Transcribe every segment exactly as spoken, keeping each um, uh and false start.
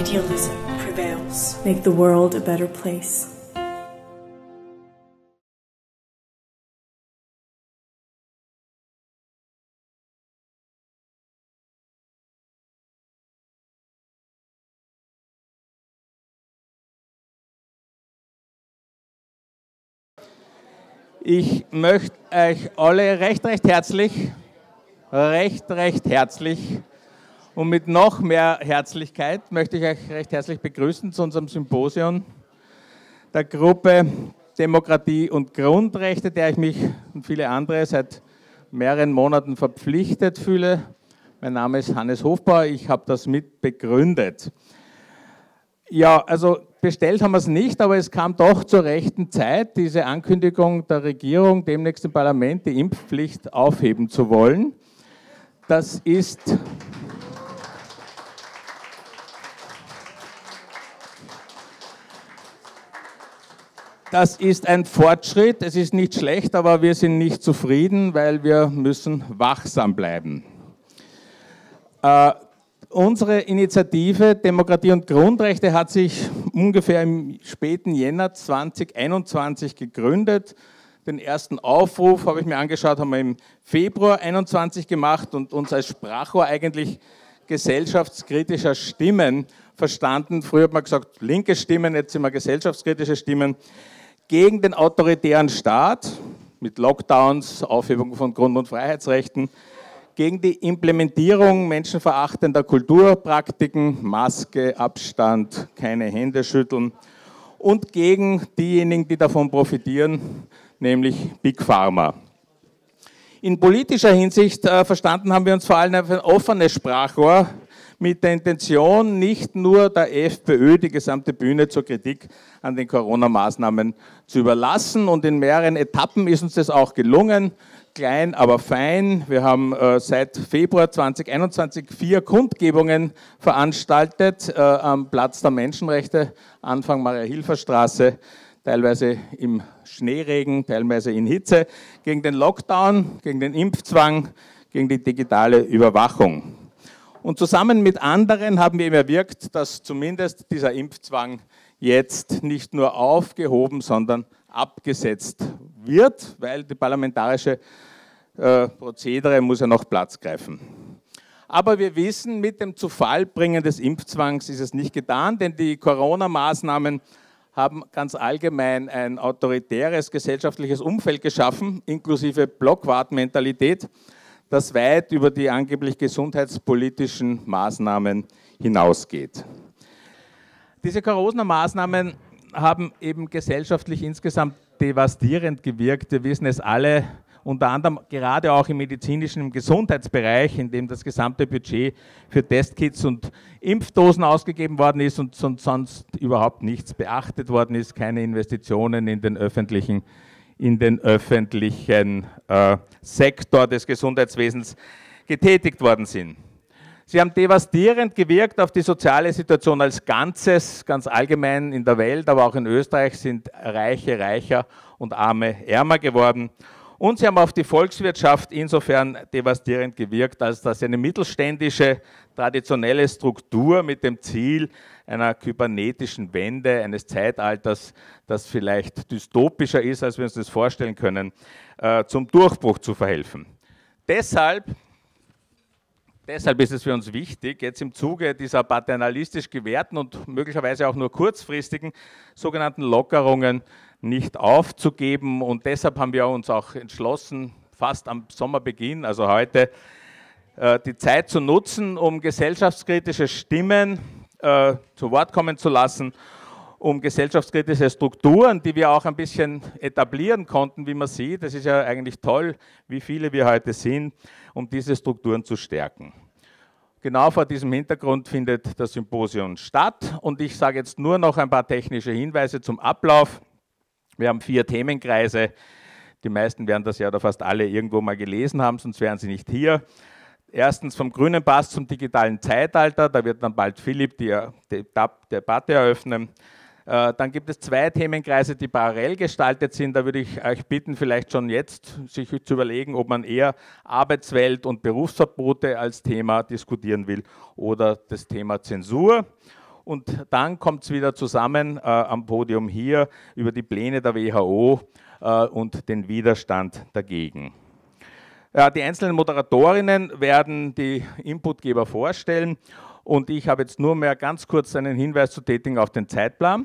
idealism prevails. Make the world a better place. Ich möchte euch alle recht, recht herzlich, recht, recht herzlich und mit noch mehr Herzlichkeit möchte ich euch recht herzlich begrüßen zu unserem Symposium der Gruppe Demokratie und Grundrechte, der ich mich und viele andere seit mehreren Monaten verpflichtet fühle. Mein Name ist Hannes Hofbauer, ich habe das mit begründet. Ja, also bestellt haben wir es nicht, aber es kam doch zur rechten Zeit, diese Ankündigung der Regierung, demnächst im Parlament die Impfpflicht aufheben zu wollen. Das ist, das ist ein Fortschritt, es ist nicht schlecht, aber wir sind nicht zufrieden, weil wir müssen wachsam bleiben. Äh, Unsere Initiative Demokratie und Grundrechte hat sich ungefähr im späten Jänner zweitausendeinundzwanzig gegründet. Den ersten Aufruf, habe ich mir angeschaut, haben wir im Februar einundzwanzig gemacht und uns als Sprachrohr eigentlich gesellschaftskritischer Stimmen verstanden. Früher hat man gesagt, linke Stimmen, jetzt sind wir gesellschaftskritische Stimmen gegen den autoritären Staat mit Lockdowns, Aufhebung von Grund- und Freiheitsrechten, gegen die Implementierung menschenverachtender Kulturpraktiken, Maske, Abstand, keine Hände schütteln und gegen diejenigen, die davon profitieren, nämlich Big Pharma. In politischer Hinsicht äh, verstanden haben wir uns vor allem auf ein offenes Sprachrohr mit der Intention, nicht nur der FPÖ die gesamte Bühne zur Kritik an den Corona-Maßnahmen zu überlassen, und in mehreren Etappen ist uns das auch gelungen. Klein, aber fein. Wir haben äh, seit Februar zweitausendeinundzwanzig vier Kundgebungen veranstaltet äh, am Platz der Menschenrechte, Anfang Maria-Hilfer-Straße, teilweise im Schneeregen, teilweise in Hitze, gegen den Lockdown, gegen den Impfzwang, gegen die digitale Überwachung. Und zusammen mit anderen haben wir eben erwirkt, dass zumindest dieser Impfzwang jetzt nicht nur aufgehoben, sondern abgesetzt wird, weil die parlamentarische äh, Prozedere muss ja noch Platz greifen. Aber wir wissen, mit dem Zufallbringen des Impfzwangs ist es nicht getan, denn die Corona-Maßnahmen haben ganz allgemein ein autoritäres gesellschaftliches Umfeld geschaffen, inklusive Blockwart-Mentalität, das weit über die angeblich gesundheitspolitischen Maßnahmen hinausgeht. Diese Corona-Maßnahmen haben eben gesellschaftlich insgesamt devastierend gewirkt. Wir wissen es alle, unter anderem gerade auch im medizinischen, im Gesundheitsbereich, in dem das gesamte Budget für Testkits und Impfdosen ausgegeben worden ist und sonst überhaupt nichts beachtet worden ist, keine Investitionen in den öffentlichen, in den öffentlichen äh, Sektor des Gesundheitswesens getätigt worden sind. Sie haben devastierend gewirkt auf die soziale Situation als Ganzes, ganz allgemein in der Welt, aber auch in Österreich sind Reiche reicher und Arme ärmer geworden. Und sie haben auf die Volkswirtschaft insofern devastierend gewirkt, als dass eine mittelständische, traditionelle Struktur mit dem Ziel einer kybernetischen Wende, eines Zeitalters, das vielleicht dystopischer ist, als wir uns das vorstellen können, zum Durchbruch zu verhelfen. Deshalb Deshalb ist es für uns wichtig, jetzt im Zuge dieser paternalistisch gewährten und möglicherweise auch nur kurzfristigen sogenannten Lockerungen nicht aufzugeben. Und deshalb haben wir uns auch entschlossen, fast am Sommerbeginn, also heute, die Zeit zu nutzen, um gesellschaftskritische Stimmen äh, zu Wort kommen zu lassen, um gesellschaftskritische Strukturen, die wir auch ein bisschen etablieren konnten, wie man sieht. Das ist ja eigentlich toll, wie viele wir heute sind, um diese Strukturen zu stärken. Genau vor diesem Hintergrund findet das Symposium statt und ich sage jetzt nur noch ein paar technische Hinweise zum Ablauf. Wir haben vier Themenkreise. Die meisten werden das ja oder fast alle irgendwo mal gelesen haben, sonst wären sie nicht hier. Erstens vom grünen Pass zum digitalen Zeitalter, da wird dann bald Philipp die Debatte eröffnen. Dann gibt es zwei Themenkreise, die parallel gestaltet sind. Da würde ich euch bitten, vielleicht schon jetzt sich zu überlegen, ob man eher Arbeitswelt und Berufsverbote als Thema diskutieren will oder das Thema Zensur. Und dann kommt es wieder zusammen äh, am Podium hier über die Pläne der W H O äh, und den Widerstand dagegen. Ja, die einzelnen Moderatorinnen werden die Inputgeber vorstellen und ich habe jetzt nur mehr ganz kurz einen Hinweis zu tätigen auf den Zeitplan.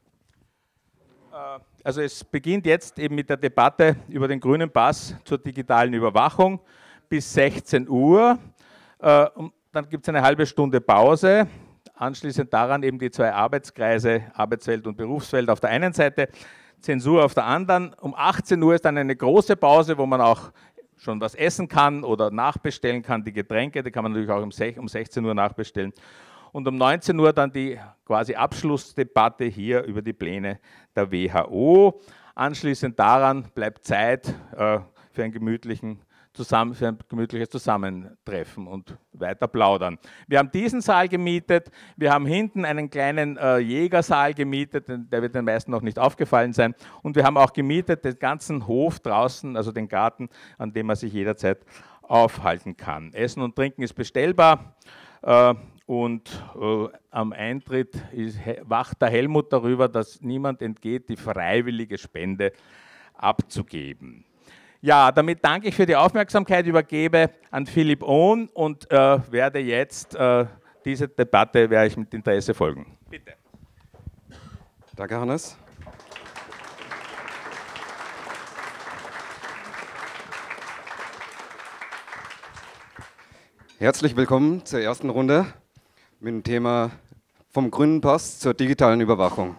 Äh, also es beginnt jetzt eben mit der Debatte über den grünen Pass zur digitalen Überwachung bis sechzehn Uhr. Äh, und dann gibt es eine halbe Stunde Pause. Anschließend daran eben die zwei Arbeitskreise, Arbeitswelt und Berufswelt auf der einen Seite, Zensur auf der anderen. Um achtzehn Uhr ist dann eine große Pause, wo man auch schon was essen kann oder nachbestellen kann, die Getränke, die kann man natürlich auch um sechzehn Uhr nachbestellen. Und um neunzehn Uhr dann die quasi Abschlussdebatte hier über die Pläne der W H O. Anschließend daran bleibt Zeit äh, für einen gemütlichen Zusammen, für ein gemütliches Zusammentreffen und weiter plaudern. Wir haben diesen Saal gemietet, wir haben hinten einen kleinen äh, Jägersaal gemietet, der wird den meisten noch nicht aufgefallen sein, und wir haben auch gemietet den ganzen Hof draußen, also den Garten, an dem man sich jederzeit aufhalten kann. Essen und Trinken ist bestellbar äh, und äh, am Eintritt ist, wacht der Helmut darüber, dass niemand entgeht, die freiwillige Spende abzugeben. Ja, damit danke ich für die Aufmerksamkeit, übergebe an Philipp Ohn und äh, werde jetzt äh, diese Debatte werde ich mit Interesse folgen. Bitte. Danke, Hannes. Herzlich willkommen zur ersten Runde mit dem Thema vom grünen Pass zur digitalen Überwachung.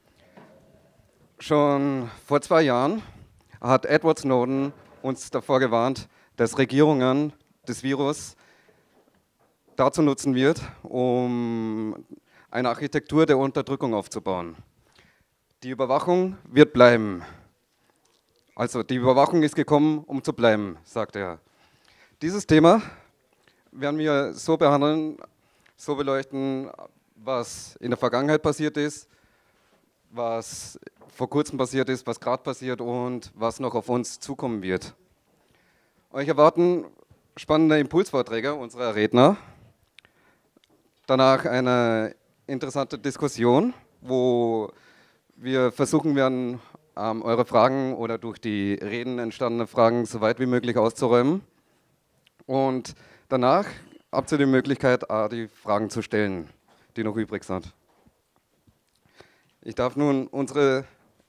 Schon vor zwei Jahren hat Edward Snowden uns davor gewarnt, dass Regierungen das Virus dazu nutzen wird, um eine Architektur der Unterdrückung aufzubauen. Die Überwachung wird bleiben. Also die Überwachung ist gekommen, um zu bleiben, sagt er. Dieses Thema werden wir so behandeln, so beleuchten, was in der Vergangenheit passiert ist, was vor kurzem passiert ist, was gerade passiert und was noch auf uns zukommen wird. Euch erwarten spannende Impulsvorträge unserer Redner, danach eine interessante Diskussion, wo wir versuchen werden, ähm, eure Fragen oder durch die Reden entstandene Fragen so weit wie möglich auszuräumen, und danach habt ihr die Möglichkeit, auch die Fragen zu stellen, die noch übrig sind. Ich darf nun unsere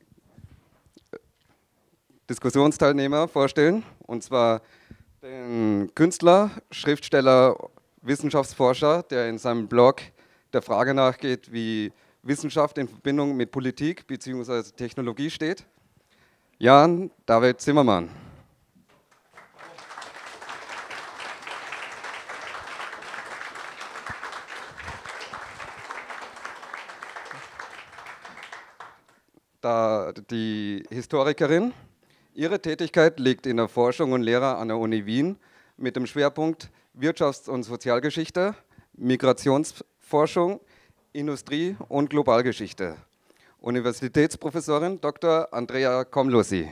Diskussionsteilnehmer vorstellen, und zwar den Künstler, Schriftsteller, Wissenschaftsforscher, der in seinem Blog der Frage nachgeht, wie Wissenschaft in Verbindung mit Politik bzw. Technologie steht, Jan David Zimmermann. Da die Historikerin. Ihre Tätigkeit liegt in der Forschung und Lehre an der Uni Wien mit dem Schwerpunkt Wirtschafts- und Sozialgeschichte, Migrationsforschung, Industrie- und Globalgeschichte. Universitätsprofessorin Doktor Andrea Komlosy.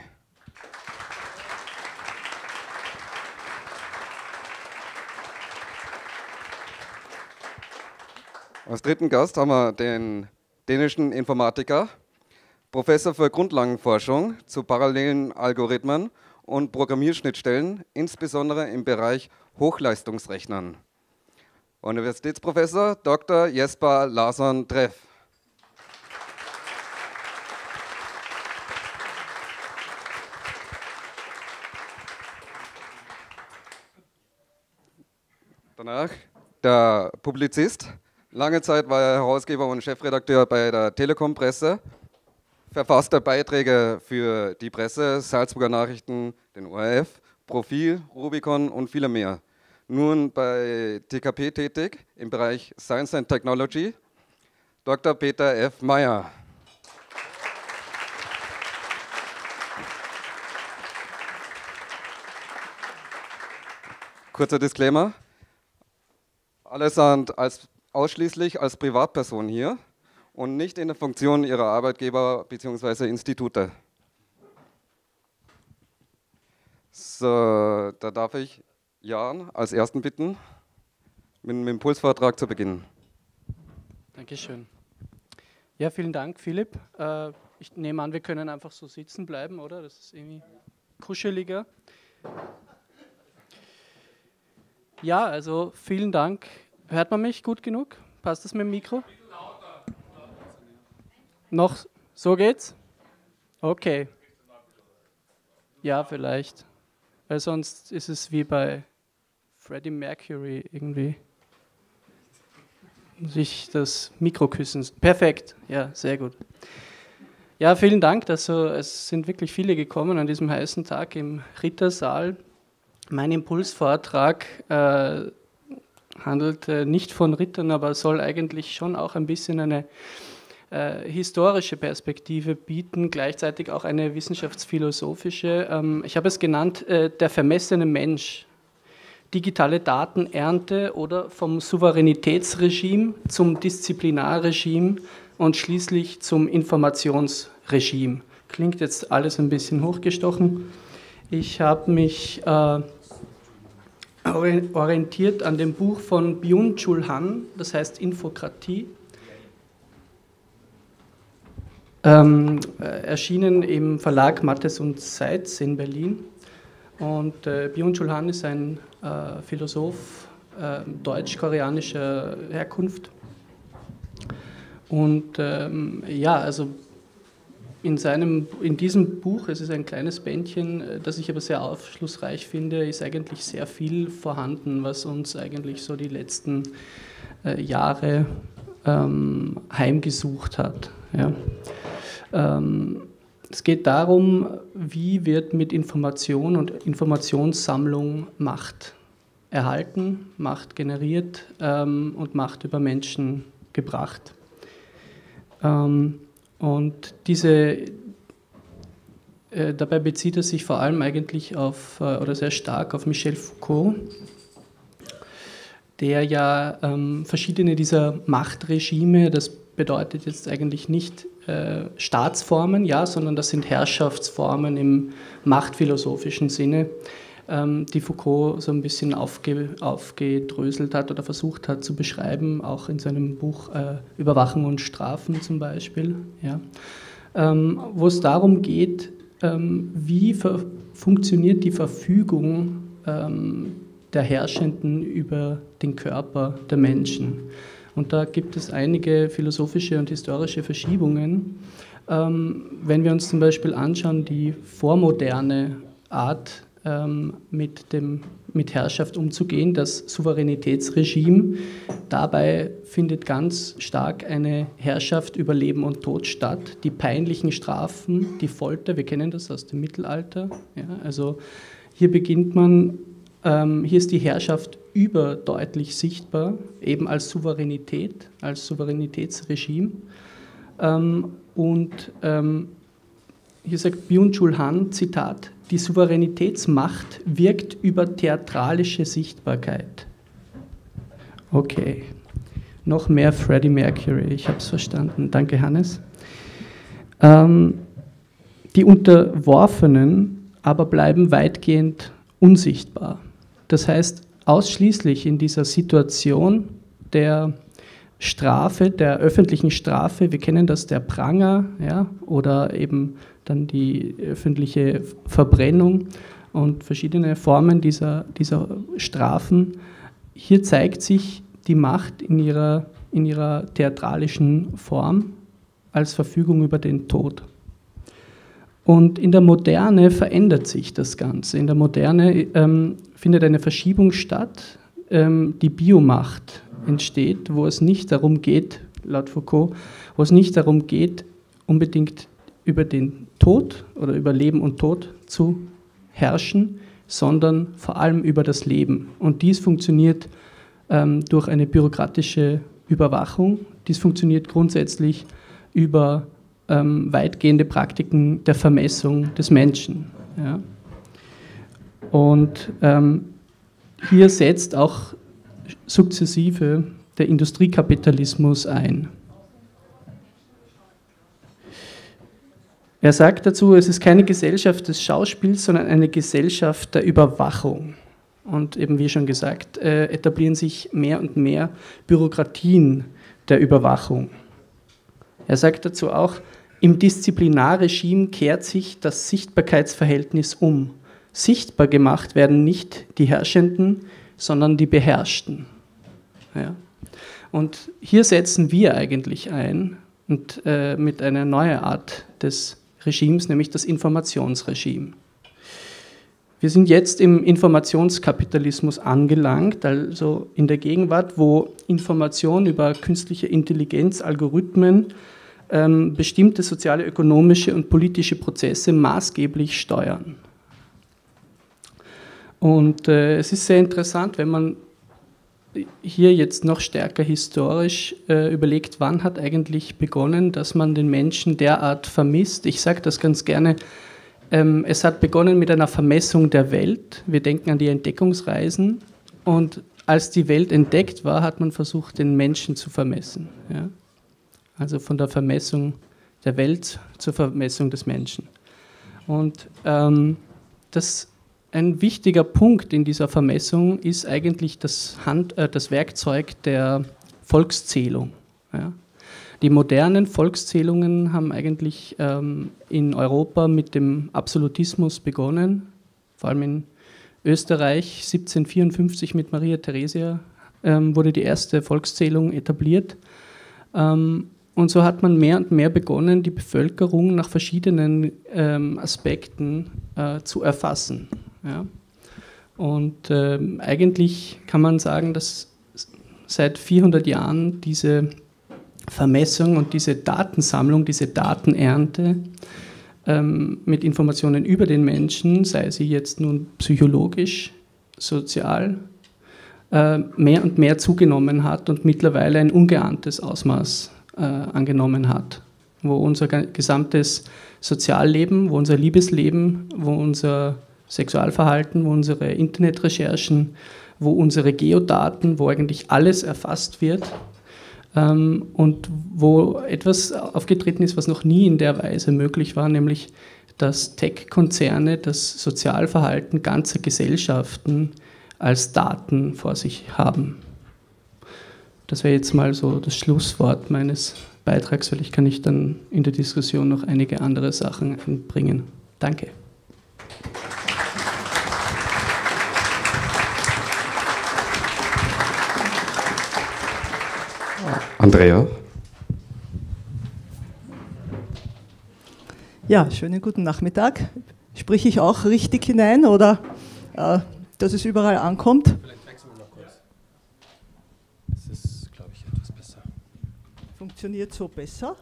Als dritten Gast haben wir den dänischen Informatiker, Professor für Grundlagenforschung zu parallelen Algorithmen und Programmierschnittstellen, insbesondere im Bereich Hochleistungsrechnern. Universitätsprofessor Doktor Jesper Larsson Treff. Danach der Publizist. Lange Zeit war er Herausgeber und Chefredakteur bei der Telekom Presse. Verfasste Beiträge für die Presse, Salzburger Nachrichten, den O R F, Profil, Rubicon und viele mehr. Nun bei T K P tätig im Bereich Science and Technology, Doktor Peter F. Meyer. Kurzer Disclaimer, alle sind als, ausschließlich als Privatperson hier und nicht in der Funktion ihrer Arbeitgeber bzw. Institute. So, da darf ich Jan als Ersten bitten, mit dem Impulsvortrag zu beginnen. Dankeschön. Ja, vielen Dank, Philipp. Äh, ich nehme an, wir können einfach so sitzen bleiben, oder? Das ist irgendwie kuscheliger. Ja, also vielen Dank. Hört man mich gut genug? Passt das mit dem Mikro? Noch, so geht's? Okay. Ja, vielleicht. Weil sonst ist es wie bei Freddie Mercury irgendwie. Sich das Mikro küssen. Perfekt, ja, sehr gut. Ja, vielen Dank. Also, es sind wirklich viele gekommen an diesem heißen Tag im Rittersaal. Mein Impulsvortrag äh, handelt äh, nicht von Rittern, aber soll eigentlich schon auch ein bisschen eine äh, historische Perspektive bieten, gleichzeitig auch eine wissenschaftsphilosophische. Ähm, ich habe es genannt, äh, der vermessene Mensch. Digitale Datenernte oder vom Souveränitätsregime zum Disziplinarregime und schließlich zum Informationsregime. Klingt jetzt alles ein bisschen hochgestochen. Ich habe mich äh, orientiert an dem Buch von Byung-Chul Han, das heißt Infokratie. Ähm, äh, erschienen im Verlag Mattes und Seitz in Berlin. Und äh, Byung-Chul Han ist ein äh, Philosoph äh, deutsch-koreanischer Herkunft. Und ähm, ja, also in, seinem, in diesem Buch, es ist ein kleines Bändchen, das ich aber sehr aufschlussreich finde, ist eigentlich sehr viel vorhanden, was uns eigentlich so die letzten äh, Jahre ähm, heimgesucht hat. Ja. Ähm, Es geht darum, wie wird mit Information und Informationssammlung Macht erhalten, Macht generiert ähm, und Macht über Menschen gebracht. Ähm, und diese, äh, dabei bezieht er sich vor allem eigentlich auf, äh, oder sehr stark auf Michel Foucault, der ja ähm, verschiedene dieser Machtregime, das bedeutet jetzt eigentlich nicht äh, Staatsformen, ja, sondern das sind Herrschaftsformen im machtphilosophischen Sinne, ähm, die Foucault so ein bisschen aufge, aufgedröselt hat oder versucht hat zu beschreiben, auch in seinem Buch äh, Überwachung und Strafen zum Beispiel, ja, ähm, wo es darum geht, ähm, wie ver- funktioniert die Verfügung ähm, der Herrschenden über den Körper der Menschen. Und da gibt es einige philosophische und historische Verschiebungen. Ähm, wenn wir uns zum Beispiel anschauen, die vormoderne Art, ähm, mit, dem, mit Herrschaft umzugehen, das Souveränitätsregime, dabei findet ganz stark eine Herrschaft über Leben und Tod statt. Die peinlichen Strafen, die Folter, wir kennen das aus dem Mittelalter. Ja, also hier beginnt man, ähm, hier ist die Herrschaft überdeutlich sichtbar, eben als Souveränität, als Souveränitätsregime. Ähm, und ähm, hier sagt Byung-Chul Han, Zitat, die Souveränitätsmacht wirkt über theatralische Sichtbarkeit. Okay, noch mehr Freddie Mercury, ich habe es verstanden. Danke, Hannes. Ähm, die Unterworfenen aber bleiben weitgehend unsichtbar. Das heißt, ausschließlich in dieser Situation der Strafe, der öffentlichen Strafe, wir kennen das, der Pranger, ja, oder eben dann die öffentliche Verbrennung und verschiedene Formen dieser, dieser Strafen. Hier zeigt sich die Macht in ihrer, in ihrer theatralischen Form als Verfügung über den Tod. Und in der Moderne verändert sich das Ganze. In der Moderne ähm, findet eine Verschiebung statt, ähm, die Biomacht entsteht, wo es nicht darum geht, laut Foucault, wo es nicht darum geht, unbedingt über den Tod oder über Leben und Tod zu herrschen, sondern vor allem über das Leben. Und dies funktioniert ähm, durch eine bürokratische Überwachung. Dies funktioniert grundsätzlich über ähm, weitgehende Praktiken der Vermessung des Menschen. Ja. Und ähm, hier setzt auch sukzessive der Industriekapitalismus ein. Er sagt dazu, es ist keine Gesellschaft des Schauspiels, sondern eine Gesellschaft der Überwachung. Und eben wie schon gesagt, äh, etablieren sich mehr und mehr Bürokratien, der Überwachung. Er sagt dazu auch, im Disziplinarregime kehrt sich das Sichtbarkeitsverhältnis um. Sichtbar gemacht werden nicht die Herrschenden, sondern die Beherrschten. Ja. Und hier setzen wir eigentlich ein und, äh, mit einer neuen Art des Regimes, nämlich das Informationsregime. Wir sind jetzt im Informationskapitalismus angelangt, also in der Gegenwart, wo Information über künstliche Intelligenz, Algorithmen, ähm, bestimmte soziale, ökonomische und politische Prozesse maßgeblich steuern. Und äh, es ist sehr interessant, wenn man hier jetzt noch stärker historisch äh, überlegt, wann hat eigentlich begonnen, dass man den Menschen derart vermisst. Ich sage das ganz gerne, ähm, es hat begonnen mit einer Vermessung der Welt. Wir denken an die Entdeckungsreisen und als die Welt entdeckt war, hat man versucht, den Menschen zu vermessen. Ja? Also von der Vermessung der Welt zur Vermessung des Menschen. Und ähm, das ein wichtiger Punkt in dieser Vermessung ist eigentlich das, Hand, äh, das Werkzeug der Volkszählung. Ja. Die modernen Volkszählungen haben eigentlich ähm, in Europa mit dem Absolutismus begonnen, vor allem in Österreich siebzehnhundertvierundfünfzig mit Maria Theresia ähm, wurde die erste Volkszählung etabliert. Ähm, und so hat man mehr und mehr begonnen, die Bevölkerung nach verschiedenen ähm, Aspekten äh, zu erfassen. Ja. Und äh, eigentlich kann man sagen, dass seit vierhundert Jahren diese Vermessung und diese Datensammlung, diese Datenernte ähm, mit Informationen über den Menschen, sei sie jetzt nun psychologisch, sozial, äh, mehr und mehr zugenommen hat und mittlerweile ein ungeahntes Ausmaß äh, angenommen hat, wo unser gesamtes Sozialleben, wo unser Liebesleben, wo unser Sexualverhalten, wo unsere Internetrecherchen, wo unsere Geodaten, wo eigentlich alles erfasst wird ähm, und wo etwas aufgetreten ist, was noch nie in der Weise möglich war, nämlich dass Tech-Konzerne das Sozialverhalten ganzer Gesellschaften als Daten vor sich haben. Das wäre jetzt mal so das Schlusswort meines Beitrags, weil ich kann nicht dann in der Diskussion noch einige andere Sachen einbringen. Danke. Andrea? Ja, schönen guten Nachmittag. Sprich ich auch richtig hinein oder äh, dass es überall ankommt? Vielleicht wechseln wir noch kurz. Das ist, glaube ich, etwas besser. Funktioniert so besser?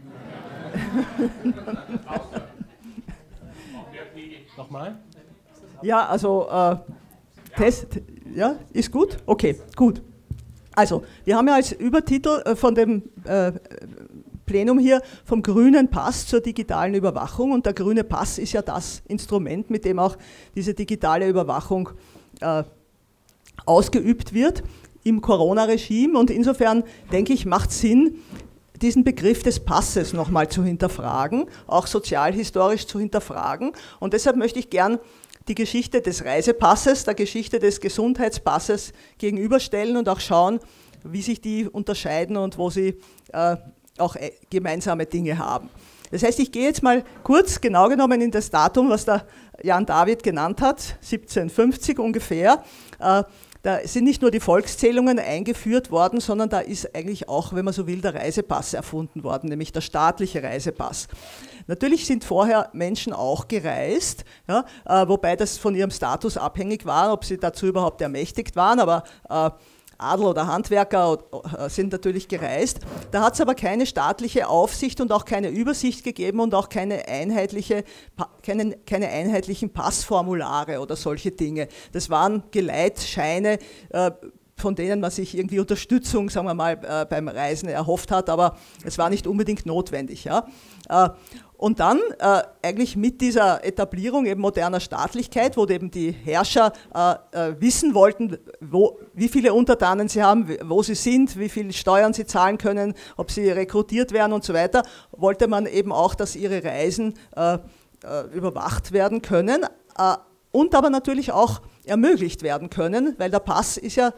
Nochmal? Ja, also äh, Test, ja, ist gut? Okay, gut. Also, wir haben ja als Übertitel äh, von dem äh, Plenum hier vom grünen Pass zur digitalen Überwachung und der grüne Pass ist ja das Instrument, mit dem auch diese digitale Überwachung äh, ausgeübt wird im Corona-Regime und insofern denke ich, macht Sinn, diesen Begriff des Passes nochmal zu hinterfragen, auch sozialhistorisch zu hinterfragen und deshalb möchte ich gern die Geschichte des Reisepasses, der Geschichte des Gesundheitspasses gegenüberstellen und auch schauen, wie sich die unterscheiden und wo sie äh, auch gemeinsame Dinge haben. Das heißt, ich gehe jetzt mal kurz genau genommen in das Datum, was der Jan David genannt hat, siebzehnhundertfünfzig ungefähr. Äh, da sind nicht nur die Volkszählungen eingeführt worden, sondern da ist eigentlich auch, wenn man so will, der Reisepass erfunden worden, nämlich der staatliche Reisepass. Natürlich sind vorher Menschen auch gereist, ja, äh, wobei das von ihrem Status abhängig war, ob sie dazu überhaupt ermächtigt waren, aber äh, Adel oder Handwerker sind natürlich gereist. Da hat es aber keine staatliche Aufsicht und auch keine Übersicht gegeben und auch keine, einheitliche, keine, keine einheitlichen Passformulare oder solche Dinge. Das waren Geleitscheine, äh, von denen man sich irgendwie Unterstützung, sagen wir mal, äh, beim Reisen erhofft hat, aber es war nicht unbedingt notwendig. Ja. Äh, Und dann äh, eigentlich mit dieser Etablierung eben moderner Staatlichkeit, wo eben die Herrscher äh, äh, wissen wollten, wo, wie viele Untertanen sie haben, wo sie sind, wie viel Steuern sie zahlen können, ob sie rekrutiert werden und so weiter, wollte man eben auch, dass ihre Reisen äh, äh, überwacht werden können äh, und aber natürlich auch ermöglicht werden können, weil der Pass ist ja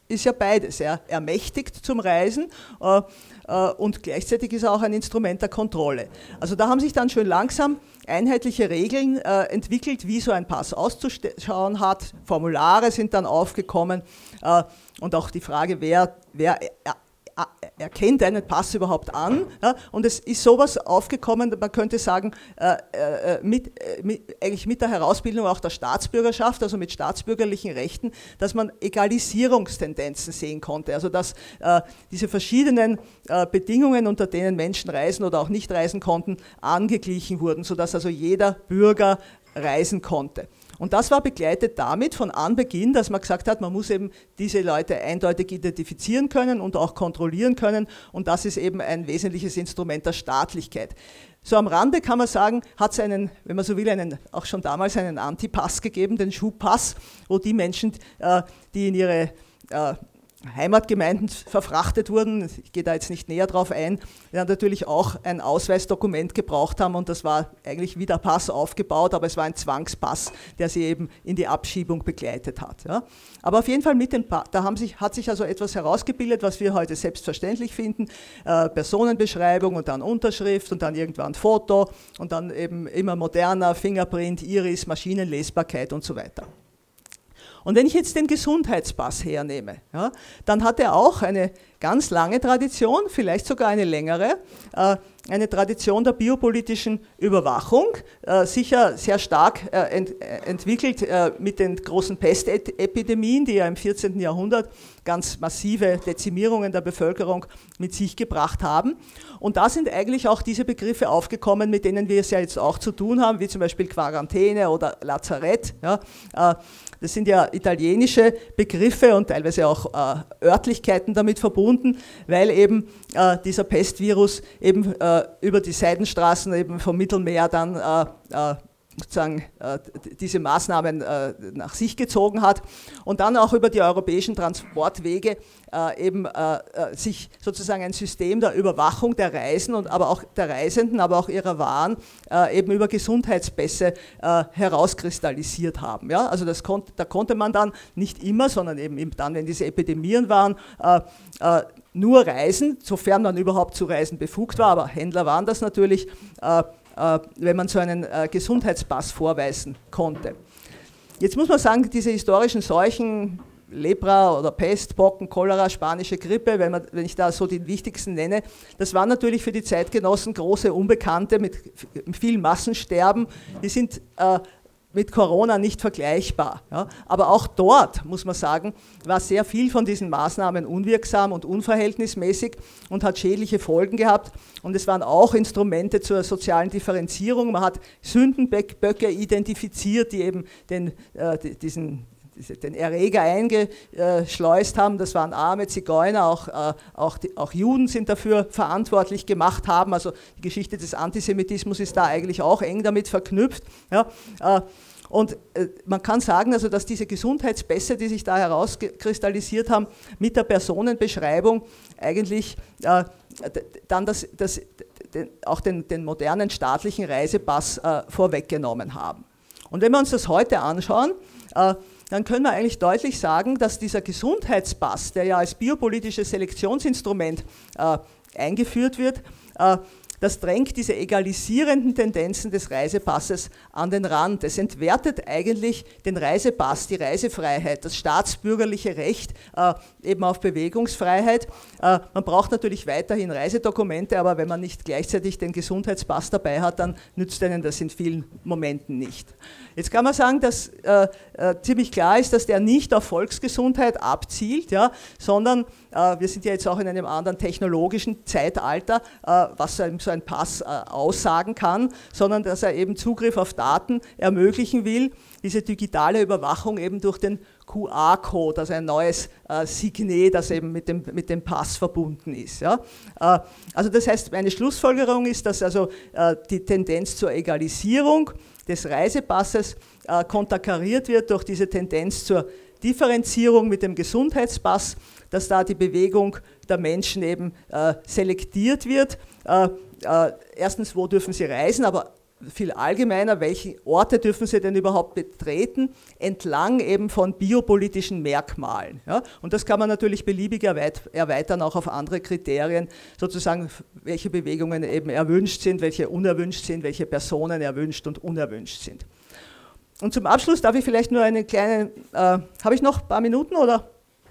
ist ja beides. Er ermächtigt zum Reisen äh, äh, und gleichzeitig ist er auch ein Instrument der Kontrolle. Also da haben sich dann schön langsam einheitliche Regeln äh, entwickelt, wie so ein Pass auszuschauen hat. Formulare sind dann aufgekommen äh, und auch die Frage, wer, wer er, erkennt einen Pass überhaupt an, ja, und es ist sowas aufgekommen, man könnte sagen, äh, äh, mit, äh, mit, eigentlich mit der Herausbildung auch der Staatsbürgerschaft, also mit staatsbürgerlichen Rechten, dass man Egalisierungstendenzen sehen konnte, also dass äh, diese verschiedenen äh, Bedingungen, unter denen Menschen reisen oder auch nicht reisen konnten, angeglichen wurden, sodass also jeder Bürger reisen konnte. Und das war begleitet damit von Anbeginn, dass man gesagt hat, man muss eben diese Leute eindeutig identifizieren können und auch kontrollieren können, und das ist eben ein wesentliches Instrument der Staatlichkeit. So am Rande kann man sagen, hat es einen, wenn man so will, einen, auch schon damals einen Antipass gegeben, den Schubpass, wo die Menschen, äh, die in ihre äh, Heimatgemeinden verfrachtet wurden, ich gehe da jetzt nicht näher drauf ein, die natürlich auch ein Ausweisdokument gebraucht haben, und das war eigentlich wie der Pass aufgebaut, aber es war ein Zwangspass, der sie eben in die Abschiebung begleitet hat. Ja. Aber auf jeden Fall mit dem Pass, da haben sich, hat sich also etwas herausgebildet, was wir heute selbstverständlich finden, äh, Personenbeschreibung und dann Unterschrift und dann irgendwann Foto und dann eben immer moderner, Fingerprint, Iris, Maschinenlesbarkeit und so weiter. Und wenn ich jetzt den Gesundheitspass hernehme, ja, dann hat er auch eine ganz lange Tradition, vielleicht sogar eine längere, äh, eine Tradition der biopolitischen Überwachung, äh, sicher sehr stark äh, ent, äh, entwickelt äh, mit den großen Pestepidemien, die ja im vierzehnten Jahrhundert ganz massive Dezimierungen der Bevölkerung mit sich gebracht haben. Und da sind eigentlich auch diese Begriffe aufgekommen, mit denen wir es ja jetzt auch zu tun haben, wie zum Beispiel Quarantäne oder Lazarett. Ja, äh, das sind ja italienische Begriffe und teilweise auch äh, Örtlichkeiten damit verbunden, weil eben äh, dieser Pestvirus eben äh, über die Seidenstraßen eben vom Mittelmeer dann äh, äh, sozusagen äh, diese Maßnahmen äh, nach sich gezogen hat und dann auch über die europäischen Transportwege äh, eben äh, sich sozusagen ein System der Überwachung der Reisen und aber auch der Reisenden, aber auch ihrer Waren äh, eben über Gesundheitspässe äh, herauskristallisiert haben. Ja? Also das kon da konnte man dann nicht immer, sondern eben dann, wenn diese Epidemien waren, äh, äh, nur reisen, sofern man überhaupt zu reisen befugt war, aber Händler waren das natürlich, äh, wenn man so einen äh, Gesundheitspass vorweisen konnte. Jetzt muss man sagen, diese historischen Seuchen, Lepra oder Pest, Pocken, Cholera, spanische Grippe, wenn, man, wenn ich da so die wichtigsten nenne, das waren natürlich für die Zeitgenossen große Unbekannte mit viel Massensterben. Die sind äh, mit Corona nicht vergleichbar. Ja. Aber auch dort, muss man sagen, war sehr viel von diesen Maßnahmen unwirksam und unverhältnismäßig und hat schädliche Folgen gehabt. Und es waren auch Instrumente zur sozialen Differenzierung. Man hat Sündenböcke identifiziert, die eben den, äh, diesen den Erreger eingeschleust haben. Das waren arme Zigeuner, auch, äh, auch, die, auch Juden sind dafür verantwortlich gemacht haben. Also die Geschichte des Antisemitismus ist da eigentlich auch eng damit verknüpft. Ja. Äh, und äh, man kann sagen, also, dass diese Gesundheitspässe, die sich da herauskristallisiert haben, mit der Personenbeschreibung eigentlich äh, dann das, das, den, auch den, den modernen staatlichen Reisepass äh, vorweggenommen haben. Und wenn wir uns das heute anschauen, äh, dann können wir eigentlich deutlich sagen, dass dieser Gesundheitspass, der ja als biopolitisches Selektionsinstrument äh, eingeführt wird, äh, das drängt diese egalisierenden Tendenzen des Reisepasses an den Rand. Es entwertet eigentlich den Reisepass, die Reisefreiheit, das staatsbürgerliche Recht äh, eben auf Bewegungsfreiheit. Äh, man braucht natürlich weiterhin Reisedokumente, aber wenn man nicht gleichzeitig den Gesundheitspass dabei hat, dann nützt einen das in vielen Momenten nicht. Jetzt kann man sagen, dass äh, äh, ziemlich klar ist, dass der nicht auf Volksgesundheit abzielt, ja, sondern äh, wir sind ja jetzt auch in einem anderen technologischen Zeitalter, äh, was so ein, so ein Pass äh, aussagen kann, sondern dass er eben Zugriff auf Daten ermöglichen will, diese digitale Überwachung eben durch den Q R-Code, also ein neues äh, Signet, das eben mit dem, mit dem Pass verbunden ist. Ja. Äh, also das heißt, meine Schlussfolgerung ist, dass also äh, die Tendenz zur Egalisierung des Reisepasses äh, konterkariert wird durch diese Tendenz zur Differenzierung mit dem Gesundheitspass, dass da die Bewegung der Menschen eben äh, selektiert wird. Äh, äh, erstens, wo dürfen sie reisen, aber viel allgemeiner, welche Orte dürfen sie denn überhaupt betreten, entlang eben von biopolitischen Merkmalen. Ja? Und das kann man natürlich beliebig erweitern, auch auf andere Kriterien, sozusagen, welche Bewegungen eben erwünscht sind, welche unerwünscht sind, welche Personen erwünscht und unerwünscht sind. Und zum Abschluss darf ich vielleicht nur eine kleine, äh, habe ich noch ein paar Minuten, oder?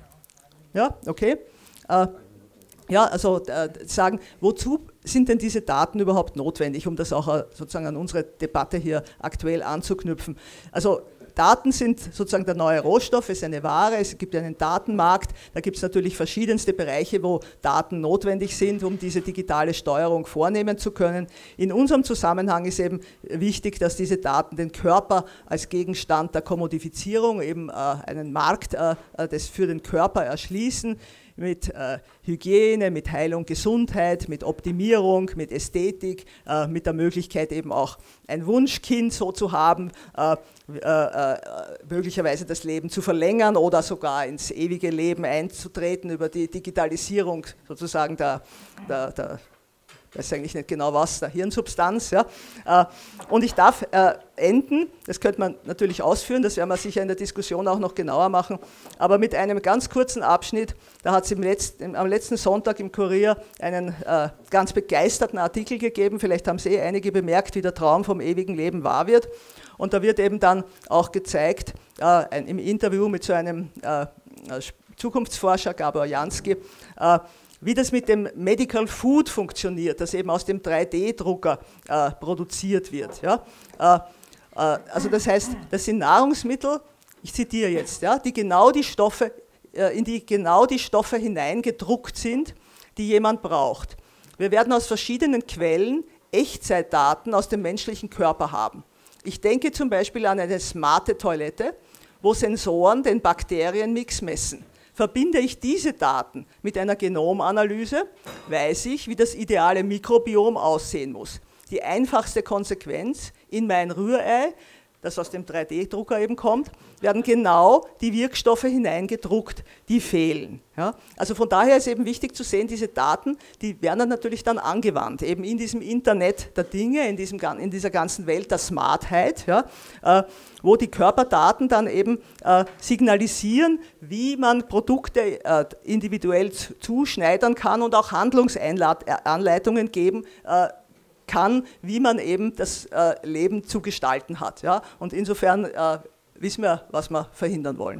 Ja, okay. Äh, Ja, also äh, sagen, wozu sind denn diese Daten überhaupt notwendig, um das auch äh, sozusagen an unsere Debatte hier aktuell anzuknüpfen? Also Daten sind sozusagen der neue Rohstoff, es ist eine Ware, es gibt einen Datenmarkt, da gibt es natürlich verschiedenste Bereiche, wo Daten notwendig sind, um diese digitale Steuerung vornehmen zu können. In unserem Zusammenhang ist eben wichtig, dass diese Daten den Körper als Gegenstand der Kommodifizierung, eben äh, einen Markt äh, das für den Körper erschließen, mit äh, Hygiene, mit Heilung, Gesundheit, mit Optimierung, mit Ästhetik, äh, mit der Möglichkeit eben auch ein Wunschkind so zu haben, äh, äh, äh, möglicherweise das Leben zu verlängern oder sogar ins ewige Leben einzutreten über die Digitalisierung sozusagen der, der, der ich weiß eigentlich nicht genau was, der Hirnsubstanz. Ja. Und ich darf äh, enden, das könnte man natürlich ausführen, das werden wir sicher in der Diskussion auch noch genauer machen, aber mit einem ganz kurzen Abschnitt, da hat es im letzten, am letzten Sonntag im Kurier einen äh, ganz begeisterten Artikel gegeben, vielleicht haben Sie eh einige bemerkt, wie der Traum vom ewigen Leben wahr wird. Und da wird eben dann auch gezeigt, äh, ein, im Interview mit so einem äh, Zukunftsforscher, Gabor Jansky, äh, wie das mit dem Medical Food funktioniert, das eben aus dem drei D Drucker äh, produziert wird. Ja? Äh, äh, also das heißt, das sind Nahrungsmittel, ich zitiere jetzt, ja, die genau die Stoffe, äh, in die genau die Stoffe hineingedruckt sind, die jemand braucht. Wir werden aus verschiedenen Quellen Echtzeitdaten aus dem menschlichen Körper haben. Ich denke zum Beispiel an eine smarte Toilette, wo Sensoren den Bakterienmix messen. Verbinde ich diese Daten mit einer Genomanalyse, weiß ich, wie das ideale Mikrobiom aussehen muss. Die einfachste Konsequenz: in mein Rührei, das aus dem drei D Drucker eben kommt, werden genau die Wirkstoffe hineingedruckt, die fehlen. Ja? Also von daher ist eben wichtig zu sehen, diese Daten, die werden dann natürlich dann angewandt, eben in diesem Internet der Dinge, in, diesem, in dieser ganzen Welt der Smartheit, ja? äh, wo die Körperdaten dann eben äh, signalisieren, wie man Produkte äh, individuell zuschneidern kann und auch Handlungsanleitungen geben äh, kann, wie man eben das äh, Leben zu gestalten hat. Ja? Und insofern äh, wissen wir, was wir verhindern wollen.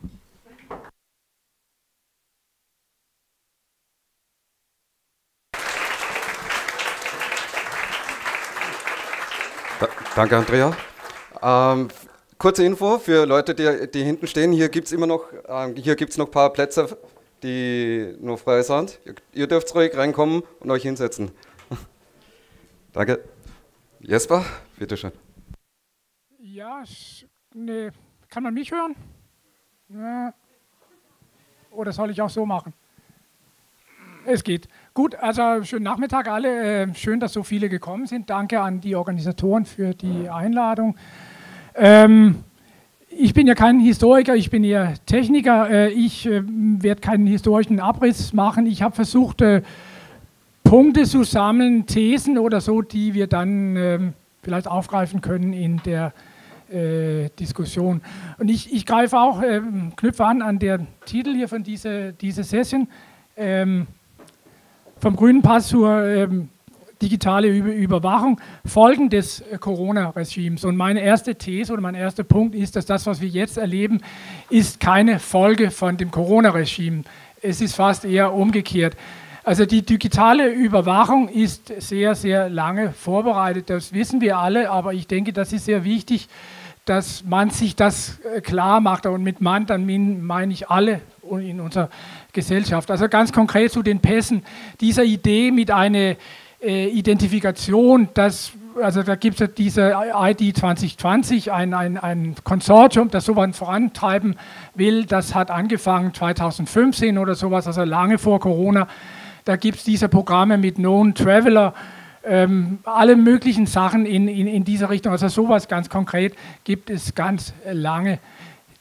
Da, danke, Andrea. Ähm, kurze Info für Leute, die, die hinten stehen. Hier gibt es immer noch, ähm, hier gibt's noch ein paar Plätze, die noch frei sind. Ihr, ihr dürft ruhig reinkommen und euch hinsetzen. Danke. Jesper, bitteschön. Ja, nee. Kann man mich hören? Ja. Oder soll ich auch so machen? Es geht. Gut, also schönen Nachmittag alle. Schön, dass so viele gekommen sind. Danke an die Organisatoren für die Einladung. Ähm, ich bin ja kein Historiker, ich bin eher Techniker. Ich äh, werde keinen historischen Abriss machen. Ich habe versucht, äh, Punkte zu sammeln, Thesen oder so, die wir dann ähm, vielleicht aufgreifen können in der äh, Diskussion. Und ich, ich greife auch, äh, knüpfe an an den Titel hier von dieser diese Session, ähm, vom grünen Pass zur ähm, digitale Über Überwachung, Folgen des äh, Corona-Regimes. Und meine erste These oder mein erster Punkt ist, dass das, was wir jetzt erleben, ist keine Folge von dem Corona-Regime. Es ist fast eher umgekehrt. Also die digitale Überwachung ist sehr, sehr lange vorbereitet, das wissen wir alle, aber ich denke, das ist sehr wichtig, dass man sich das klar macht. Und mit man, dann meine ich alle in unserer Gesellschaft. Also ganz konkret zu den Pässen, dieser Idee mit einer äh, Identifikation, dass, also da gibt es ja diese I D zwanzig zwanzig, ein, ein, ein Konsortium, das sowas vorantreiben will, das hat angefangen zweitausendfünfzehn oder sowas, also lange vor Corona. Da gibt es diese Programme mit Known Traveler, ähm, alle möglichen Sachen in, in, in dieser Richtung. Also sowas ganz konkret gibt es ganz lange.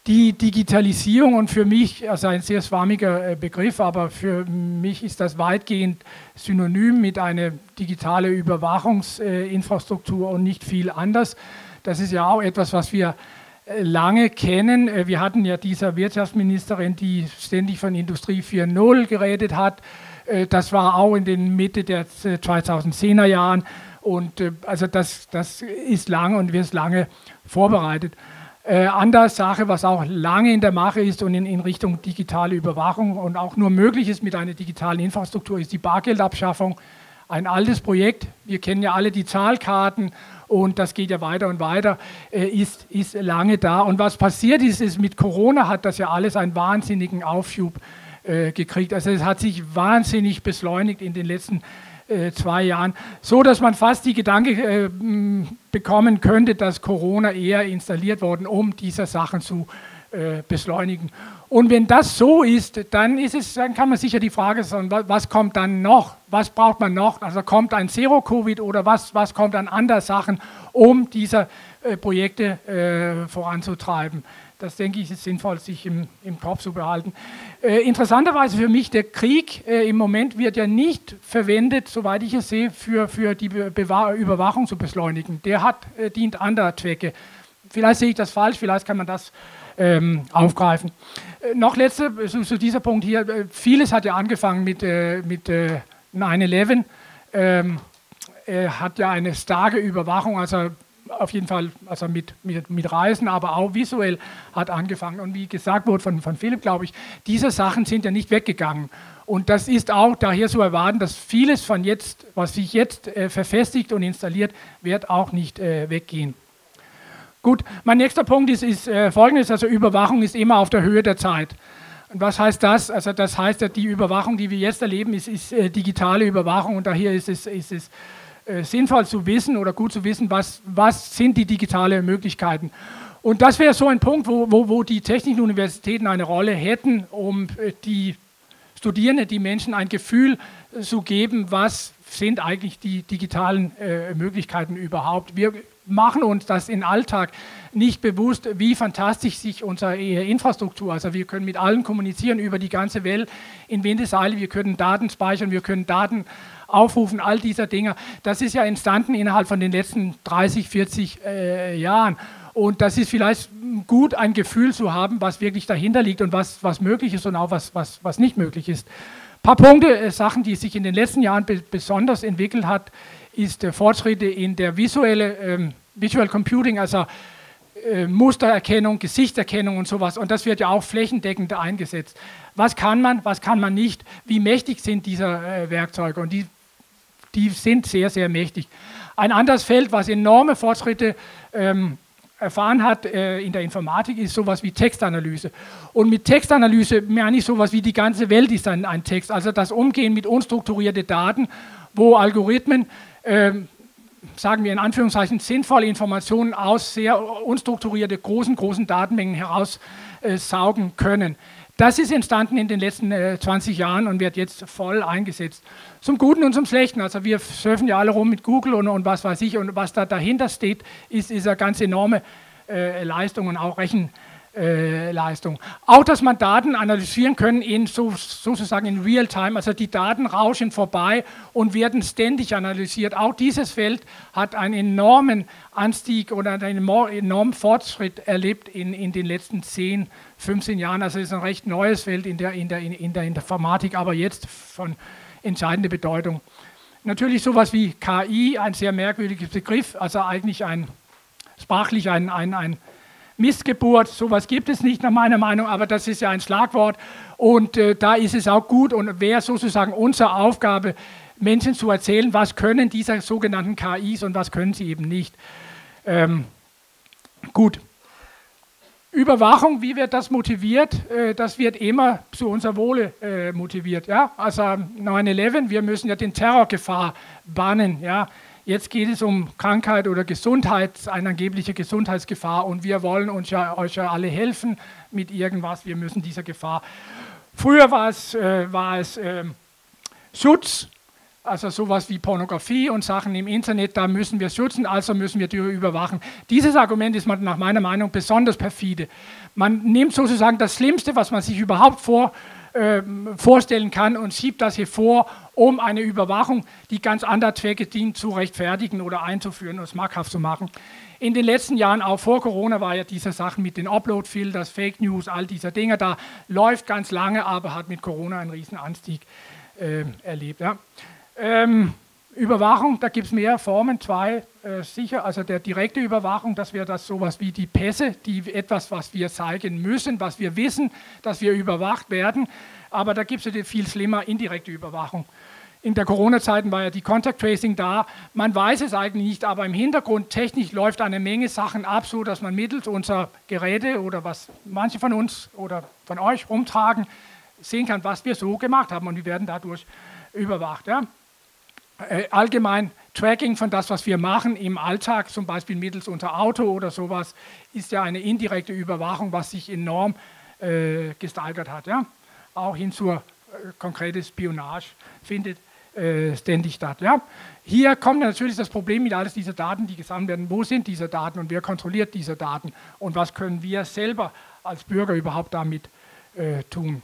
Die Digitalisierung, und für mich, also ein sehr schwammiger Begriff, aber für mich ist das weitgehend synonym mit einer digitalen Überwachungsinfrastruktur und nicht viel anders. Das ist ja auch etwas, was wir lange kennen. Wir hatten ja diese Wirtschaftsministerin, die ständig von Industrie vier Punkt null geredet hat. Das war auch in den Mitte der zweitausendzehner Jahren. Und also das, das ist lange und wird lange vorbereitet. Äh, andere Sache, was auch lange in der Mache ist und in, in Richtung digitale Überwachung und auch nur möglich ist mit einer digitalen Infrastruktur, ist die Bargeldabschaffung. Ein altes Projekt, wir kennen ja alle die Zahlkarten und das geht ja weiter und weiter, äh, ist, ist lange da. Und was passiert ist, ist, mit Corona hat das ja alles einen wahnsinnigen Aufschub äh, gekriegt. Also es hat sich wahnsinnig beschleunigt in den letzten Äh, zwei Jahren, so dass man fast die Gedanke äh, bekommen könnte, dass Corona eher installiert worden, um diese Sachen zu äh, beschleunigen. Und wenn das so ist, dann ist es, dann kann man sicher die Frage stellen, was, was kommt dann noch? Was braucht man noch? Also kommt ein Zero-Covid oder was, was kommt an anderen Sachen, um diese äh, Projekte äh, voranzutreiben? Das, denke ich, ist sinnvoll, sich im, im Kopf zu behalten. Äh, interessanterweise für mich, der Krieg äh, im Moment wird ja nicht verwendet, soweit ich es sehe, für, für die Be Überwachung zu beschleunigen. Der hat, äh, dient anderer Zwecke. Vielleicht sehe ich das falsch, vielleicht kann man das ähm, aufgreifen. Äh, noch letzte, zu, zu dieser Punkt hier, äh, vieles hat ja angefangen mit, äh, mit äh, nine eleven. Ähm, er hat ja eine starke Überwachung, also auf jeden Fall also mit, mit, mit Reisen, aber auch visuell hat angefangen. Und wie gesagt wurde von, von Philipp, glaube ich, diese Sachen sind ja nicht weggegangen. Und das ist auch daher zu erwarten, dass vieles von jetzt, was sich jetzt äh, verfestigt und installiert, wird auch nicht äh, weggehen. Gut, mein nächster Punkt ist, ist äh, folgendes, also Überwachung ist immer auf der Höhe der Zeit. Und was heißt das? Also das heißt, die Überwachung, die wir jetzt erleben, ist, ist äh, digitale Überwachung und daher ist es, ist es äh, sinnvoll zu wissen oder gut zu wissen, was, was sind die digitalen Möglichkeiten. Und das wäre so ein Punkt, wo, wo, wo die technischen Universitäten eine Rolle hätten, um äh, die Studierenden, die Menschen ein Gefühl äh, zu geben, was sind eigentlich die digitalen äh, Möglichkeiten überhaupt. Wir machen uns das im Alltag nicht bewusst, wie fantastisch sich unsere Infrastruktur, also wir können mit allen kommunizieren über die ganze Welt in Windeseile, wir können Daten speichern, wir können Daten aufrufen, all dieser Dinge. Das ist ja entstanden innerhalb von den letzten dreißig, vierzig äh, Jahren. Und das ist vielleicht gut, ein Gefühl zu haben, was wirklich dahinter liegt und was, was möglich ist und auch was, was, was nicht möglich ist. Ein paar Punkte, äh, Sachen, die sich in den letzten Jahren be besonders entwickelt hat, ist äh, Fortschritte in der visuelle, ähm, Visual Computing, also äh, Mustererkennung, Gesichtserkennung und sowas. Und das wird ja auch flächendeckend eingesetzt. Was kann man, was kann man nicht? Wie mächtig sind diese äh, Werkzeuge? Und die, die sind sehr, sehr mächtig. Ein anderes Feld, was enorme Fortschritte ähm, erfahren hat äh, in der Informatik, ist sowas wie Textanalyse. Und mit Textanalyse meine ich sowas wie die ganze Welt ist ein, ein Text. Also das Umgehen mit unstrukturierten Daten, wo Algorithmen, äh, sagen wir in Anführungszeichen, sinnvolle Informationen aus sehr unstrukturierten, großen, großen Datenmengen heraussaugen äh, können. Das ist entstanden in den letzten äh, zwanzig Jahren und wird jetzt voll eingesetzt. Zum Guten und zum Schlechten. Also wir surfen ja alle rum mit Google und, und was weiß ich. Und was da dahinter steht, ist, ist eine ganz enorme äh, Leistung und auch Rechenleistung. Äh, auch, dass man Daten analysieren können in so, sozusagen in Real-Time. Also die Daten rauschen vorbei und werden ständig analysiert. Auch dieses Feld hat einen enormen Anstieg oder einen enormen Fortschritt erlebt in, in den letzten zehn, fünfzehn Jahren. Also es ist ein recht neues Feld in der, in der, in der Informatik, aber jetzt von entscheidender Bedeutung. Natürlich sowas wie K I, ein sehr merkwürdiger Begriff, also eigentlich ein sprachlich ein, ein, ein Missgeburt, sowas gibt es nicht nach meiner Meinung, aber das ist ja ein Schlagwort und äh, da ist es auch gut und wäre sozusagen unsere Aufgabe, Menschen zu erzählen, was können diese sogenannten K Is und was können sie eben nicht. Ähm, gut. Überwachung, wie wird das motiviert? Äh, das wird immer zu unser Wohle äh, motiviert. Ja? Also nine eleven, wir müssen ja den Terrorgefahr bannen. Ja? Jetzt geht es um Krankheit oder Gesundheit, eine angebliche Gesundheitsgefahr und wir wollen uns ja, euch ja alle helfen mit irgendwas, wir müssen dieser Gefahr. Früher war es, äh, war es äh, Schutz, Also sowas wie Pornografie und Sachen im Internet, da müssen wir schützen, also müssen wir die überwachen. Dieses Argument ist nach meiner Meinung besonders perfide. Man nimmt sozusagen das Schlimmste, was man sich überhaupt vor, äh, vorstellen kann und schiebt das hier vor, um eine Überwachung, die ganz anderen Zwecke dient, zu rechtfertigen oder einzuführen und schmackhaft zu machen. In den letzten Jahren, auch vor Corona, war ja diese Sachen mit den Upload-Filters, Fake News, all dieser Dinge, da läuft ganz lange, aber hat mit Corona einen riesen Anstieg äh, erlebt. Ja. Ähm, Überwachung, da gibt es mehr Formen, zwei äh, sicher, also der direkte Überwachung, das wäre das sowas wie die Pässe, die etwas, was wir zeigen müssen, was wir wissen, dass wir überwacht werden, aber da gibt es ja viel schlimmer, indirekte Überwachung. In der Corona-Zeiten war ja die Contact Tracing da, man weiß es eigentlich nicht, aber im Hintergrund technisch läuft eine Menge Sachen ab, so dass man mittels unserer Geräte oder was manche von uns oder von euch rumtragen, sehen kann, was wir so gemacht haben und wir werden dadurch überwacht. Ja. Äh, allgemein Tracking von das, was wir machen im Alltag, zum Beispiel mittels unser Auto oder sowas, ist ja eine indirekte Überwachung, was sich enorm äh, gesteigert hat. Ja? Auch hin zur äh, konkreten Spionage findet äh, ständig statt. Ja? Hier kommt natürlich das Problem mit all diesen Daten, die gesammelt werden. Wo sind diese Daten und wer kontrolliert diese Daten? Und was können wir selber als Bürger überhaupt damit äh, tun?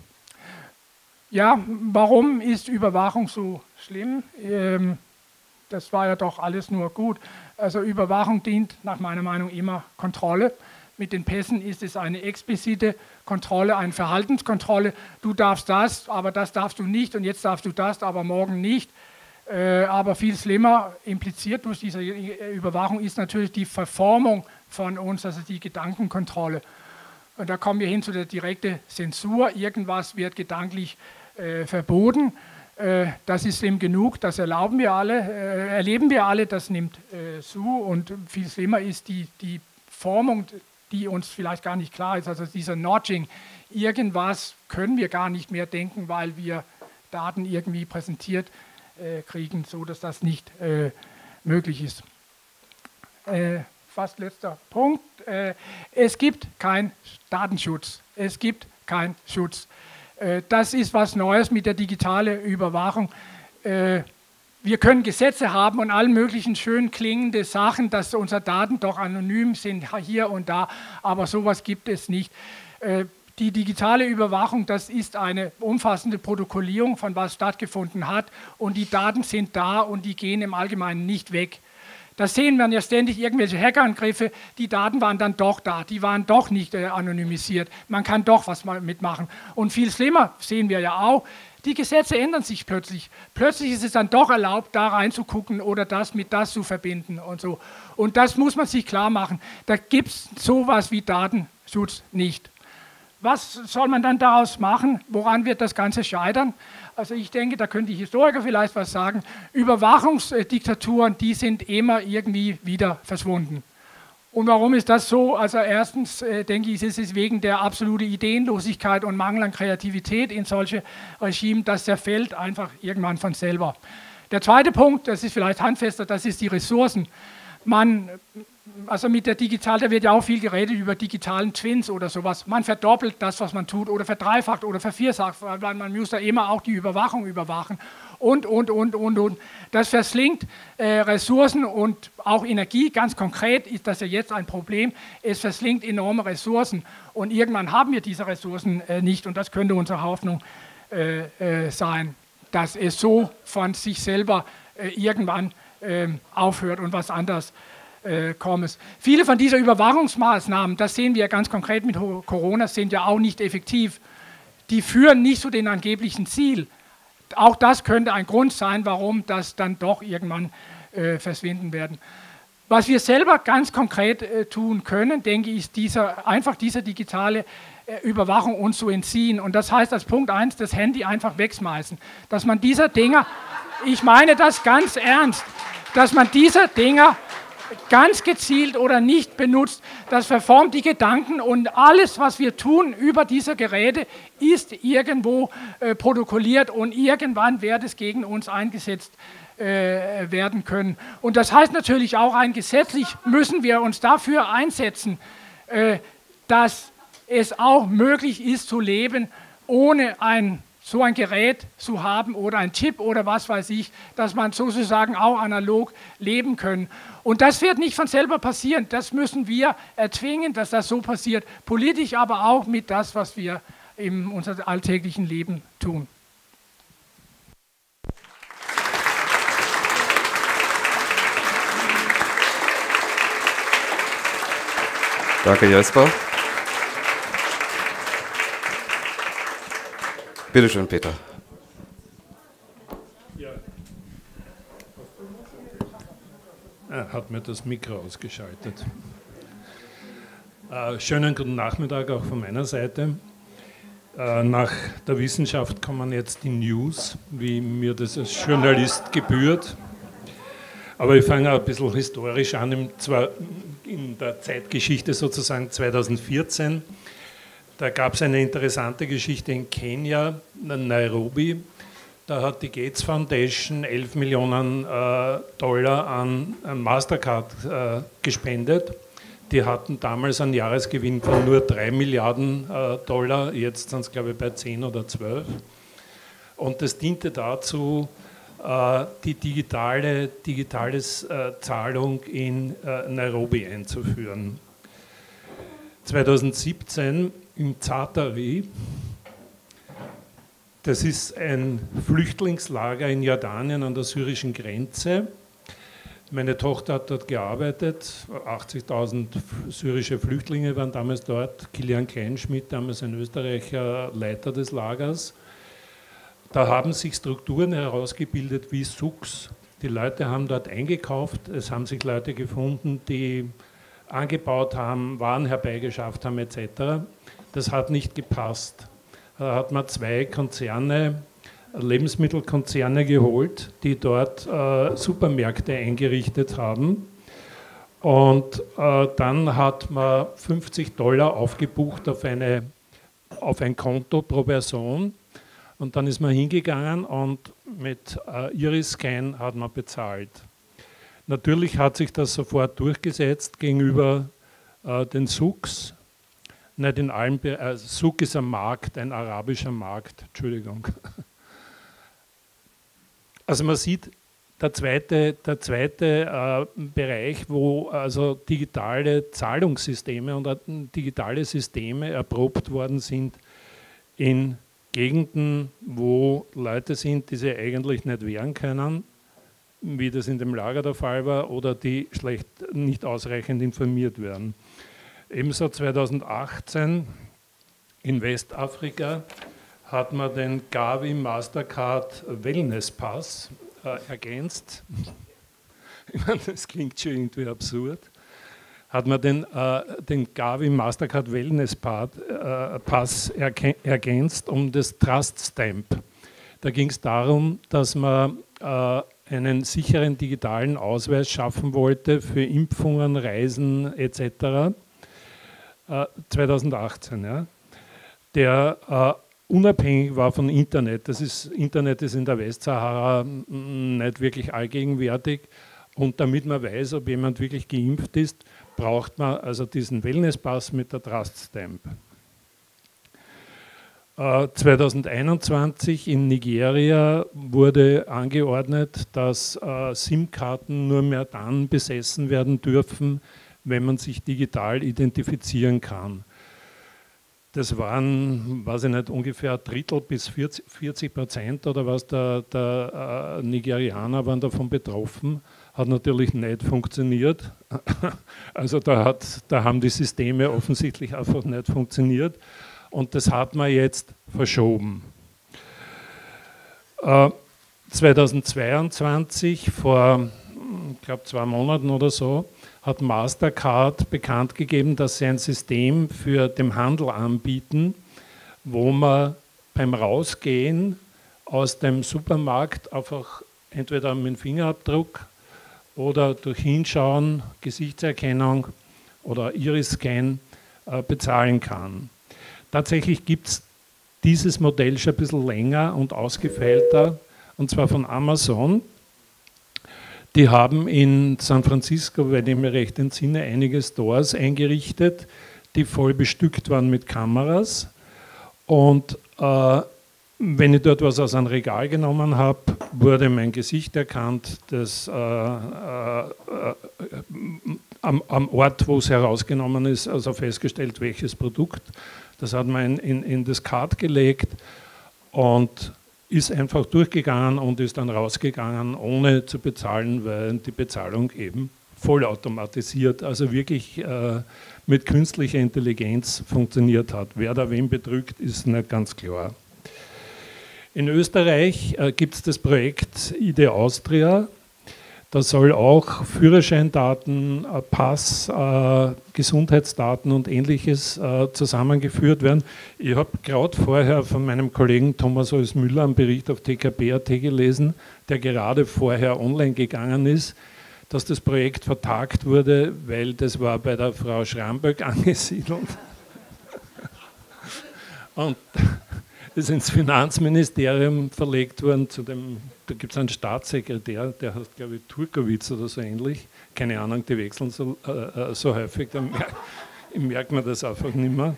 Ja, warum ist Überwachung so schlimm? Ähm, das war ja doch alles nur gut. Also Überwachung dient nach meiner Meinung immer Kontrolle. Mit den Pässen ist es eine explizite Kontrolle, eine Verhaltenskontrolle. Du darfst das, aber das darfst du nicht und jetzt darfst du das, aber morgen nicht. Äh, aber viel schlimmer impliziert durch diese Überwachung ist natürlich die Verformung von uns, also die Gedankenkontrolle. Und da kommen wir hin zu der direkten Zensur. Irgendwas wird gedanklich Äh, verboten. Äh, das ist schlimm genug, das erlauben wir alle, äh, erleben wir alle, das nimmt äh, zu und viel schlimmer ist die, die Formung, die uns vielleicht gar nicht klar ist, also dieser Notching. Irgendwas können wir gar nicht mehr denken, weil wir Daten irgendwie präsentiert äh, kriegen, so dass das nicht äh, möglich ist. Äh, fast letzter Punkt. Äh, es gibt keinen Datenschutz. Es gibt keinen Schutz. Das ist was Neues mit der digitalen Überwachung. Wir können Gesetze haben und alle möglichen schön klingende Sachen, dass unsere Daten doch anonym sind, hier und da, aber sowas gibt es nicht. Die digitale Überwachung, das ist eine umfassende Protokollierung von was stattgefunden hat und die Daten sind da und die gehen im Allgemeinen nicht weg. Das sehen wir ja ständig, irgendwelche Hackerangriffe, die Daten waren dann doch da, die waren doch nicht äh, anonymisiert, man kann doch was mal mitmachen. Und viel schlimmer sehen wir ja auch, die Gesetze ändern sich plötzlich. Plötzlich ist es dann doch erlaubt, da reinzugucken oder das mit das zu verbinden und so. Und das muss man sich klar machen, da gibt es sowas wie Datenschutz nicht. Was soll man dann daraus machen? Woran wird das Ganze scheitern? Also ich denke, da können die Historiker vielleicht was sagen. Überwachungsdiktaturen, die sind immer irgendwie wieder verschwunden. Und warum ist das so? Also erstens äh, denke ich, ist es wegen der absoluten Ideenlosigkeit und Mangel an Kreativität in solche Regimen, das zerfällt einfach irgendwann von selber. Der zweite Punkt, das ist vielleicht handfester, das ist die Ressourcen. Man, also mit der Digital, da wird ja auch viel geredet über digitalen Twins oder sowas. Man verdoppelt das, was man tut, oder verdreifacht oder vervierfacht, weil man muss da immer auch die Überwachung überwachen und, und, und, und, und. Das verschlingt äh, Ressourcen und auch Energie. Ganz konkret ist das ja jetzt ein Problem. Es verschlingt enorme Ressourcen und irgendwann haben wir diese Ressourcen äh, nicht und das könnte unsere Hoffnung äh, äh, sein, dass es so von sich selber äh, irgendwann äh, aufhört und was anderes Äh, kommen. Viele von diesen Überwachungsmaßnahmen, das sehen wir ganz konkret mit Corona, sind ja auch nicht effektiv. Die führen nicht zu den angeblichen Ziel. Auch das könnte ein Grund sein, warum das dann doch irgendwann äh, verschwinden werden. Was wir selber ganz konkret äh, tun können, denke ich, ist dieser, einfach diese digitale äh, Überwachung uns zu entziehen. Und das heißt als Punkt eins, das Handy einfach wegschmeißen. Dass man dieser Dinger, ich meine das ganz ernst, dass man diese Dinger ganz gezielt oder nicht benutzt, das verformt die Gedanken und alles, was wir tun über diese Geräte, ist irgendwo äh, protokolliert und irgendwann wird es gegen uns eingesetzt äh, werden können. Und das heißt natürlich auch, rein gesetzlich müssen wir uns dafür einsetzen, äh, dass es auch möglich ist zu leben ohne ein so ein Gerät zu haben oder ein Chip oder was weiß ich, dass man sozusagen auch analog leben können. Und das wird nicht von selber passieren. Das müssen wir erzwingen, dass das so passiert. Politisch, aber auch mit das, was wir in unserem alltäglichen Leben tun. Danke, Jesper. Bitte schön, Peter. Ja. Er hat mir das Mikro ausgeschaltet. Äh, schönen guten Nachmittag auch von meiner Seite. Äh, nach der Wissenschaft kommen jetzt die News, wie mir das als Journalist gebührt. Aber ich fange ein bisschen historisch an, im, zwar in der Zeitgeschichte sozusagen zweitausendvierzehn. Da gab es eine interessante Geschichte in Kenia, in Nairobi. Da hat die Gates Foundation elf Millionen äh, Dollar an, an Mastercard äh, gespendet. Die hatten damals einen Jahresgewinn von nur drei Milliarden äh, Dollar, jetzt sind es glaube ich bei zehn oder zwölf. Und das diente dazu, äh, die digitale digitales, äh, Zahlung in äh, Nairobi einzuführen. zweitausendsiebzehn im Zaatari, das ist ein Flüchtlingslager in Jordanien an der syrischen Grenze. Meine Tochter hat dort gearbeitet, achtzigtausend syrische Flüchtlinge waren damals dort. Kilian Kleinschmidt, damals ein Österreicher Leiter des Lagers. Da haben sich Strukturen herausgebildet wie S U Ks. Die Leute haben dort eingekauft, es haben sich Leute gefunden, die angebaut haben, Waren herbeigeschafft haben et cetera. Das hat nicht gepasst. Da hat man zwei Konzerne, Lebensmittelkonzerne geholt, die dort äh, Supermärkte eingerichtet haben. Und äh, dann hat man fünfzig Dollar aufgebucht auf, eine, auf ein Konto pro Person. Und dann ist man hingegangen und mit äh, Iris-Scan hat man bezahlt. Natürlich hat sich das sofort durchgesetzt gegenüber äh, den S U Ks. Nicht in allen Be äh, S U K ist ein Markt, ein arabischer Markt, Entschuldigung. Also man sieht, der zweite, der zweite äh, Bereich, wo also digitale Zahlungssysteme und äh, digitale Systeme erprobt worden sind in Gegenden, wo Leute sind, die sie eigentlich nicht wehren können, wie das in dem Lager der Fall war, oder die schlecht, nicht ausreichend informiert werden. Ebenso zweitausendachtzehn in Westafrika hat man den Gavi Mastercard Wellness Pass äh, ergänzt. Ich meine, das klingt schon irgendwie absurd. Hat man den, äh, den Gavi Mastercard Wellness äh, Pass ergänzt um das Trust Stamp. Da ging es darum, dass man äh, einen sicheren digitalen Ausweis schaffen wollte für Impfungen, Reisen et cetera. Äh, zweitausendachtzehn, ja, der äh, unabhängig war von Internet. Das ist, Internet ist in der Westsahara nicht wirklich allgegenwärtig. Und damit man weiß, ob jemand wirklich geimpft ist, braucht man also diesen Wellnesspass mit der Trust Stamp. Äh, zweitausendeinundzwanzig in Nigeria wurde angeordnet, dass äh, SIM-Karten nur mehr dann besessen werden dürfen, wenn man sich digital identifizieren kann. Das waren, weiß ich nicht, ungefähr ein Drittel bis vierzig Prozent oder was der, der äh, Nigerianer waren davon betroffen. Hat natürlich nicht funktioniert. Also da, hat, da haben die Systeme offensichtlich einfach nicht funktioniert. Und das hat man jetzt verschoben. Äh, zweitausendzweiundzwanzig, vor, ich glaube, zwei Monaten oder so, hat Mastercard bekannt gegeben, dass sie ein System für den Handel anbieten, wo man beim Rausgehen aus dem Supermarkt einfach entweder mit dem Fingerabdruck oder durch Hinschauen, Gesichtserkennung oder Iris-Scan äh, bezahlen kann. Tatsächlich gibt es dieses Modell schon ein bisschen länger und ausgefeilter, und zwar von Amazon. Die haben in San Francisco, wenn ich mir recht entsinne, einige Stores eingerichtet, die voll bestückt waren mit Kameras. Und äh, wenn ich dort was aus einem Regal genommen habe, wurde mein Gesicht erkannt, das äh, äh, äh, am, am Ort, wo es herausgenommen ist, also festgestellt, welches Produkt. Das hat man in, in, in das Card gelegt und ist einfach durchgegangen und ist dann rausgegangen, ohne zu bezahlen, weil die Bezahlung eben vollautomatisiert, also wirklich äh, mit künstlicher Intelligenz funktioniert hat. Wer da wen betrügt, ist nicht ganz klar. In Österreich äh, gibt es das Projekt I D Austria. Da soll auch Führerscheindaten, äh, Pass, äh, Gesundheitsdaten und Ähnliches äh, zusammengeführt werden. Ich habe gerade vorher von meinem Kollegen Thomas Oels Müller einen Bericht auf T K P Punkt A T gelesen, der gerade vorher online gegangen ist, dass das Projekt vertagt wurde, weil das war bei der Frau Schramböck angesiedelt. Und ist ins Finanzministerium verlegt worden, zu dem, da gibt es einen Staatssekretär, der heißt, glaube ich, Turkowitz oder so ähnlich. Keine Ahnung, die wechseln so, äh, so häufig, dann merkt, merkt man das einfach nicht mehr.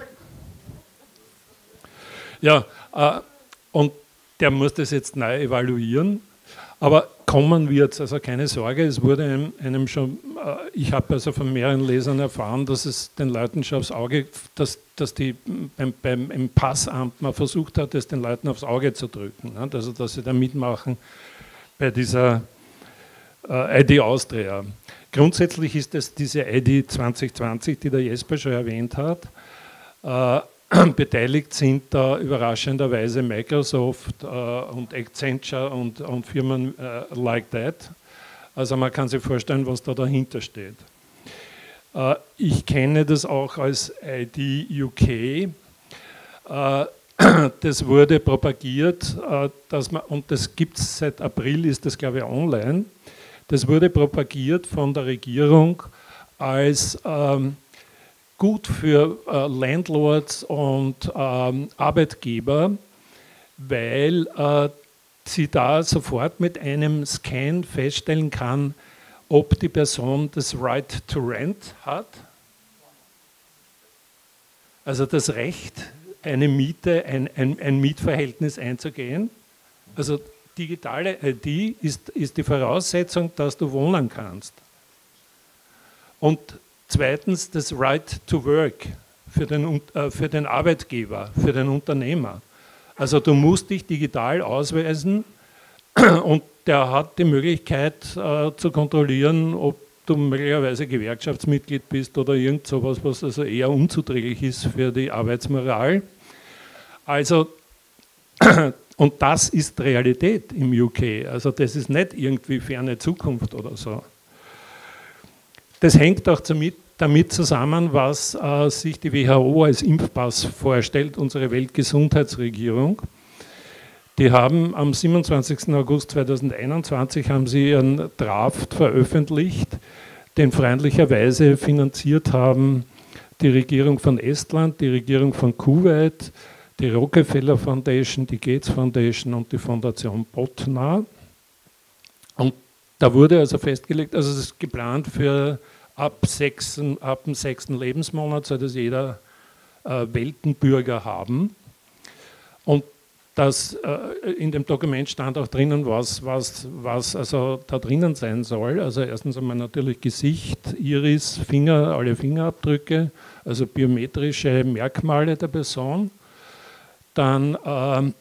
Ja, äh, und der muss das jetzt neu evaluieren, aber kommen wird es, also keine Sorge, es wurde einem, einem schon, äh, ich habe also von mehreren Lesern erfahren, dass es den Leuten schon aufs Auge, dass, dass die beim, beim im Passamt mal versucht hat, es den Leuten aufs Auge zu drücken, ne? Also dass sie da mitmachen bei dieser äh, I D Austria. Grundsätzlich ist es diese I D zwanzig zwanzig, die der Jesper schon erwähnt hat. Äh, Beteiligt sind da überraschenderweise Microsoft äh, und Accenture und, und Firmen äh, like that. Also man kann sich vorstellen, was da dahinter steht. Äh, ich kenne das auch als I D U K. Äh, das wurde propagiert, äh, dass man, und das gibt es seit April, ist das glaube ich online, das wurde propagiert von der Regierung als ähm, gut für äh, Landlords und ähm, Arbeitgeber, weil äh, sie da sofort mit einem Scan feststellen kann, ob die Person das Right to Rent hat, also das Recht, eine Miete, ein, ein, ein Mietverhältnis einzugehen. Also digitale I D ist, ist die Voraussetzung, dass du wohnen kannst. Und zweitens das Right to Work für den, äh, für den Arbeitgeber, für den Unternehmer. Also du musst dich digital ausweisen und der hat die Möglichkeit äh, zu kontrollieren, ob du möglicherweise Gewerkschaftsmitglied bist oder irgend sowas, was also eher unzuträglich ist für die Arbeitsmoral. Also, und das ist Realität im U K. Also das ist nicht irgendwie ferne Zukunft oder so. Das hängt auch damit, damit zusammen, was äh, sich die W H O als Impfpass vorstellt, unsere Weltgesundheitsregierung. Die haben am siebenundzwanzigsten August zweitausendeinundzwanzig haben sie ihren Draft veröffentlicht, den freundlicherweise finanziert haben die Regierung von Estland, die Regierung von Kuwait, die Rockefeller Foundation, die Gates Foundation und die Fondation Botna. Und da wurde also festgelegt, also es ist geplant für ab, sechsten, ab dem sechsten Lebensmonat soll das jeder äh, Weltenbürger haben. Und das, äh, in dem Dokument stand auch drinnen, was, was, was also da drinnen sein soll. Also erstens einmal natürlich Gesicht, Iris, Finger, alle Fingerabdrücke, also biometrische Merkmale der Person. Dann äh,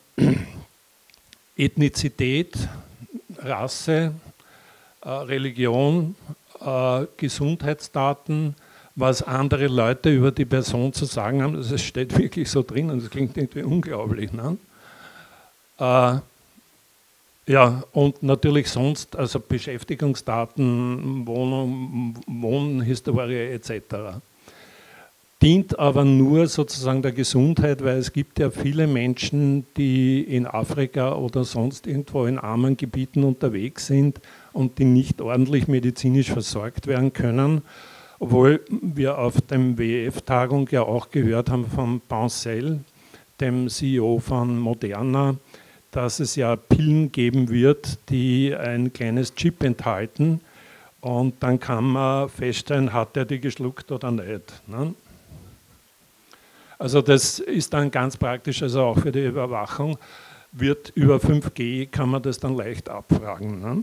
Ethnizität, Rasse, äh, Religion, äh, Gesundheitsdaten, was andere Leute über die Person zu sagen haben. Das steht wirklich so drin und das klingt irgendwie unglaublich. Ne? Äh, ja, und natürlich sonst, also Beschäftigungsdaten, Wohnung, Wohnhistorie et cetera. Dient aber nur sozusagen der Gesundheit, weil es gibt ja viele Menschen, die in Afrika oder sonst irgendwo in armen Gebieten unterwegs sind und die nicht ordentlich medizinisch versorgt werden können, obwohl wir auf dem W E F-Tagung ja auch gehört haben von Bancel, dem C E O von Moderna, dass es ja Pillen geben wird, die ein kleines Chip enthalten und dann kann man feststellen, hat er die geschluckt oder nicht. Ne? Also das ist dann ganz praktisch, also auch für die Überwachung, wird über fünf G kann man das dann leicht abfragen. Ne?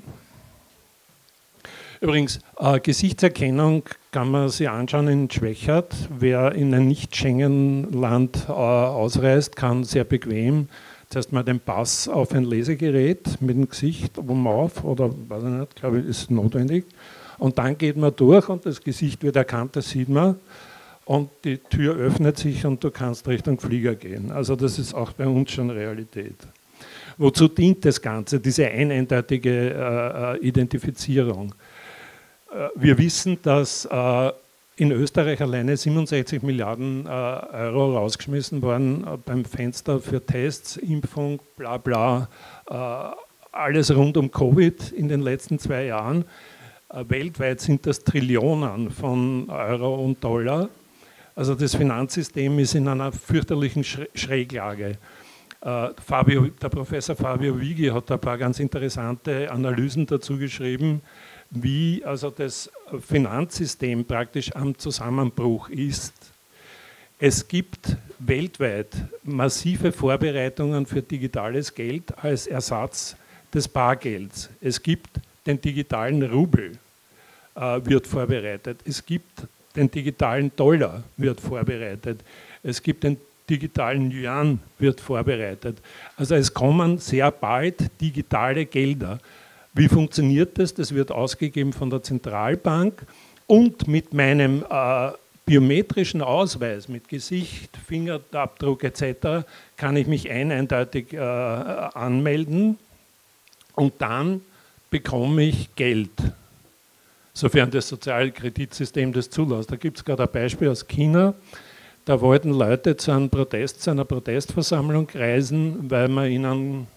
Übrigens, äh, Gesichtserkennung kann man sich anschauen in Schwechat. Wer in ein Nicht-Schengen-Land äh, ausreist, kann sehr bequem zuerst mal den Pass auf ein Lesegerät mit dem Gesicht oben auf, oder weiß ich nicht, glaube ich, ist notwendig. Und dann geht man durch und das Gesicht wird erkannt, das sieht man. Und die Tür öffnet sich und du kannst Richtung Flieger gehen. Also das ist auch bei uns schon Realität. Wozu dient das Ganze, diese eindeutige äh, Identifizierung? Äh, wir wissen, dass äh, in Österreich alleine siebenundsechzig Milliarden äh, Euro rausgeschmissen worden äh, beim Fenster für Tests, Impfung, bla bla, äh, alles rund um Covid in den letzten zwei Jahren. Äh, weltweit sind das Trillionen von Euro und Dollar. Also das Finanzsystem ist in einer fürchterlichen Schräglage. Äh, Fabio, der Professor Fabio Vighi hat ein paar ganz interessante Analysen dazu geschrieben, wie also das Finanzsystem praktisch am Zusammenbruch ist. Es gibt weltweit massive Vorbereitungen für digitales Geld als Ersatz des Bargelds. Es gibt den digitalen Rubel, äh, wird vorbereitet. Es gibt den digitalen Dollar, wird vorbereitet. Es gibt den digitalen Yuan, wird vorbereitet. Also es kommen sehr bald digitale Gelder. Wie funktioniert das? Das wird ausgegeben von der Zentralbank und mit meinem äh, biometrischen Ausweis, mit Gesicht, Fingerabdruck et cetera, kann ich mich ein eindeutig äh, anmelden und dann bekomme ich Geld, sofern das Sozialkreditsystem das zulässt. Da gibt es gerade ein Beispiel aus China. Da wollten Leute zu einem Protest, zu einer Protestversammlung reisen, weil man ihnen,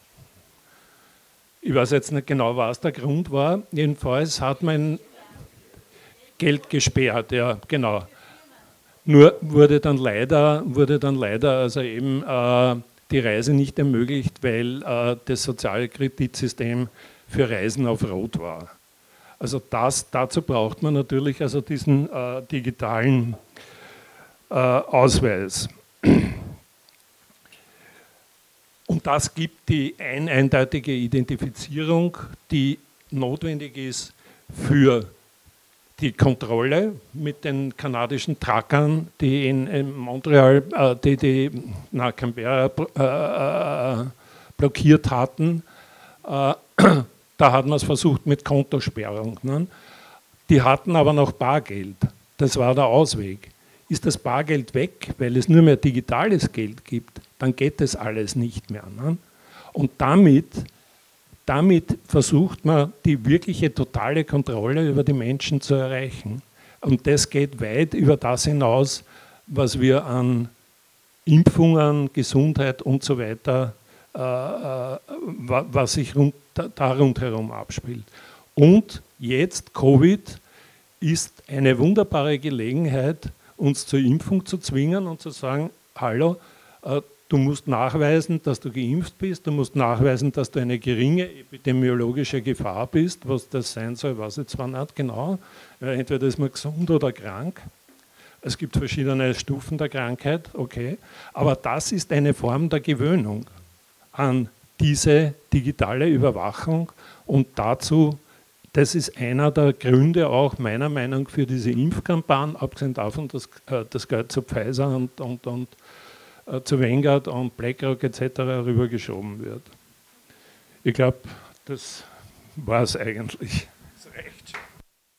ich weiß jetzt nicht genau, was der Grund war, jedenfalls hat man Geld gesperrt, ja, genau. Nur wurde dann leider, wurde dann leider also eben äh, die Reise nicht ermöglicht, weil äh, das Sozialkreditsystem für Reisen auf Rot war. Also das, dazu braucht man natürlich also diesen äh, digitalen äh, Ausweis. Und das gibt die ein eindeutige Identifizierung, die notwendig ist für die Kontrolle mit den kanadischen Truckern, die in, in Montreal, äh, die, die na, Canberra äh, blockiert hatten. Äh, da hat man es versucht mit Kontosperrung. Ne? Die hatten aber noch Bargeld. Das war der Ausweg. Ist das Bargeld weg, weil es nur mehr digitales Geld gibt, dann geht das alles nicht mehr. Ne? Und damit, damit versucht man, die wirkliche totale Kontrolle über die Menschen zu erreichen. Und das geht weit über das hinaus, was wir an Impfungen, Gesundheit und so weiter, äh, äh, was sich rund, da rundherum abspielt. Und jetzt, Covid, ist eine wunderbare Gelegenheit, uns zur Impfung zu zwingen und zu sagen, hallo, äh, du musst nachweisen, dass du geimpft bist, du musst nachweisen, dass du eine geringe epidemiologische Gefahr bist, was das sein soll, weiß ich zwar nicht genau, entweder ist man gesund oder krank, es gibt verschiedene Stufen der Krankheit, okay, aber das ist eine Form der Gewöhnung an diese digitale Überwachung und dazu, das ist einer der Gründe auch meiner Meinung nach für diese Impfkampagne, abgesehen davon, dass äh, das Geld zu Pfizer und, und, und äh, zu Vanguard und BlackRock et cetera rübergeschoben wird. Ich glaube, das war es eigentlich. Das reicht schon.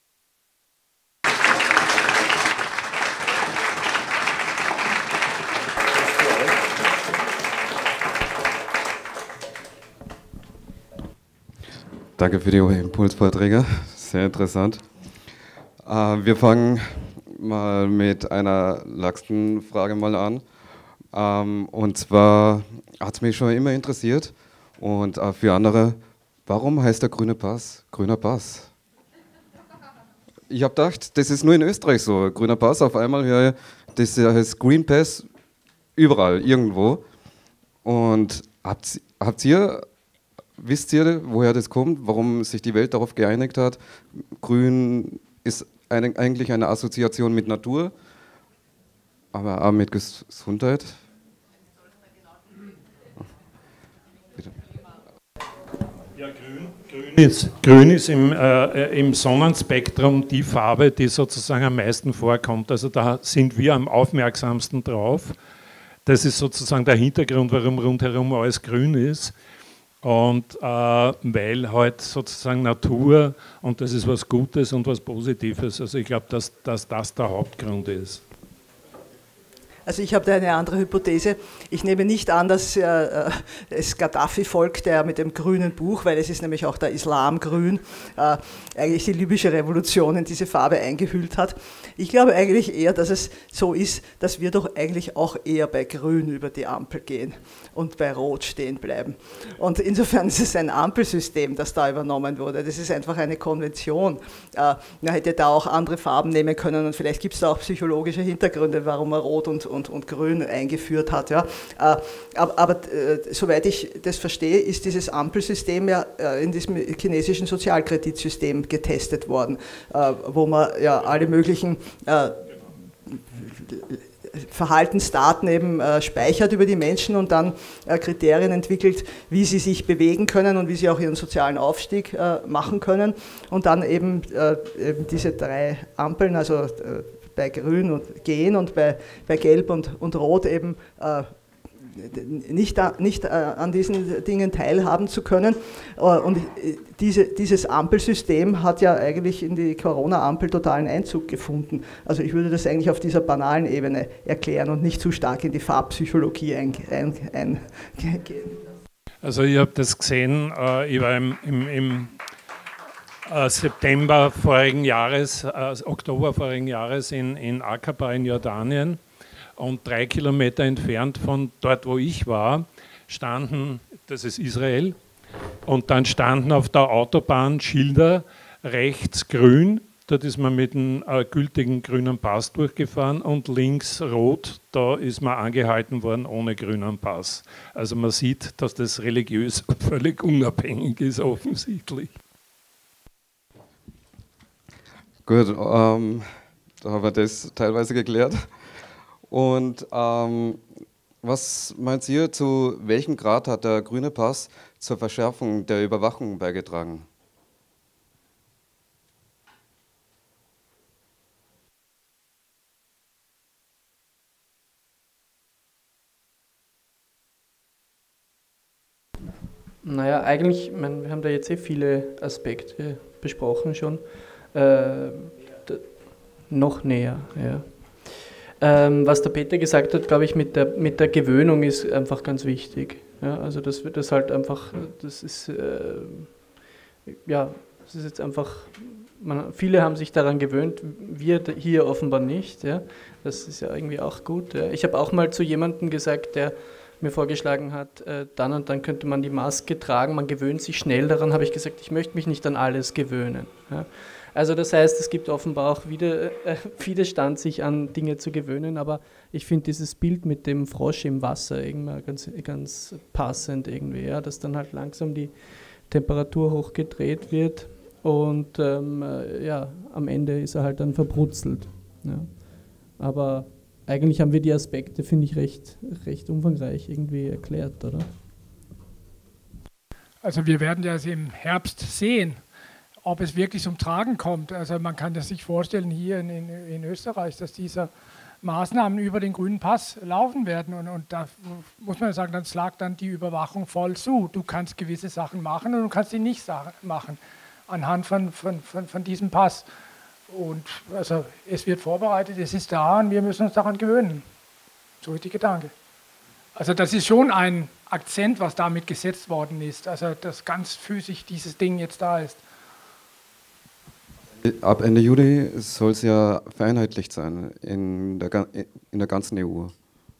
Danke für die Impulsvorträge, sehr interessant. Äh, wir fangen mal mit einer laxen Frage mal an. Ähm, und zwar hat es mich schon immer interessiert und auch für andere, warum heißt der grüne Pass grüner Pass? Ich habe gedacht, das ist nur in Österreich so, grüner Pass, auf einmal höre ich, das heißt Green Pass überall, irgendwo. Und habt, habt ihr... Wisst ihr, woher das kommt, warum sich die Welt darauf geeinigt hat? Grün ist eine, eigentlich eine Assoziation mit Natur. aber auch mit Gesundheit. Bitte. Ja, grün, grün ist, grün ist im, äh, im Sonnenspektrum die Farbe, die sozusagen am meisten vorkommt. Also da sind wir am aufmerksamsten drauf. Das ist sozusagen der Hintergrund, warum rundherum alles grün ist. Und äh, weil halt sozusagen Natur, und das ist was Gutes und was Positives. Also ich glaube, dass, dass das der Hauptgrund ist. Also ich habe da eine andere Hypothese. Ich nehme nicht an, dass äh, es Gaddafi folgt, der mit dem grünen Buch, weil es ist nämlich auch der Islam grün, äh, eigentlich die libysche Revolution in diese Farbe eingehüllt hat. Ich glaube eigentlich eher, dass es so ist, dass wir doch eigentlich auch eher bei grün über die Ampel gehen und bei rot stehen bleiben. Und insofern ist es ein Ampelsystem, das da übernommen wurde. Das ist einfach eine Konvention. Äh, man hätte da auch andere Farben nehmen können und vielleicht gibt es da auch psychologische Hintergründe, warum man rot und Und, und Grün eingeführt hat. Ja. Aber, aber äh, soweit ich das verstehe, ist dieses Ampelsystem ja äh, in diesem chinesischen Sozialkreditsystem getestet worden, äh, wo man ja alle möglichen äh, Verhaltensdaten eben äh, speichert über die Menschen und dann äh, Kriterien entwickelt, wie sie sich bewegen können und wie sie auch ihren sozialen Aufstieg äh, machen können. Und dann eben, äh, eben diese drei Ampeln, also äh, bei Grün und gehen und bei, bei Gelb und, und Rot eben äh, nicht, nicht äh, an diesen Dingen teilhaben zu können. Äh, und diese, dieses Ampelsystem hat ja eigentlich in die Corona-Ampel totalen Einzug gefunden. Also ich würde das eigentlich auf dieser banalen Ebene erklären und nicht zu stark in die Farbpsychologie eingehen. Ein, ein, also ich habe das gesehen, äh, ich war im, im, im September vorigen Jahres, äh, Oktober vorigen Jahres in, in Aqaba in Jordanien und drei Kilometer entfernt von dort, wo ich war, standen, das ist Israel, und dann standen auf der Autobahn Schilder, rechts grün, dort ist man mit einem äh, gültigen grünen Pass durchgefahren, und links rot, da ist man angehalten worden ohne grünen Pass. Also man sieht, dass das religiös völlig unabhängig ist, offensichtlich. Gut, ähm, da haben wir das teilweise geklärt. Und ähm, was meint ihr, zu welchem Grad hat der grüne Pass zur Verschärfung der Überwachung beigetragen? Naja, eigentlich, ich meine, wir haben da jetzt eh viele Aspekte besprochen schon. Äh, noch näher, ja. Ähm, was der Peter gesagt hat, glaube ich, mit der, mit der Gewöhnung ist einfach ganz wichtig. Ja, also das wird das halt einfach, das ist, äh, ja, das ist jetzt einfach, man, viele haben sich daran gewöhnt, wir hier offenbar nicht. Ja. Das ist ja irgendwie auch gut. Ja. Ich habe auch mal zu jemandem gesagt, der mir vorgeschlagen hat, äh, dann und dann könnte man die Maske tragen, man gewöhnt sich schnell daran, habe ich gesagt, ich möchte mich nicht an alles gewöhnen. Ja. Also das heißt, es gibt offenbar auch wieder äh, Widerstand, sich an Dinge zu gewöhnen, aber ich finde dieses Bild mit dem Frosch im Wasser irgendwie ganz, ganz passend irgendwie, ja, dass dann halt langsam die Temperatur hochgedreht wird und ähm, äh, ja, am Ende ist er halt dann verbrutzelt. Ja. Aber eigentlich haben wir die Aspekte, finde ich, recht, recht umfangreich irgendwie erklärt, oder? Also wir werden das im Herbst sehen, ob es wirklich zum Tragen kommt. Also man kann das sich vorstellen hier in, in, in Österreich, dass diese Maßnahmen über den grünen Pass laufen werden. Und, und da muss man sagen, dann schlagt dann die Überwachung voll zu. Du kannst gewisse Sachen machen und du kannst die nicht machen anhand von, von, von, von diesem Pass. Und also es wird vorbereitet, es ist da und wir müssen uns daran gewöhnen. So ist der Gedanke. Also das ist schon ein Akzent, was damit gesetzt worden ist. Also dass ganz physisch dieses Ding jetzt da ist. Ab Ende Juli soll es ja vereinheitlicht sein in der, in der ganzen E U.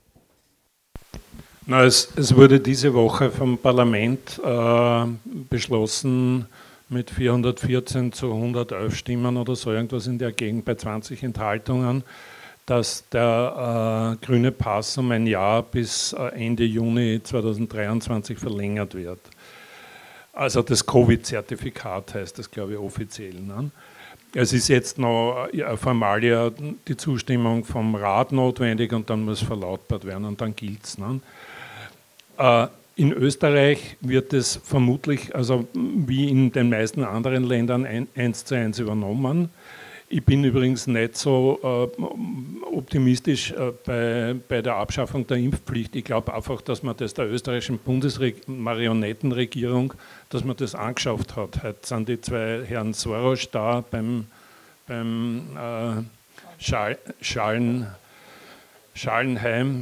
Na, es, es wurde diese Woche vom Parlament äh, beschlossen, mit vierhundertvierzehn zu hundertelf Stimmen oder so irgendwas in der Gegend bei zwanzig Enthaltungen, dass der äh, grüne Pass um ein Jahr bis äh, Ende Juni zweitausenddreiundzwanzig verlängert wird. Also das Covid-Zertifikat heißt das, glaube ich, offiziell. Ne? es ist jetzt noch ja, formal die Zustimmung vom Rat notwendig und dann muss verlautbart werden und dann gilt es. Ne? Äh, in Österreich wird es vermutlich, also wie in den meisten anderen Ländern, ein, eins zu eins übernommen. Ich bin übrigens nicht so äh, optimistisch äh, bei, bei der Abschaffung der Impfpflicht. Ich glaube einfach, dass man das der österreichischen Bundesmarionettenregierung, dass man das angeschafft hat. Heute sind die zwei Herren Soros da beim, beim äh, Schal, Schalen, Schalenheim.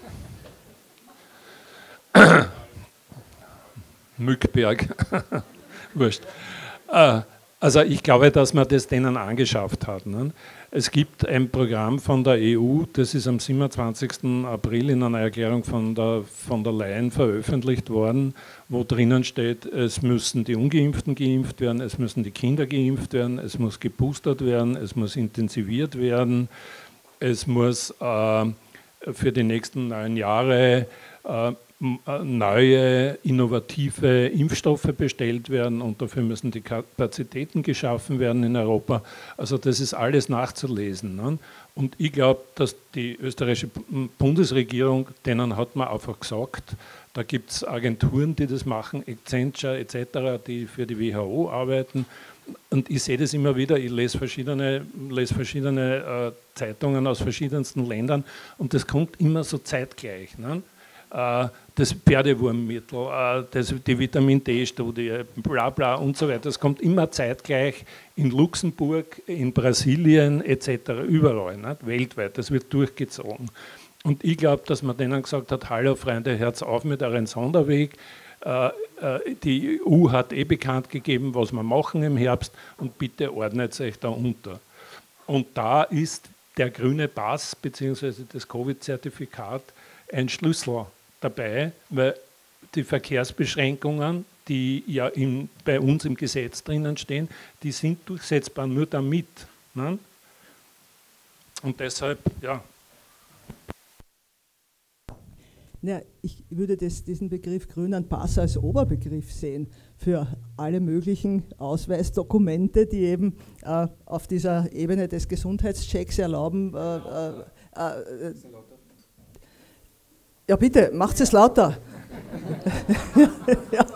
Mückberg. Wurscht. Äh, Also ich glaube, dass man das denen angeschafft hat. Ne? Es gibt ein Programm von der E U, das ist am siebenundzwanzigsten April in einer Erklärung von der, von der Leyen veröffentlicht worden, wo drinnen steht, es müssen die Ungeimpften geimpft werden, es müssen die Kinder geimpft werden, es muss geboostert werden, es muss intensiviert werden, es muss äh, für die nächsten neun Jahre äh, neue, innovative Impfstoffe bestellt werden und dafür müssen die Kapazitäten geschaffen werden in Europa. Also das ist alles nachzulesen. Ne? Und ich glaube, dass die österreichische Bundesregierung, denen hat man einfach gesagt, da gibt es Agenturen, die das machen, Accenture et cetera, die für die W H O arbeiten. Und ich sehe das immer wieder, ich lese verschiedene, lese verschiedene äh, Zeitungen aus verschiedensten Ländern und das kommt immer so zeitgleich. Ne? Das Pferdewurmmittel, das, die Vitamin D-Studie, bla bla und so weiter. Das kommt immer zeitgleich in Luxemburg, in Brasilien et cetera, überall, nicht? Weltweit. Das wird durchgezogen. Und ich glaube, dass man denen gesagt hat, hallo Freunde, hört auf mit euren Sonderweg. Die E U hat eh bekannt gegeben, was wir machen im Herbst und bitte ordnet euch da unter. Und da ist der grüne Pass bzw. das Covid-Zertifikat ein Schlüssel dabei, weil die Verkehrsbeschränkungen, die ja in, bei uns im Gesetz drinnen stehen, die sind durchsetzbar nur damit. Ne? Und deshalb, ja. Ja, ich würde das, diesen Begriff grünen Pass als Oberbegriff sehen für alle möglichen Ausweisdokumente, die eben äh, auf dieser Ebene des Gesundheitschecks erlauben. Äh, äh, äh, Ja, bitte, macht es lauter. Ja.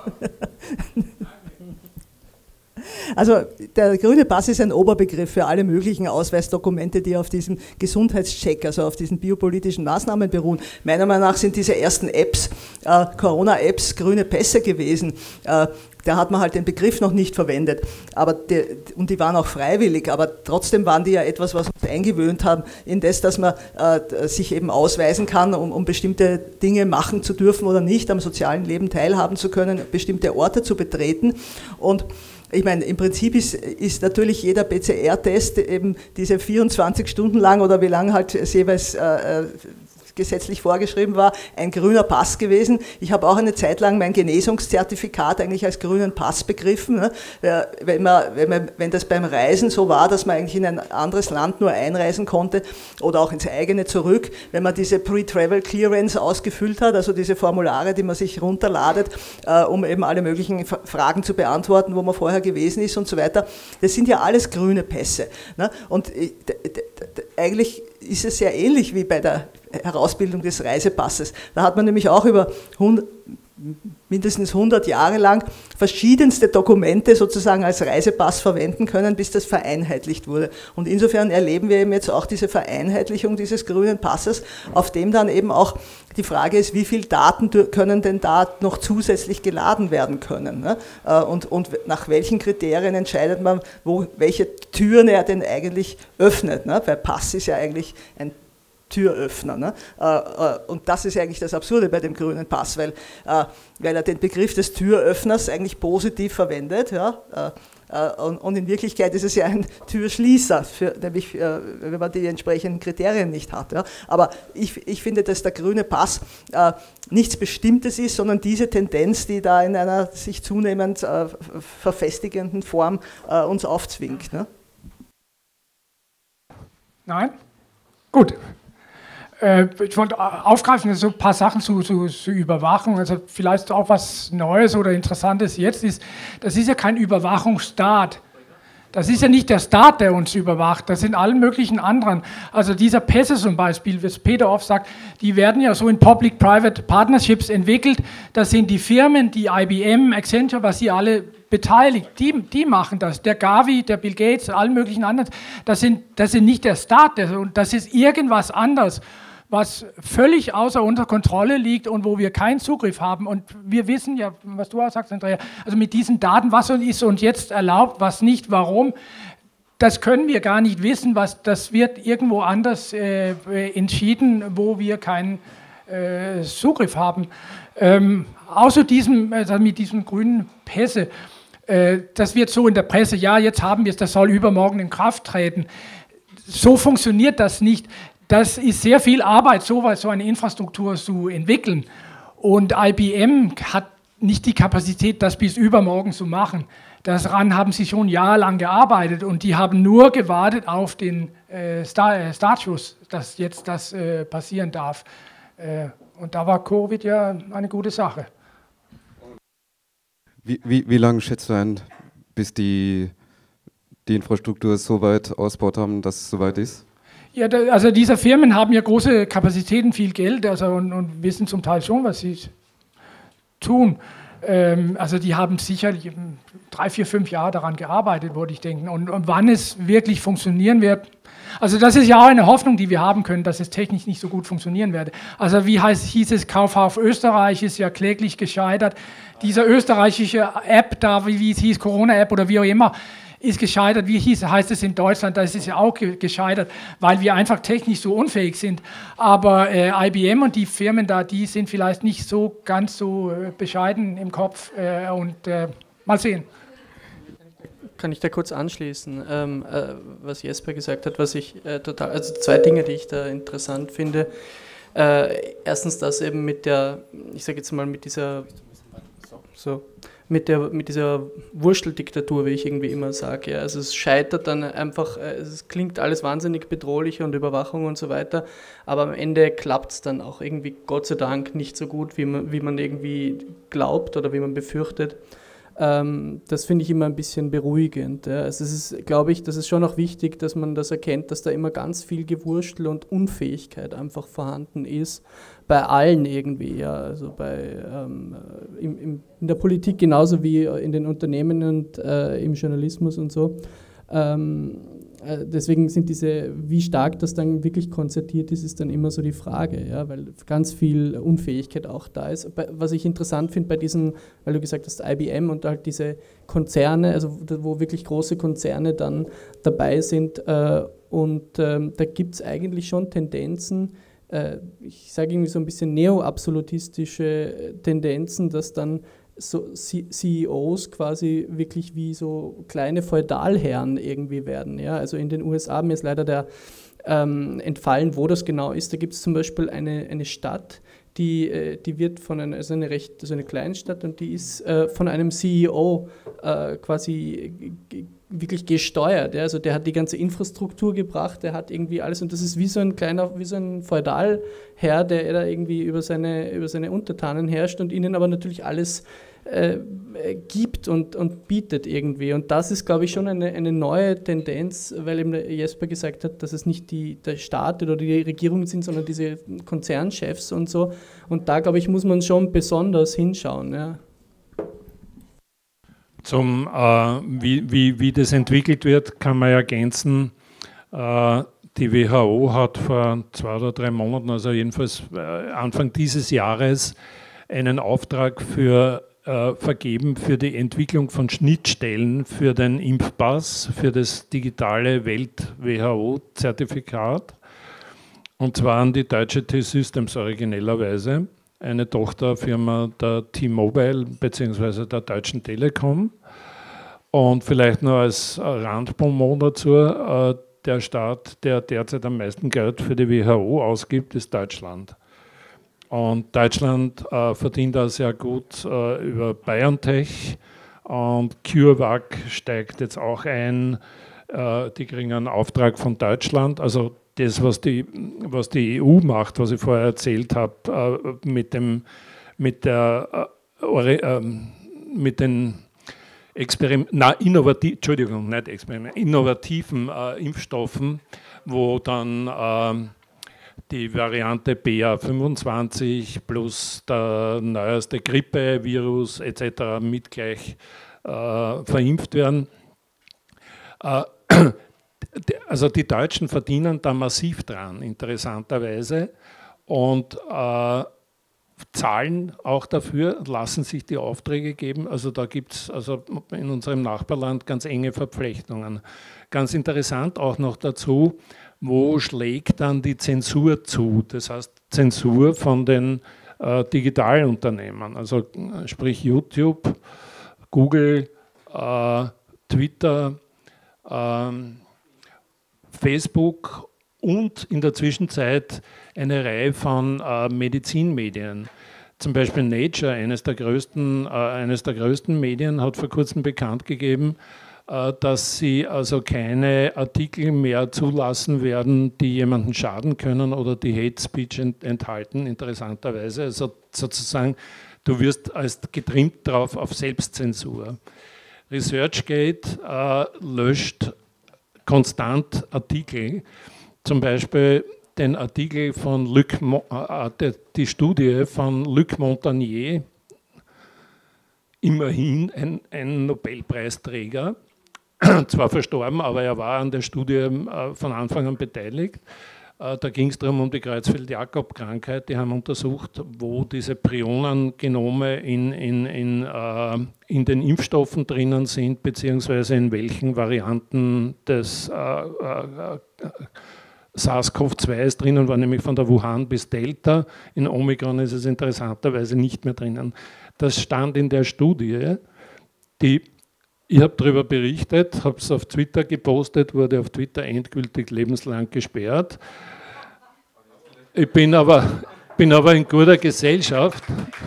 Also der grüne Pass ist ein Oberbegriff für alle möglichen Ausweisdokumente, die auf diesem Gesundheitscheck, also auf diesen biopolitischen Maßnahmen beruhen. Meiner Meinung nach sind diese ersten Apps, äh, Corona-Apps, grüne Pässe gewesen. Äh, Da hat man halt den Begriff noch nicht verwendet, aber die, und die waren auch freiwillig, aber trotzdem waren die ja etwas, was uns eingewöhnt haben, in das, dass man äh, sich eben ausweisen kann, um, um bestimmte Dinge machen zu dürfen oder nicht, am sozialen Leben teilhaben zu können, bestimmte Orte zu betreten. Und ich meine, im Prinzip ist, ist natürlich jeder P C R-Test eben diese vierundzwanzig Stunden lang oder wie lange halt es jeweils äh, gesetzlich vorgeschrieben war, ein grüner Pass gewesen. Ich habe auch eine Zeit lang mein Genesungszertifikat eigentlich als grünen Pass begriffen. Ne? Wenn, man, wenn, man, wenn das beim Reisen so war, dass man eigentlich in ein anderes Land nur einreisen konnte oder auch ins eigene zurück, wenn man diese Pre-Travel Clearance ausgefüllt hat, also diese Formulare, die man sich runterladet, äh, um eben alle möglichen Fragen zu beantworten, wo man vorher gewesen ist und so weiter, das sind ja alles grüne Pässe. Ne? Und äh, eigentlich ist es sehr ähnlich wie bei der Herausbildung des Reisepasses. Da hat man nämlich auch über hundert, mindestens hundert Jahre lang verschiedenste Dokumente sozusagen als Reisepass verwenden können, bis das vereinheitlicht wurde. Und insofern erleben wir eben jetzt auch diese Vereinheitlichung dieses grünen Passes, auf dem dann eben auch die Frage ist, wie viele Daten können denn da noch zusätzlich geladen werden können? Ne? Und, und nach welchen Kriterien entscheidet man, wo, welche Türen er denn eigentlich öffnet? Ne? Weil Pass ist ja eigentlich ein Türöffner. Ne? Und das ist eigentlich das Absurde bei dem grünen Pass, weil, weil er den Begriff des Türöffners eigentlich positiv verwendet. Ja? Und in Wirklichkeit ist es ja ein Türschließer, für, nämlich wenn man die entsprechenden Kriterien nicht hat. Ja? Aber ich, ich finde, dass der grüne Pass äh, nichts Bestimmtes ist, sondern diese Tendenz, die da in einer sich zunehmend äh, verfestigenden Form äh, uns aufzwingt. Ne? Nein? Gut. Ich wollte aufgreifen, so ein paar Sachen zu, zu, zu Überwachung, also vielleicht auch was Neues oder Interessantes jetzt ist, das ist ja kein Überwachungsstaat. Das ist ja nicht der Staat, der uns überwacht, das sind alle möglichen anderen. Also dieser Pässe zum Beispiel, wie es Peter oft sagt, die werden ja so in Public-Private Partnerships entwickelt. Das sind die Firmen, die I B M, Accenture, was sie alle beteiligt, die, die machen das. Der Gavi, der Bill Gates, allen möglichen anderen, das sind, das sind nicht der Staat, das ist irgendwas anderes, was völlig außer unserer Kontrolle liegt und wo wir keinen Zugriff haben. Und wir wissen ja, was du auch sagst, Andrea, also mit diesen Daten, was ist uns jetzt erlaubt, was nicht, warum, das können wir gar nicht wissen, was, das wird irgendwo anders äh, entschieden, wo wir keinen äh, Zugriff haben. Ähm, außer diesem, also mit diesem grünen Pässe, äh, das wird so in der Presse, ja, jetzt haben wir es, das soll übermorgen in Kraft treten. So funktioniert das nicht. Das ist sehr viel Arbeit, so so eine Infrastruktur zu entwickeln. Und I B M hat nicht die Kapazität, das bis übermorgen zu machen. Daran haben sie schon jahrelang gearbeitet und die haben nur gewartet auf den äh, Startschuss, dass jetzt das äh, passieren darf. Äh, und da war Covid ja eine gute Sache. Wie, wie, wie lange schätzt du ein, bis die, die Infrastruktur so weit ausgebaut haben, dass es soweit ist? Ja, da, also diese Firmen haben ja große Kapazitäten, viel Geld, also und, und wissen zum Teil schon, was sie tun. Ähm, also die haben sicherlich drei, vier, fünf Jahre daran gearbeitet, würde ich denken. Und, und wann es wirklich funktionieren wird, also das ist ja auch eine Hoffnung, die wir haben können, dass es technisch nicht so gut funktionieren werde. Also wie heißt, hieß es, Kaufhaus Österreich ist ja kläglich gescheitert. Diese österreichische App da, wie, wie es hieß, Corona-App oder wie auch immer, ist gescheitert. Wie hieß, heißt es in Deutschland, da ist es ja auch gescheitert, weil wir einfach technisch so unfähig sind. Aber äh, I B M und die Firmen da, die sind vielleicht nicht so ganz so äh, bescheiden im Kopf äh, und äh, mal sehen. Kann ich da kurz anschließen, ähm, äh, was Jesper gesagt hat, was ich äh, total, also zwei Dinge, die ich da interessant finde. Äh, erstens, dass eben mit der, ich sage jetzt mal mit dieser, so, mit der, mit dieser Wursteldiktatur, wie ich irgendwie immer sage, ja, also es scheitert dann einfach, es klingt alles wahnsinnig bedrohlich und Überwachung und so weiter, aber am Ende klappt es dann auch irgendwie, Gott sei Dank, nicht so gut, wie man, wie man irgendwie glaubt oder wie man befürchtet. Ähm, das finde ich immer ein bisschen beruhigend. Ja. Also es ist, glaube ich, das ist schon auch wichtig, dass man das erkennt, dass da immer ganz viel Gewurstel und Unfähigkeit einfach vorhanden ist, bei allen irgendwie, ja, also bei, ähm, im, im, in der Politik genauso wie in den Unternehmen und äh, im Journalismus und so. Ähm, äh, deswegen sind diese, wie stark das dann wirklich konzertiert ist, ist dann immer so die Frage, ja, weil ganz viel Unfähigkeit auch da ist. Bei, was ich interessant finde bei diesen, weil du gesagt hast, I B M und halt diese Konzerne, also wo wirklich große Konzerne dann dabei sind äh, und ähm, da gibt es eigentlich schon Tendenzen, ich sage irgendwie so ein bisschen neo-absolutistische Tendenzen, dass dann so C E Os quasi wirklich wie so kleine Feudalherren irgendwie werden. Ja? Also in den U S A, mir ist leider der ähm, entfallen, wo das genau ist. Da gibt es zum Beispiel eine, eine Stadt, die, die wird von einer, also eine recht, also eine Kleinstadt und die ist äh, von einem C E O äh, quasi wirklich gesteuert. Ja? Also der hat die ganze Infrastruktur gebracht, der hat irgendwie alles und das ist wie so ein kleiner, wie so ein Feudalherr, der da irgendwie über seine, über seine Untertanen herrscht und ihnen aber natürlich alles äh, gibt und, und bietet irgendwie. Und das ist, glaube ich, schon eine, eine neue Tendenz, weil eben der Jesper gesagt hat, dass es nicht die, der Staat oder die Regierungen sind, sondern diese Konzernchefs und so. Und da, glaube ich, muss man schon besonders hinschauen. Ja. Zum, äh, wie, wie, wie das entwickelt wird, kann man ergänzen, äh, die W H O hat vor zwei oder drei Monaten, also jedenfalls äh, Anfang dieses Jahres, einen Auftrag für, äh, vergeben für die Entwicklung von Schnittstellen für den Impfpass, für das digitale Welt-W H O-Zertifikat, und zwar an die deutsche T-Systems originellerweise, eine Tochterfirma der T-Mobile bzw. der Deutschen Telekom. Und vielleicht noch als Randbonbon dazu, äh, der Staat, der derzeit am meisten Geld für die W H O ausgibt, ist Deutschland. Und Deutschland äh, verdient da sehr gut äh, über BioNTech und CureVac steigt jetzt auch ein. Äh, die kriegen einen Auftrag von Deutschland. Also das, was die, was die E U macht, was ich vorher erzählt habe, äh, mit, dem, mit, der, äh, äh, mit den Experim na, innovativ, Entschuldigung, nicht Experiment, innovativen äh, Impfstoffen, wo dann äh, die Variante B A fünfundzwanzig plus der neueste Grippevirus et cetera mit gleich äh, verimpft werden. Äh, also die Deutschen verdienen da massiv dran, interessanterweise, und äh, zahlen auch dafür, lassen sich die Aufträge geben. Also da gibt es also in unserem Nachbarland ganz enge Verflechtungen. Ganz interessant auch noch dazu, wo schlägt dann die Zensur zu? Das heißt Zensur von den äh, Digitalunternehmen, also äh, sprich YouTube, Google, äh, Twitter, äh, Facebook und in der Zwischenzeit eine Reihe von äh, Medizinmedien. Zum Beispiel Nature, eines der größten, äh, eines der größten Medien, hat vor kurzem bekannt gegeben, äh, dass sie also keine Artikel mehr zulassen werden, die jemanden schaden können oder die Hate Speech ent enthalten, interessanterweise. Also sozusagen, du wirst als getrimmt drauf auf Selbstzensur. ResearchGate äh, löscht konstant Artikel, zum Beispiel den Artikel von Luc, äh, die Studie von Luc Montagnier, immerhin ein, ein Nobelpreisträger, zwar verstorben, aber er war an der Studie äh, von Anfang an beteiligt. Äh, da ging es darum, um die Creutzfeldt-Jakob-Krankheit. Die haben untersucht, wo diese Prionengenome in, in, in, äh, in den Impfstoffen drinnen sind, beziehungsweise in welchen Varianten des äh, äh, SARS-CoV zwei ist drinnen, war nämlich von der Wuhan bis Delta. In Omikron ist es interessanterweise nicht mehr drinnen. Das stand in der Studie, die, ich habe darüber berichtet, habe es auf Twitter gepostet, wurde auf Twitter endgültig lebenslang gesperrt. Ich bin aber, bin aber in guter Gesellschaft.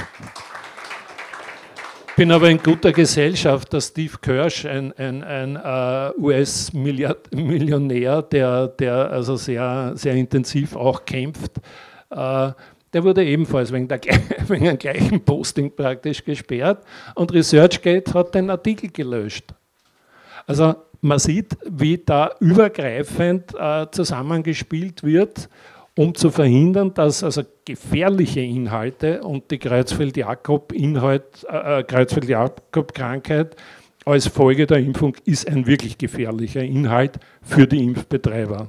bin aber in guter Gesellschaft, dass Steve Kirsch, ein, ein, ein uh, U S-Millionär, der, der also sehr, sehr intensiv auch kämpft, uh, der wurde ebenfalls wegen, der, wegen dem gleichen Posting praktisch gesperrt und ResearchGate hat den Artikel gelöscht. Also man sieht, wie da übergreifend uh, zusammengespielt wird, um zu verhindern, dass also gefährliche Inhalte und die Creutzfeldt-Jakob-Inhalt, äh, Creutzfeldt-Jakob-Krankheit als Folge der Impfung ist ein wirklich gefährlicher Inhalt für die Impfbetreiber.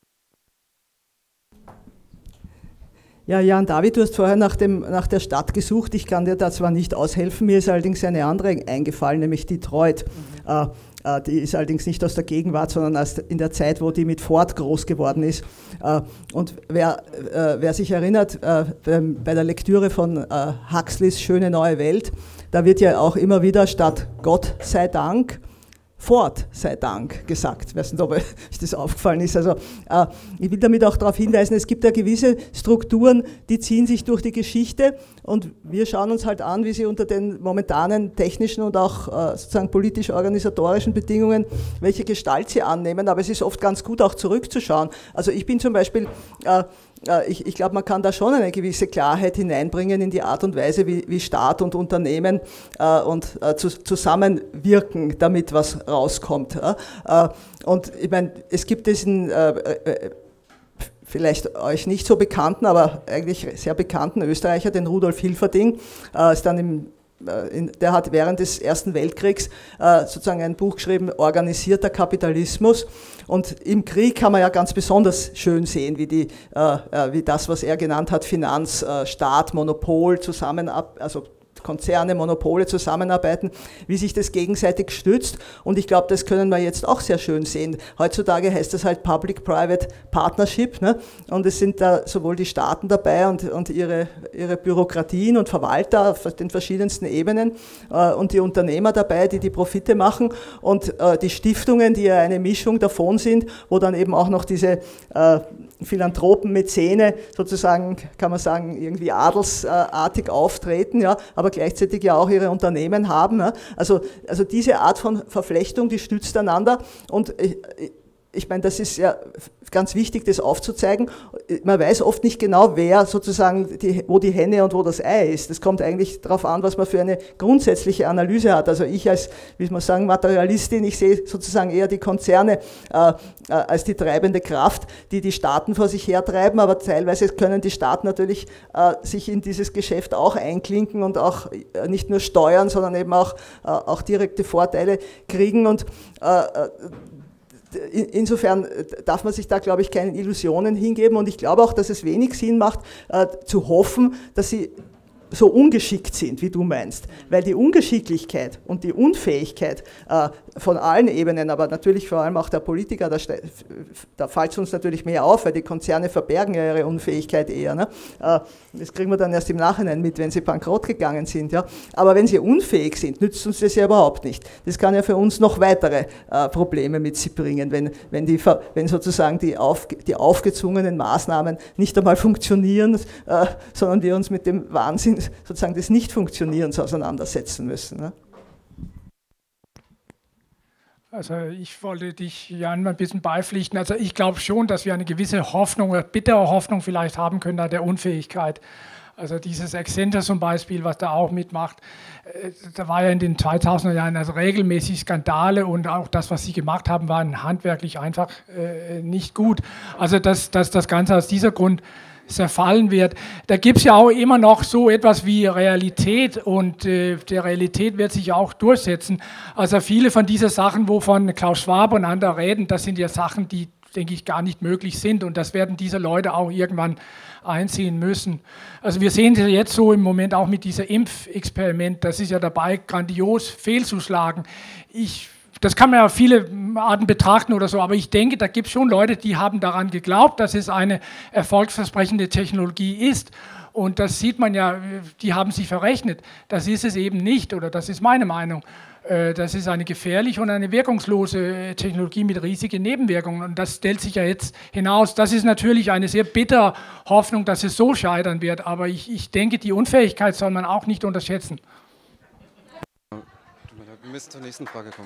Ja, Jan David, du hast vorher nach, dem, nach der Stadt gesucht. Ich kann dir da zwar nicht aushelfen, mir ist allerdings eine andere eingefallen, nämlich Detroit. Mhm. Äh, Die ist allerdings nicht aus der Gegenwart, sondern aus in der Zeit, wo die mit Ford groß geworden ist. Und wer, wer sich erinnert, bei der Lektüre von Huxleys Schöne neue Welt, da wird ja auch immer wieder statt Gott sei Dank Ford sei Dank gesagt. Ich weiß nicht, ob euch das aufgefallen ist. Also, äh, ich will damit auch darauf hinweisen, es gibt ja gewisse Strukturen, die ziehen sich durch die Geschichte und wir schauen uns halt an, wie sie unter den momentanen technischen und auch äh, sozusagen politisch-organisatorischen Bedingungen, welche Gestalt sie annehmen, aber es ist oft ganz gut auch zurückzuschauen. Also ich bin zum Beispiel äh, Ich, ich glaube, man kann da schon eine gewisse Klarheit hineinbringen in die Art und Weise, wie, wie Staat und Unternehmen äh, und, äh, zu, zusammenwirken, damit was rauskommt. Äh, und ich meine, es gibt diesen äh, äh, vielleicht euch nicht so bekannten, aber eigentlich sehr bekannten Österreicher, den Rudolf Hilferding, äh, ist dann im der hat während des Ersten Weltkriegs äh, sozusagen ein Buch geschrieben, Organisierter Kapitalismus. Und im Krieg kann man ja ganz besonders schön sehen, wie, die, äh, wie das, was er genannt hat, Finanz, äh, Staat, Monopol, Zusammenab, also Konzerne, Monopole zusammenarbeiten, wie sich das gegenseitig stützt. Und ich glaube, das können wir jetzt auch sehr schön sehen. Heutzutage heißt das halt Public-Private Partnership, ne? Und es sind da sowohl die Staaten dabei und, und ihre, ihre Bürokratien und Verwalter auf den verschiedensten Ebenen äh, und die Unternehmer dabei, die die Profite machen und äh, die Stiftungen, die ja eine Mischung davon sind, wo dann eben auch noch diese äh, Philanthropen, Mäzene sozusagen, kann man sagen, irgendwie adelsartig auftreten, ja, aber gleichzeitig ja auch ihre Unternehmen haben. Ja. Also, also diese Art von Verflechtung, die stützt einander und ich, ich meine, das ist ja ganz wichtig, das aufzuzeigen. Man weiß oft nicht genau, wer sozusagen, die, wo die Henne und wo das Ei ist. Das kommt eigentlich darauf an, was man für eine grundsätzliche Analyse hat. Also ich als, wie soll man sagen, Materialistin, ich sehe sozusagen eher die Konzerne äh, als die treibende Kraft, die die Staaten vor sich hertreiben, aber teilweise können die Staaten natürlich äh, sich in dieses Geschäft auch einklinken und auch äh, nicht nur steuern, sondern eben auch, äh, auch direkte Vorteile kriegen und äh, insofern darf man sich da, glaube ich, keinen Illusionen hingeben und ich glaube auch, dass es wenig Sinn macht, äh, zu hoffen, dass sie so ungeschickt sind, wie du meinst. Weil die Ungeschicklichkeit und die Unfähigkeit äh, von allen Ebenen, aber natürlich vor allem auch der Politiker, da, da fällt es uns natürlich mehr auf, weil die Konzerne verbergen ja ihre Unfähigkeit eher. Ne? Äh, das kriegen wir dann erst im Nachhinein mit, wenn sie bankrott gegangen sind. Ja? Aber wenn sie unfähig sind, nützt uns das ja überhaupt nicht. Das kann ja für uns noch weitere äh, Probleme mit sich bringen, wenn, wenn, die, wenn sozusagen die, auf, die aufgezwungenen Maßnahmen nicht einmal funktionieren, äh, sondern wir uns mit dem Wahnsinn sozusagen des Nicht-Funktionierens auseinandersetzen müssen. Ne? Also ich wollte dich, Jan, ein bisschen beipflichten. Also ich glaube schon, dass wir eine gewisse Hoffnung, oder bittere Hoffnung vielleicht haben können an der Unfähigkeit. Also dieses Accenture zum Beispiel, was da auch mitmacht, da war ja in den zweitausender Jahren also regelmäßig Skandale und auch das, was sie gemacht haben, war handwerklich einfach äh, nicht gut. Also dass, dass das Ganze aus dieser Grund zerfallen wird. Da gibt es ja auch immer noch so etwas wie Realität und äh, der Realität wird sich auch durchsetzen. Also viele von diesen Sachen, wovon Klaus Schwab und andere reden, das sind ja Sachen, die, denke ich, gar nicht möglich sind und das werden diese Leute auch irgendwann einziehen müssen. Also wir sehen es ja jetzt so im Moment auch mit diesem Impfexperiment, das ist ja dabei, grandios fehlzuschlagen. Ich Das kann man ja auf viele Arten betrachten oder so, aber ich denke, da gibt es schon Leute, die haben daran geglaubt, dass es eine erfolgsversprechende Technologie ist. Und das sieht man ja, die haben sich verrechnet. Das ist es eben nicht, oder das ist meine Meinung. Das ist eine gefährliche und eine wirkungslose Technologie mit riesigen Nebenwirkungen. Und das stellt sich ja jetzt hinaus. Das ist natürlich eine sehr bittere Hoffnung, dass es so scheitern wird. Aber ich, ich denke, die Unfähigkeit soll man auch nicht unterschätzen. Wir müssen zur nächsten Frage kommen.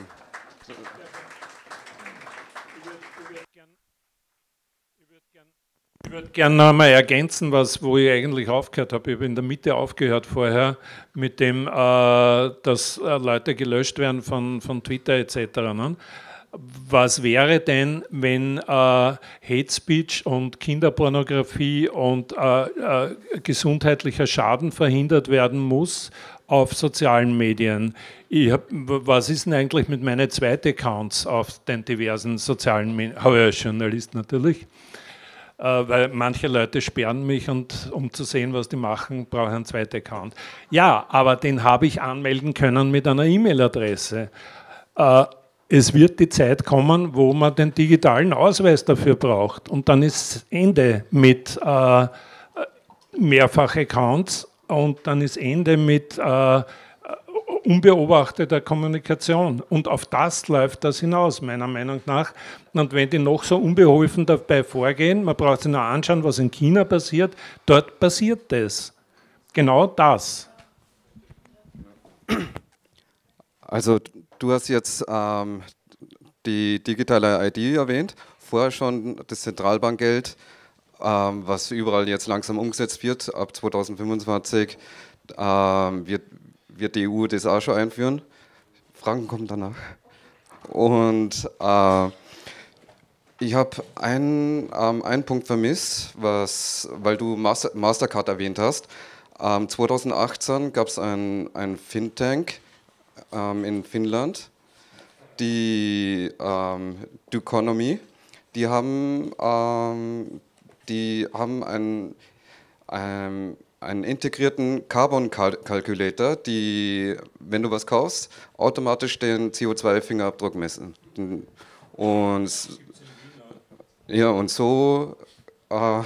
Ich würde gerne noch einmal ergänzen, was, wo ich eigentlich aufgehört habe. Ich habe in der Mitte aufgehört vorher mit dem, äh, dass äh, Leute gelöscht werden von, von Twitter et cetera. Ne? Was wäre denn, wenn äh, Hate Speech und Kinderpornografie und äh, äh, gesundheitlicher Schaden verhindert werden muss auf sozialen Medien? Ich hab, was ist denn eigentlich mit meinen zweiten Accounts auf den diversen sozialen Medien? Habe ich als Journalist natürlich. Äh, weil manche Leute sperren mich und um zu sehen, was die machen, brauche ich einen zweiten Account. Ja, aber den habe ich anmelden können mit einer E-Mail-Adresse. Äh, es wird die Zeit kommen, wo man den digitalen Ausweis dafür braucht und dann ist Ende mit äh, Mehrfach-Accounts und dann ist Ende mit äh, unbeobachteter Kommunikation. Und auf das läuft das hinaus, meiner Meinung nach. Und wenn die noch so unbeholfen dabei vorgehen, man braucht sich nur anschauen, was in China passiert, dort passiert das. Genau das. Also du hast jetzt ähm, die digitale I D erwähnt, vorher schon das Zentralbankgeld, ähm, was überall jetzt langsam umgesetzt wird, ab zweitausendfünfundzwanzig ähm, wird wird die E U das auch schon einführen. Fragen kommen danach. Und äh, ich habe einen, ähm, einen Punkt vermisst, was, weil du Master, Mastercard erwähnt hast. Ähm, zweitausendachtzehn gab es ein, ein Think Tank ähm, in Finnland, die ähm, Duconomy, die haben, ähm, die haben ein, ein einen integrierten Carbon Calculator, die, wenn du was kaufst, automatisch den C O zwei Fingerabdruck messen. Und, ja, und so, äh,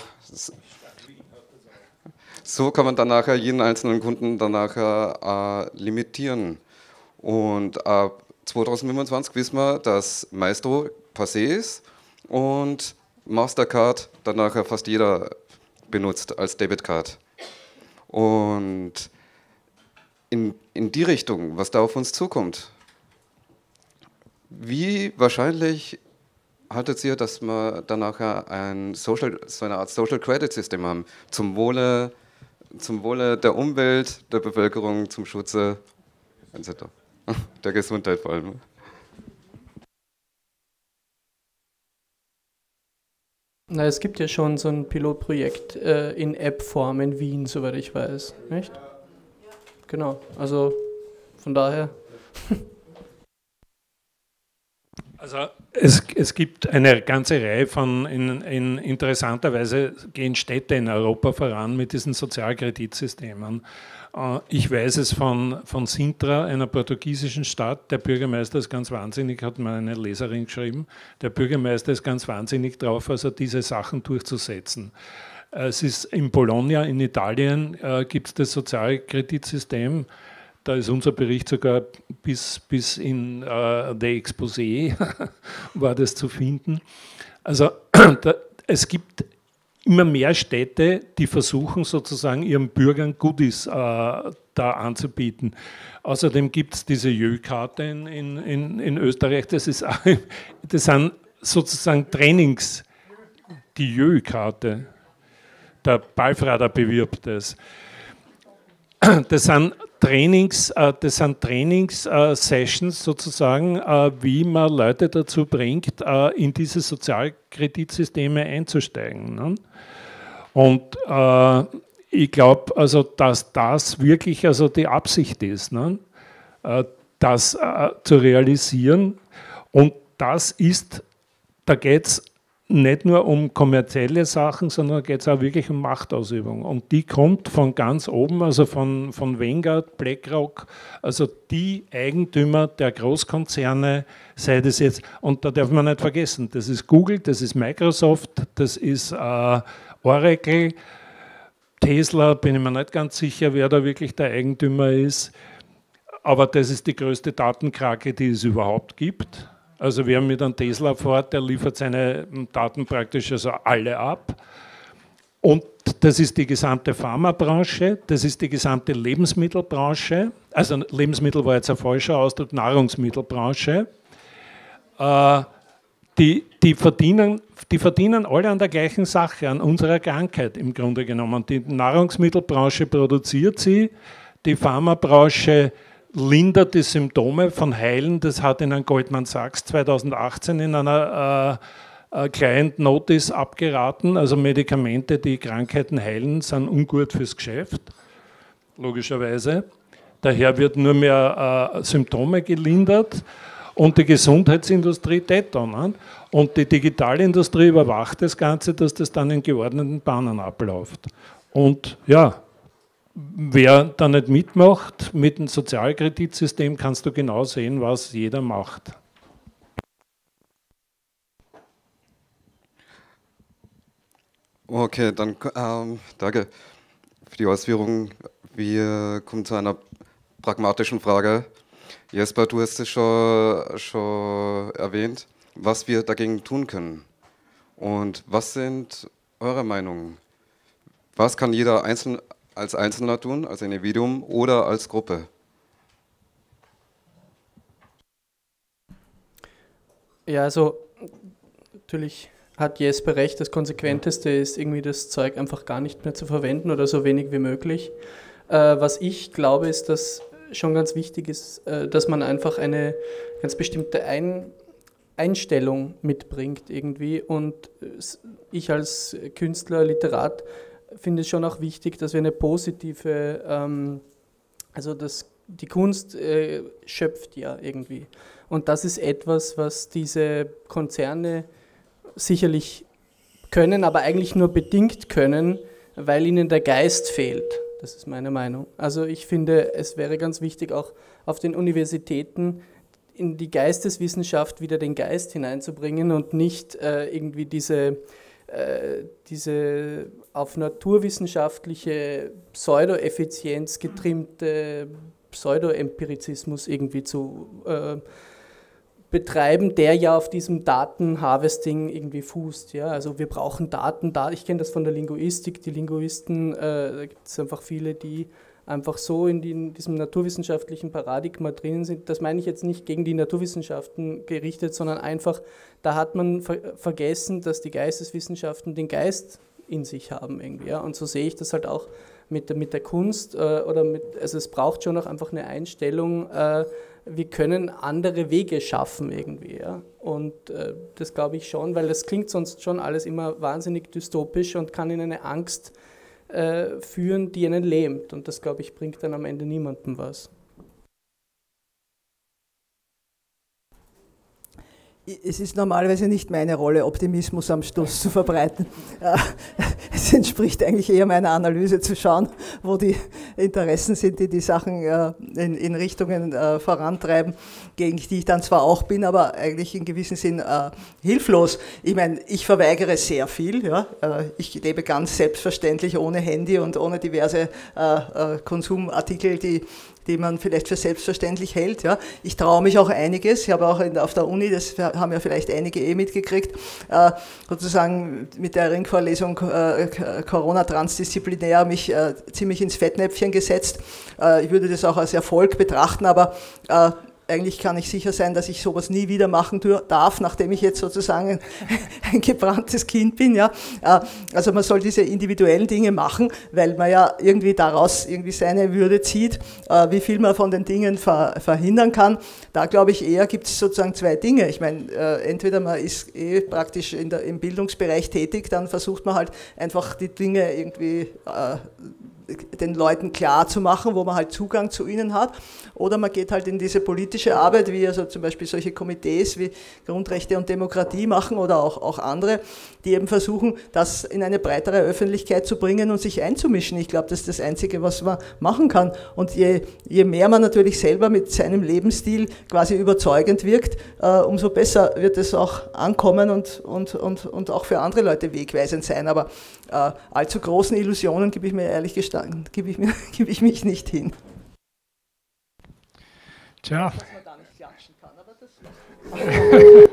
so kann man dann nachher jeden einzelnen Kunden dann nachher äh, limitieren. Und ab zweitausendfünfundzwanzig wissen wir, dass Maestro passé ist und Mastercard dann nachher fast jeder benutzt als Debitcard. Und in, in die Richtung, was da auf uns zukommt, wie wahrscheinlich haltet ihr, dass wir dann nachher ein Social, so eine Art Social Credit System haben, zum Wohle, zum Wohle der Umwelt, der Bevölkerung, zum Schutze et cetera, der Gesundheit vor allem? Na, es gibt ja schon so ein Pilotprojekt äh, in App-Form in Wien, soweit ich weiß, nicht? Genau, also von daher. Also es, es gibt eine ganze Reihe von, in, in interessanterweise gehen Städte in Europa voran mit diesen Sozialkreditsystemen. Ich weiß es von, von Sintra, einer portugiesischen Stadt. Der Bürgermeister ist ganz wahnsinnig, hat mir eine Leserin geschrieben. Der Bürgermeister ist ganz wahnsinnig drauf, also diese Sachen durchzusetzen. Es ist in Bologna, in Italien, äh, gibt es das Sozialkreditsystem. Da ist unser Bericht sogar bis, bis in äh, der Exposé war das zu finden. Also da, es gibt immer mehr Städte, die versuchen sozusagen ihren Bürgern Goodies äh, da anzubieten. Außerdem gibt es diese Jö-Karte in, in, in Österreich, das, ist, das sind sozusagen Trainings, die Jö-Karte, der Balfrader bewirbt das. Das sind Trainings, das sind Trainings-Sessions sozusagen, wie man Leute dazu bringt, in diese Sozialkreditsysteme einzusteigen. Ne? Und äh, ich glaube, also, dass das wirklich also die Absicht ist, ne? äh, das äh, zu realisieren. Und das ist, da geht es nicht nur um kommerzielle Sachen, sondern geht es auch wirklich um Machtausübung. Und die kommt von ganz oben, also von, von Vanguard, BlackRock, also die Eigentümer der Großkonzerne, sei das jetzt, und da darf man nicht vergessen, das ist Google, das ist Microsoft, das ist äh, Oracle, Tesla, bin ich mir nicht ganz sicher, wer da wirklich der Eigentümer ist, aber das ist die größte Datenkrake, die es überhaupt gibt. Also wer mit einem Tesla fährt, der liefert seine Daten praktisch also alle ab. Und das ist die gesamte Pharmabranche, das ist die gesamte Lebensmittelbranche, also Lebensmittel war jetzt ein falscher Ausdruck, Nahrungsmittelbranche. Äh, die, die, verdienen, die verdienen alle an der gleichen Sache, an unserer Krankheit im Grunde genommen. Die Nahrungsmittelbranche produziert sie, die Pharmabranche lindert die Symptome von Heilen. Das hat in einem Goldman Sachs zweitausendachtzehn in einer äh, Client Notice abgeraten. Also Medikamente, die Krankheiten heilen, sind ungut fürs Geschäft, logischerweise. Daher wird nur mehr äh, Symptome gelindert und die Gesundheitsindustrie tät da. Ne? Und die Digitalindustrie überwacht das Ganze, dass das dann in geordneten Bahnen abläuft. Und ja, wer da nicht mitmacht mit dem Sozialkreditsystem, kannst du genau sehen, was jeder macht. Okay, dann ähm, danke für die Ausführungen. Wir kommen zu einer pragmatischen Frage. Jesper, du hast es schon, schon erwähnt, was wir dagegen tun können. Und was sind eure Meinungen? Was kann jeder Einzelne als Einzelner tun, als Individuum oder als Gruppe? Ja, also natürlich hat Jesper recht, das Konsequenteste ist irgendwie das Zeug einfach gar nicht mehr zu verwenden oder so wenig wie möglich. Äh, was ich glaube, ist, dass schon ganz wichtig ist, äh, dass man einfach eine ganz bestimmte Ein- Einstellung mitbringt irgendwie, und ich als Künstler, Literat finde es schon auch wichtig, dass wir eine positive, ähm, also das, die Kunst äh, schöpft ja irgendwie. Und das ist etwas, was diese Konzerne sicherlich können, aber eigentlich nur bedingt können, weil ihnen der Geist fehlt. Das ist meine Meinung. Also ich finde, es wäre ganz wichtig, auch auf den Universitäten in die Geisteswissenschaft wieder den Geist hineinzubringen und nicht äh, irgendwie diese diese auf naturwissenschaftliche Pseudoeffizienz getrimmte Pseudoempirizismus irgendwie zu äh, betreiben, der ja auf diesem Datenharvesting irgendwie fußt. Ja? Also wir brauchen Daten, da, ich kenne das von der Linguistik, die Linguisten, äh, da gibt es einfach viele, die einfach so in, die, in diesem naturwissenschaftlichen Paradigma drinnen sind. Das meine ich jetzt nicht gegen die Naturwissenschaften gerichtet, sondern einfach, da hat man ver vergessen, dass die Geisteswissenschaften den Geist in sich haben irgendwie. Ja? Und so sehe ich das halt auch mit der, mit der Kunst, äh, oder mit, also es braucht schon auch einfach eine Einstellung, äh, wir können andere Wege schaffen irgendwie. Ja? Und äh, das glaube ich schon, weil das klingt sonst schon alles immer wahnsinnig dystopisch und kann in eine Angst äh, führen, die einen lähmt. Und das, glaube ich, bringt dann am Ende niemandem was. Es ist normalerweise nicht meine Rolle, Optimismus am Schluss zu verbreiten. Es entspricht eigentlich eher meiner Analyse zu schauen, wo die Interessen sind, die die Sachen in, in Richtungen vorantreiben, gegen die ich dann zwar auch bin, aber eigentlich in gewissem Sinn äh, hilflos. Ich meine, ich verweigere sehr viel. Ja? Ich lebe ganz selbstverständlich ohne Handy und ohne diverse äh, Konsumartikel, die die man vielleicht für selbstverständlich hält. Ja. Ich traue mich auch einiges. Ich habe auch in, auf der Uni, das haben ja vielleicht einige eh mitgekriegt, äh, sozusagen mit der Ringvorlesung äh, Corona transdisziplinär mich äh, ziemlich ins Fettnäpfchen gesetzt. Äh, ich würde das auch als Erfolg betrachten, aber äh, eigentlich kann ich sicher sein, dass ich sowas nie wieder machen darf, nachdem ich jetzt sozusagen ein gebranntes Kind bin. Ja. Also man soll diese individuellen Dinge machen, weil man ja irgendwie daraus irgendwie seine Würde zieht, wie viel man von den Dingen verhindern kann. Da glaube ich eher, gibt es sozusagen zwei Dinge. Ich meine, entweder man ist eh praktisch in der, im Bildungsbereich tätig, dann versucht man halt einfach die Dinge irgendwie den Leuten klar zu machen, wo man halt Zugang zu ihnen hat, oder man geht halt in diese politische Arbeit, wie also zum Beispiel solche Komitees wie Grundrechte und Demokratie machen oder auch, auch andere, die eben versuchen, das in eine breitere Öffentlichkeit zu bringen und sich einzumischen. Ich glaube, das ist das Einzige, was man machen kann. Und je, je mehr man natürlich selber mit seinem Lebensstil quasi überzeugend wirkt, äh, umso besser wird es auch ankommen und, und, und, und auch für andere Leute wegweisend sein. Aber äh, allzu großen Illusionen gebe ich mir ehrlich gestanden, gebe ich, mir, gebe ich mich nicht hin. Tja. Dass man da nicht klatschen kann, aber das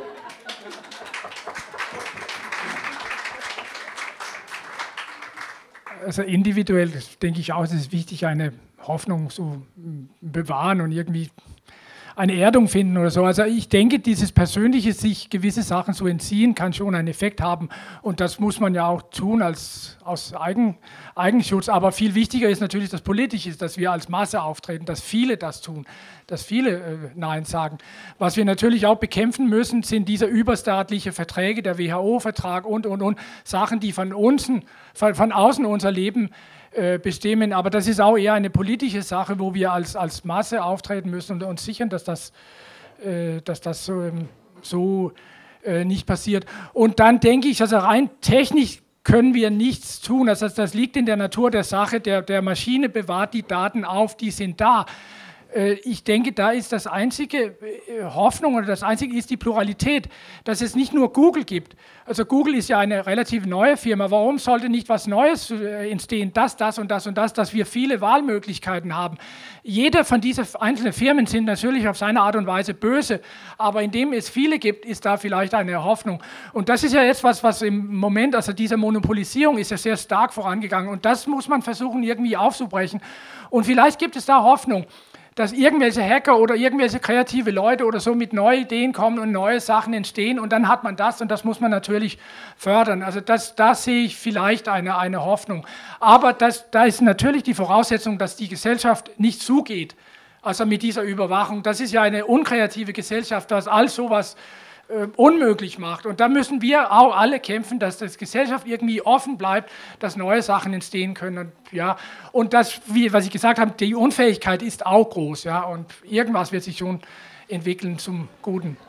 Also individuell denke ich auch, es ist wichtig, eine Hoffnung zu bewahren und irgendwie eine Erdung finden oder so. Also ich denke, dieses persönliche sich gewisse Sachen zu entziehen, kann schon einen Effekt haben. Und das muss man ja auch tun als, aus Eigen, Eigenschutz. Aber viel wichtiger ist natürlich das Politische, dass wir als Masse auftreten, dass viele das tun, dass viele äh, Nein sagen. Was wir natürlich auch bekämpfen müssen, sind diese überstaatliche Verträge, der W H O-Vertrag und, und, und, Sachen, die von, uns, von, von außen unser Leben bestimmen, aber das ist auch eher eine politische Sache, wo wir als, als Masse auftreten müssen und uns sichern, dass das, äh, dass das so, so äh, nicht passiert. Und dann denke ich, also rein technisch können wir nichts tun, also das liegt in der Natur der Sache, der, der Maschine bewahrt die Daten auf, die sind da. Ich denke, da ist das einzige Hoffnung oder das einzige ist die Pluralität, dass es nicht nur Google gibt. Also Google ist ja eine relativ neue Firma. Warum sollte nicht was Neues entstehen? Das, das und das und das, dass wir viele Wahlmöglichkeiten haben. Jede von diesen einzelnen Firmen sind natürlich auf seine Art und Weise böse, aber indem es viele gibt, ist da vielleicht eine Hoffnung. Und das ist ja jetzt was, was im Moment, also diese Monopolisierung ist ja sehr stark vorangegangen und das muss man versuchen irgendwie aufzubrechen. Und vielleicht gibt es da Hoffnung, dass irgendwelche Hacker oder irgendwelche kreative Leute oder so mit neuen Ideen kommen und neue Sachen entstehen und dann hat man das und das muss man natürlich fördern. Also das, da sehe ich vielleicht eine, eine Hoffnung. Aber das, da ist natürlich die Voraussetzung, dass die Gesellschaft nicht zugeht, also mit dieser Überwachung. Das ist ja eine unkreative Gesellschaft, was all sowas äh, unmöglich macht. Und da müssen wir auch alle kämpfen, dass die Gesellschaft irgendwie offen bleibt, dass neue Sachen entstehen können. Und, ja, und das, wie was ich gesagt habe, die Unfähigkeit ist auch groß. Ja, und irgendwas wird sich schon entwickeln zum Guten.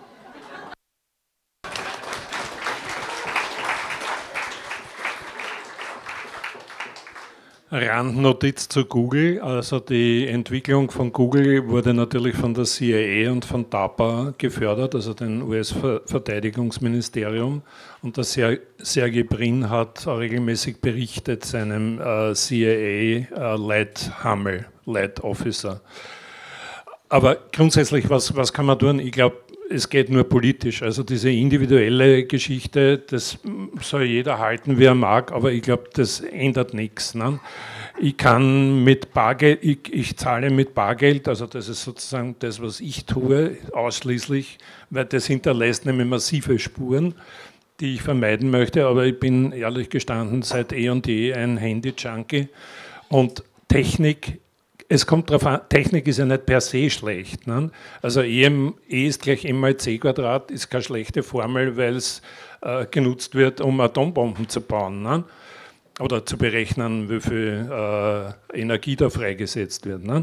Randnotiz zu Google, also die Entwicklung von Google wurde natürlich von der C I A und von DARPA gefördert, also dem U S-Verteidigungsministerium, und der Sergey Brin hat regelmäßig berichtet seinem äh, C I A-Led Hummel, Led Officer. Aber grundsätzlich, was, was kann man tun? Ich glaube, es geht nur politisch, also diese individuelle Geschichte, das soll jeder halten, wie er mag, aber ich glaube, das ändert nichts. Ne? ich kann mit Bargeld, ich, ich zahle mit Bargeld, also das ist sozusagen das, was ich tue, ausschließlich, weil das hinterlässt nämlich massive Spuren, die ich vermeiden möchte, aber ich bin ehrlich gestanden seit eh und je ein Handy-Junkie und Technik, es kommt darauf an, Technik ist ja nicht per se schlecht. Ne? Also E, M, E ist gleich M mal C Quadrat, ist keine schlechte Formel, weil es äh, genutzt wird, um Atombomben zu bauen. Ne? Oder zu berechnen, wie viel äh, Energie da freigesetzt wird. Ne?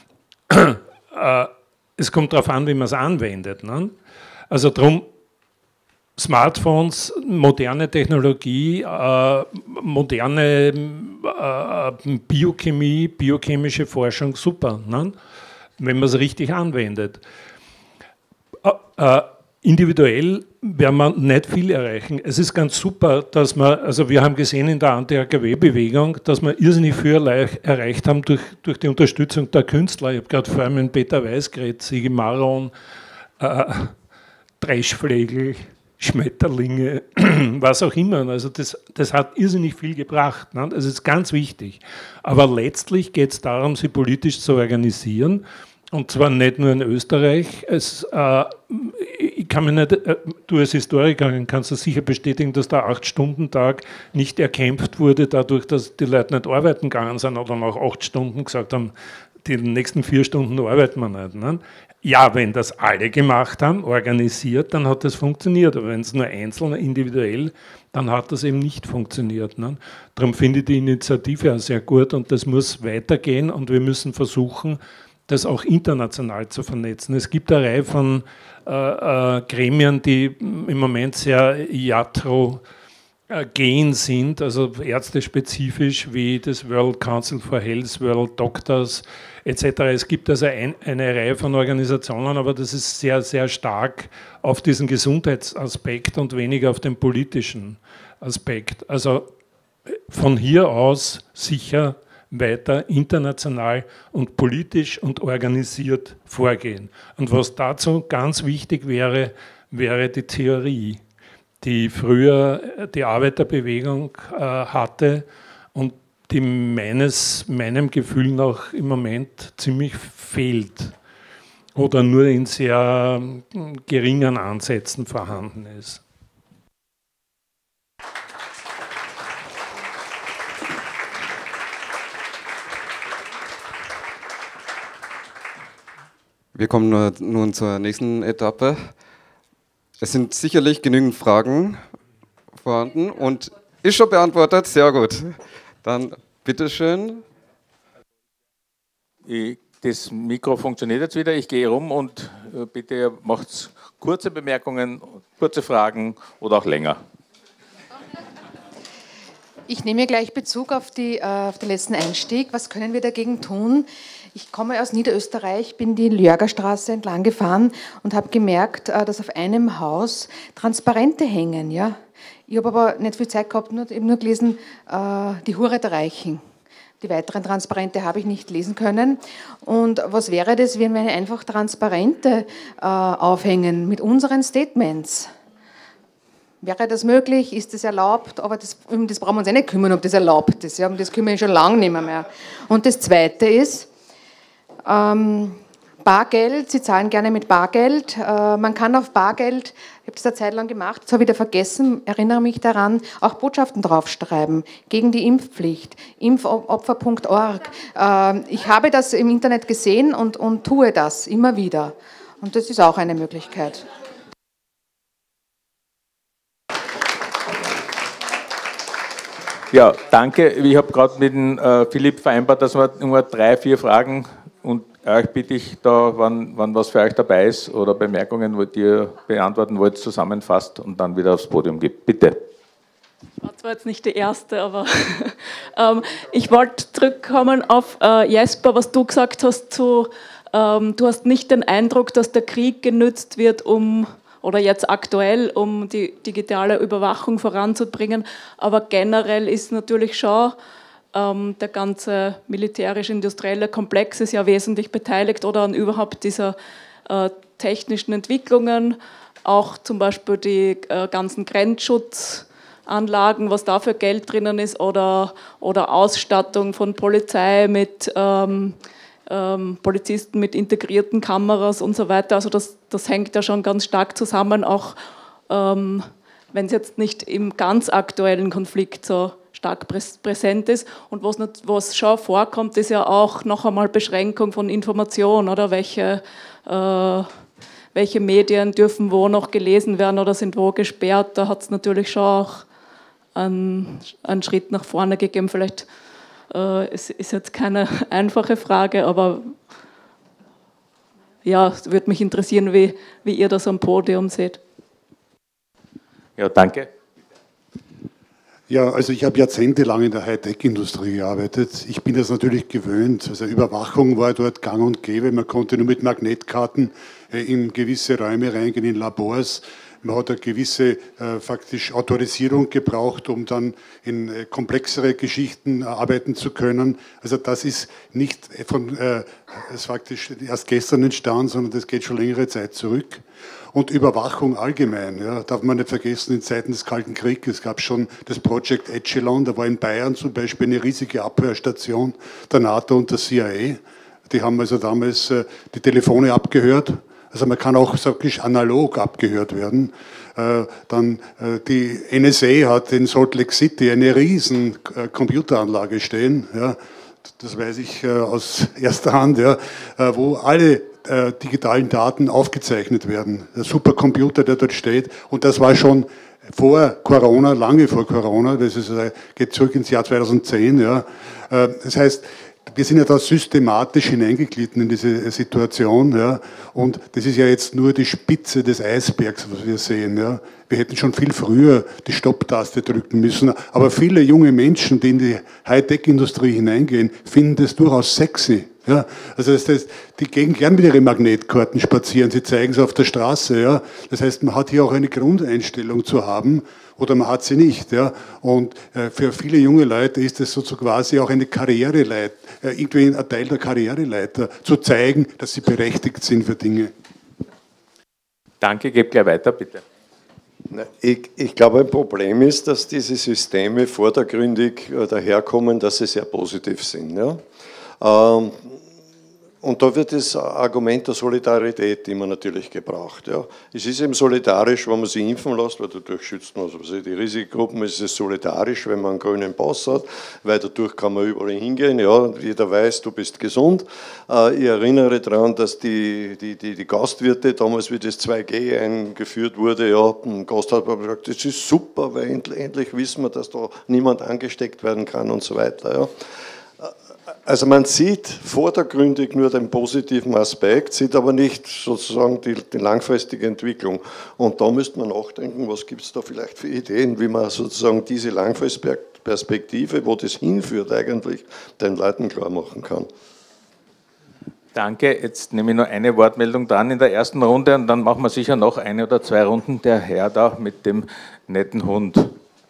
äh, es kommt darauf an, wie man es anwendet. Ne? Also darum, Smartphones, moderne Technologie, äh, moderne äh, Biochemie, biochemische Forschung, super, ne? Wenn man es richtig anwendet. Äh, äh, individuell werden wir nicht viel erreichen. Es ist ganz super, dass wir, also wir haben gesehen in der Anti-A K W-Bewegung, dass wir irrsinnig viel erreicht haben durch, durch die Unterstützung der Künstler. Ich habe gerade vor allem mit Peter Weiß geredet, Sigi Maron, äh, Dreschflegel, Schmetterlinge, was auch immer. Also das, das hat irrsinnig viel gebracht. Ne? Das ist ganz wichtig. Aber letztlich geht es darum, sie politisch zu organisieren. Und zwar nicht nur in Österreich. Es, äh, ich kann mich nicht, äh, du als Historikerin kannst du sicher bestätigen, dass der acht-Stunden-Tag nicht erkämpft wurde, dadurch, dass die Leute nicht arbeiten gegangen sind oder nach acht Stunden gesagt haben, die nächsten vier Stunden arbeiten wir nicht. Ne? Ja, wenn das alle gemacht haben, organisiert, dann hat das funktioniert. Aber wenn es nur einzeln, individuell, dann hat das eben nicht funktioniert. Ne? Darum finde ich die Initiative auch sehr gut und das muss weitergehen und wir müssen versuchen, das auch international zu vernetzen. Es gibt eine Reihe von äh, äh, Gremien, die im Moment sehr iatrogen sind, also ärztespezifisch wie das World Council for Health, World Doctors et cetera. Es gibt also ein, eine Reihe von Organisationen, aber das ist sehr, sehr stark auf diesen Gesundheitsaspekt und weniger auf den politischen Aspekt. Also von hier aus sicher weiter international und politisch und organisiert vorgehen. Und was dazu ganz wichtig wäre, wäre die Theorie, die früher die Arbeiterbewegung äh, hatte und die meines, meinem Gefühl nach im Moment ziemlich fehlt oder nur in sehr geringen Ansätzen vorhanden ist. Wir kommen nun zur nächsten Etappe. Es sind sicherlich genügend Fragen vorhanden und ist schon beantwortet. Sehr gut. Dann bitteschön. Ich, das Mikro funktioniert jetzt wieder. Ich gehe rum und bitte macht kurze Bemerkungen, kurze Fragen oder auch länger. Ich nehme gleich Bezug auf, die, auf den letzten Einstieg. Was können wir dagegen tun? Ich komme aus Niederösterreich, bin die Ljörgerstraße entlang gefahren und habe gemerkt, dass auf einem Haus Transparente hängen. Ja? Ich habe aber nicht viel Zeit gehabt, nur, eben nur gelesen, die Hure der Reichen. Die weiteren Transparente habe ich nicht lesen können. Und was wäre das, wenn wir einfach Transparente aufhängen mit unseren Statements? Wäre das möglich? Ist das erlaubt? Aber das, um das brauchen wir uns eh nicht kümmern, ob das erlaubt ist. Ja? Um das kümmern wir schon lange nicht mehr, mehr. Und das Zweite ist, ähm, Bargeld. Sie zahlen gerne mit Bargeld. Äh, man kann auf Bargeld, ich habe das eine Zeit lang gemacht, das habe ich wieder vergessen, erinnere mich daran, auch Botschaften draufschreiben gegen die Impfpflicht. impfopfer punkt org. Äh, ich habe das im Internet gesehen und, und tue das immer wieder. Und das ist auch eine Möglichkeit. Ja, danke. Ich habe gerade mit dem äh, Philipp vereinbart, dass wir nur drei, vier Fragen und euch bitte ich da, wann, wann was für euch dabei ist oder Bemerkungen, die ihr beantworten wollt, zusammenfasst und dann wieder aufs Podium gibt. Bitte. Das war zwar jetzt nicht die erste, aber ähm, ich wollte zurückkommen auf äh, Jesper, was du gesagt hast zu, ähm, du hast nicht den Eindruck, dass der Krieg genützt wird, um oder jetzt aktuell, um die digitale Überwachung voranzubringen. Aber generell ist natürlich schon ähm, der ganze militärisch-industrielle Komplex ist ja wesentlich beteiligt oder an überhaupt dieser äh, technischen Entwicklungen. Auch zum Beispiel die äh, ganzen Grenzschutz, Anlagen, was da für Geld drinnen ist, oder, oder Ausstattung von Polizei mit ähm, ähm, Polizisten mit integrierten Kameras und so weiter. Also das, das hängt ja schon ganz stark zusammen, auch ähm, wenn es jetzt nicht im ganz aktuellen Konflikt so stark präsent ist. Und was, nicht, was schon vorkommt, ist ja auch noch einmal Beschränkung von Information, oder welche, äh, welche Medien dürfen wo noch gelesen werden oder sind wo gesperrt. Da hat es natürlich schon auch einen, einen Schritt nach vorne gegeben. Vielleicht äh, es ist jetzt keine einfache Frage, aber ja, es würde mich interessieren, wie, wie ihr das am Podium seht. Ja, danke. Ja, also ich habe jahrzehntelang in der Hightech-Industrie gearbeitet. Ich bin das natürlich gewöhnt. Also Überwachung war dort gang und gäbe. Man konnte nur mit Magnetkarten äh, in gewisse Räume reingehen, in Labors. Man hat eine gewisse äh, faktisch Autorisierung gebraucht, um dann in äh, komplexere Geschichten äh, arbeiten zu können. Also das ist nicht von äh, ist faktisch erst gestern entstanden, sondern das geht schon längere Zeit zurück. Und Überwachung allgemein, ja, darf man nicht vergessen, in Zeiten des Kalten Krieges gab es schon das Project Echelon, da war in Bayern zum Beispiel eine riesige Abhörstation der NATO und der C I A. Die haben also damals äh, die Telefone abgehört. Also man kann auch wirklich analog abgehört werden. Äh, dann äh, die N S A hat in Salt Lake City eine riesen äh, Computeranlage stehen, ja, das weiß ich äh, aus erster Hand, ja, äh, wo alle äh, digitalen Daten aufgezeichnet werden. Der Supercomputer, der dort steht, und das war schon vor Corona, lange vor Corona, das ist, äh, geht zurück ins Jahr zweitausendzehn. Ja. Äh, das heißt, wir sind ja da systematisch hineingeglitten in diese Situation, ja, und das ist ja jetzt nur die Spitze des Eisbergs, was wir sehen. Ja. Wir hätten schon viel früher die Stopptaste drücken müssen, aber viele junge Menschen, die in die Hightech-Industrie hineingehen, finden das durchaus sexy. Ja. Also das heißt, die gehen gern mit ihren Magnetkarten spazieren, sie zeigen es auf der Straße. Ja. Das heißt, man hat hier auch eine Grundeinstellung zu haben, oder man hat sie nicht. Ja. Und äh, für viele junge Leute ist es so quasi auch eine Karriereleiter, äh, irgendwie ein Teil der Karriereleiter, zu zeigen, dass sie berechtigt sind für Dinge. Danke, gebt gleich weiter, bitte. Ich, ich glaube, ein Problem ist, dass diese Systeme vordergründig daherkommen, dass sie sehr positiv sind. Ja? Ähm, Und da wird das Argument der Solidarität immer natürlich gebraucht. Ja. Es ist eben solidarisch, wenn man sich impfen lässt, weil dadurch schützt man also die Risikogruppen. Es ist solidarisch, wenn man einen grünen Pass hat, weil dadurch kann man überall hingehen. Ja. Jeder weiß, du bist gesund. Ich erinnere daran, dass die, die, die, die Gastwirte, damals wie das zwei G eingeführt wurde, ja, ein Gast hat gesagt, das ist super, weil endlich, endlich wissen wir, dass da niemand angesteckt werden kann und so weiter. Ja. Also man sieht vordergründig nur den positiven Aspekt, sieht aber nicht sozusagen die, die langfristige Entwicklung. Und da müsste man nachdenken, was gibt es da vielleicht für Ideen, wie man sozusagen diese Langfristperspektive, wo das hinführt eigentlich, den Leuten klar machen kann. Danke, jetzt nehme ich nur eine Wortmeldung dran in der ersten Runde und dann machen wir sicher noch eine oder zwei Runden. Der Herr da mit dem netten Hund.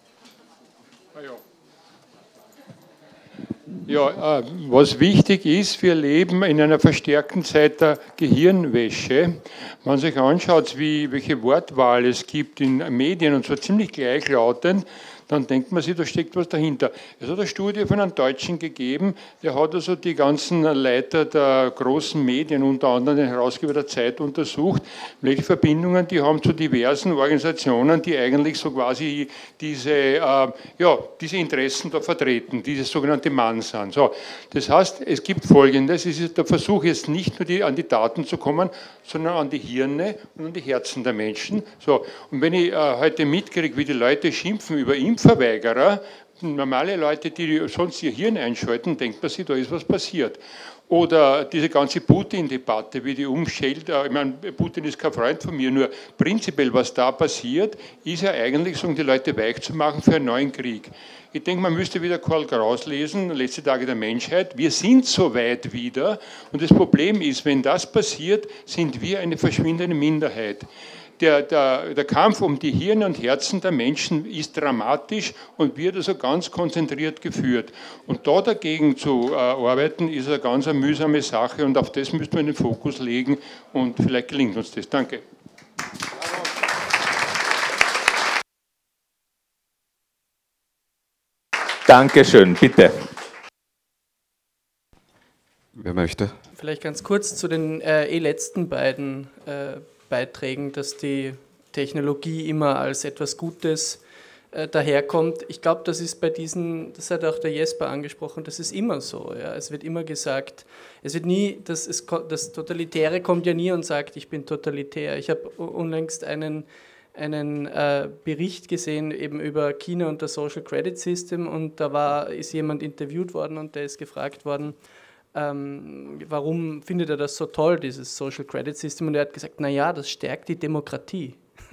Ja, was wichtig ist, wir leben in einer verstärkten Zeit der Gehirnwäsche. Wenn man sich anschaut, wie, welche Wortwahl es gibt in Medien, und zwar ziemlich gleichlautend, dann denkt man sich, da steckt was dahinter. Es hat eine Studie von einem Deutschen gegeben, der hat also die ganzen Leiter der großen Medien, unter anderem den Herausgeber der Zeit, untersucht, welche Verbindungen die haben zu diversen Organisationen, die eigentlich so quasi diese, äh, ja, diese Interessen da vertreten, dieses sogenannte Mann sind. So, das heißt, es gibt Folgendes, es ist der Versuch jetzt nicht nur die, an die Daten zu kommen, sondern an die Hirne und an die Herzen der Menschen. So, und wenn ich äh, heute mitkriege, wie die Leute schimpfen über Impfverweigerer, normale Leute, die sonst ihr Hirn einschalten, denkt man sich, da ist was passiert. Oder diese ganze Putin-Debatte, wie die umschält, ich meine, Putin ist kein Freund von mir, nur prinzipiell, was da passiert, ist ja eigentlich, um die Leute weich zu machen für einen neuen Krieg. Ich denke, man müsste wieder Karl Kraus lesen, Letzte Tage der Menschheit. Wir sind so weit wieder und das Problem ist, wenn das passiert, sind wir eine verschwindende Minderheit. Der, der, der Kampf um die Hirne und Herzen der Menschen ist dramatisch und wird also ganz konzentriert geführt. Und da dagegen zu äh, arbeiten, ist eine ganz eine mühsame Sache und auf das müssen wir den Fokus legen und vielleicht gelingt uns das. Danke. Dankeschön, bitte. Wer möchte? Vielleicht ganz kurz zu den äh, eh letzten beiden äh, Beiträgen, dass die Technologie immer als etwas Gutes äh, daherkommt. Ich glaube, das ist bei diesen, das hat auch der Jesper angesprochen, das ist immer so. Ja. Es wird immer gesagt, es wird nie, das, es, das Totalitäre kommt ja nie und sagt, ich bin totalitär. Ich habe unlängst einen, einen äh, Bericht gesehen eben über China und das Social Credit System und da war, ist jemand interviewt worden und der ist gefragt worden, ähm, warum findet er das so toll, dieses Social Credit System, und er hat gesagt, naja, das stärkt die Demokratie.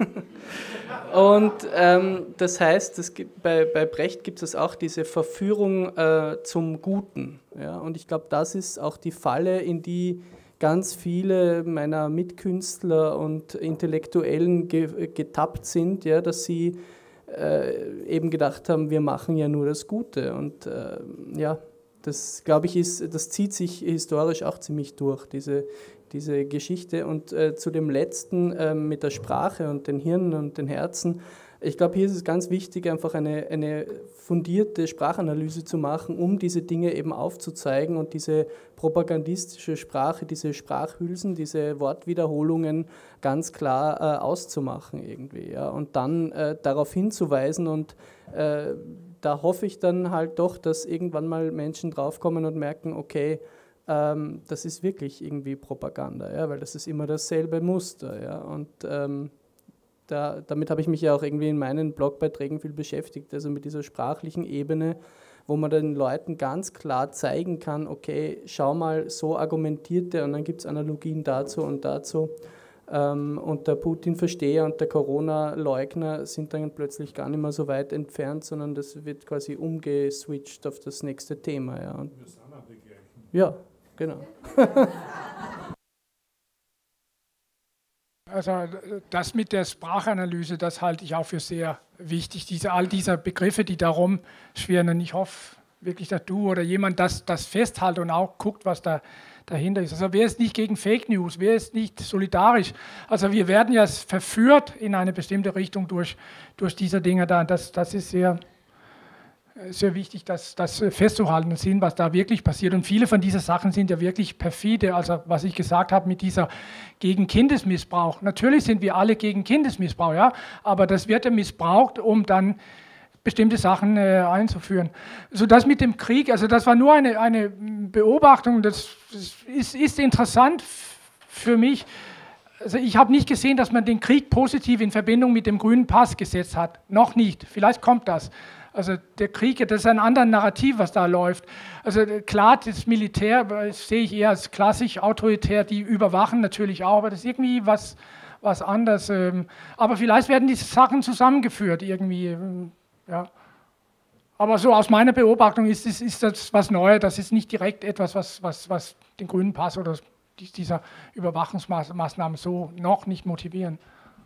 Und ähm, das heißt, das gibt, bei, bei Brecht gibt es auch diese Verführung äh, zum Guten. Ja? Und ich glaube, das ist auch die Falle, in die ganz viele meiner Mitkünstler und Intellektuellen ge getappt sind, ja? Dass sie äh, eben gedacht haben, wir machen ja nur das Gute. Und äh, ja, das, glaube ich, ist, das zieht sich historisch auch ziemlich durch, diese diese Geschichte. Und äh, zu dem letzten äh, mit der Sprache und den Hirnen und den Herzen, ich glaube, hier ist es ganz wichtig, einfach eine, eine fundierte Sprachanalyse zu machen, um diese Dinge eben aufzuzeigen und diese propagandistische Sprache, diese Sprachhülsen, diese Wortwiederholungen ganz klar äh, auszumachen irgendwie. Ja? Und dann äh, darauf hinzuweisen und äh, da hoffe ich dann halt doch, dass irgendwann mal Menschen draufkommen und merken, okay, Ähm, das ist wirklich irgendwie Propaganda, ja, weil das ist immer dasselbe Muster. Ja, und ähm, da, damit habe ich mich ja auch irgendwie in meinen Blogbeiträgen viel beschäftigt, also mit dieser sprachlichen Ebene, wo man den Leuten ganz klar zeigen kann, okay, schau mal, so argumentiert er und dann gibt es Analogien dazu und dazu. Ähm, und der Putin-Versteher und der Corona-Leugner sind dann plötzlich gar nicht mehr so weit entfernt, sondern das wird quasi umgeswitcht auf das nächste Thema. Ja, und ja, genau. Also das mit der Sprachanalyse, das halte ich auch für sehr wichtig. Diese, all diese Begriffe, die darum schwirren. Und ich hoffe wirklich, dass du oder jemand das, das festhält und auch guckt, was da dahinter ist. Also wer ist nicht gegen Fake News? Wer ist nicht solidarisch? Also wir werden ja verführt in eine bestimmte Richtung durch, durch diese Dinge da. Das, das ist sehr... sehr wichtig, das, das festzuhalten und sehen, was da wirklich passiert. Und viele von diesen Sachen sind ja wirklich perfide. Also was ich gesagt habe mit dieser gegen Kindesmissbrauch. Natürlich sind wir alle gegen Kindesmissbrauch, ja, aber das wird ja missbraucht, um dann bestimmte Sachen äh, einzuführen. So das mit dem Krieg, also das war nur eine, eine Beobachtung, das ist, ist interessant für mich. Also ich habe nicht gesehen, dass man den Krieg positiv in Verbindung mit dem grünen Pass gesetzt hat. Noch nicht. Vielleicht kommt das. Also der Krieg, das ist ein anderes Narrativ, was da läuft. Also klar, das Militär das sehe ich eher als klassisch autoritär, die überwachen natürlich auch, aber das ist irgendwie was, was anderes. Aber vielleicht werden diese Sachen zusammengeführt irgendwie. Ja. Aber so aus meiner Beobachtung ist, ist, ist das was Neues. Das ist nicht direkt etwas, was, was, was den grünen Pass oder dieser Überwachungsmaßnahmen so noch nicht motivieren.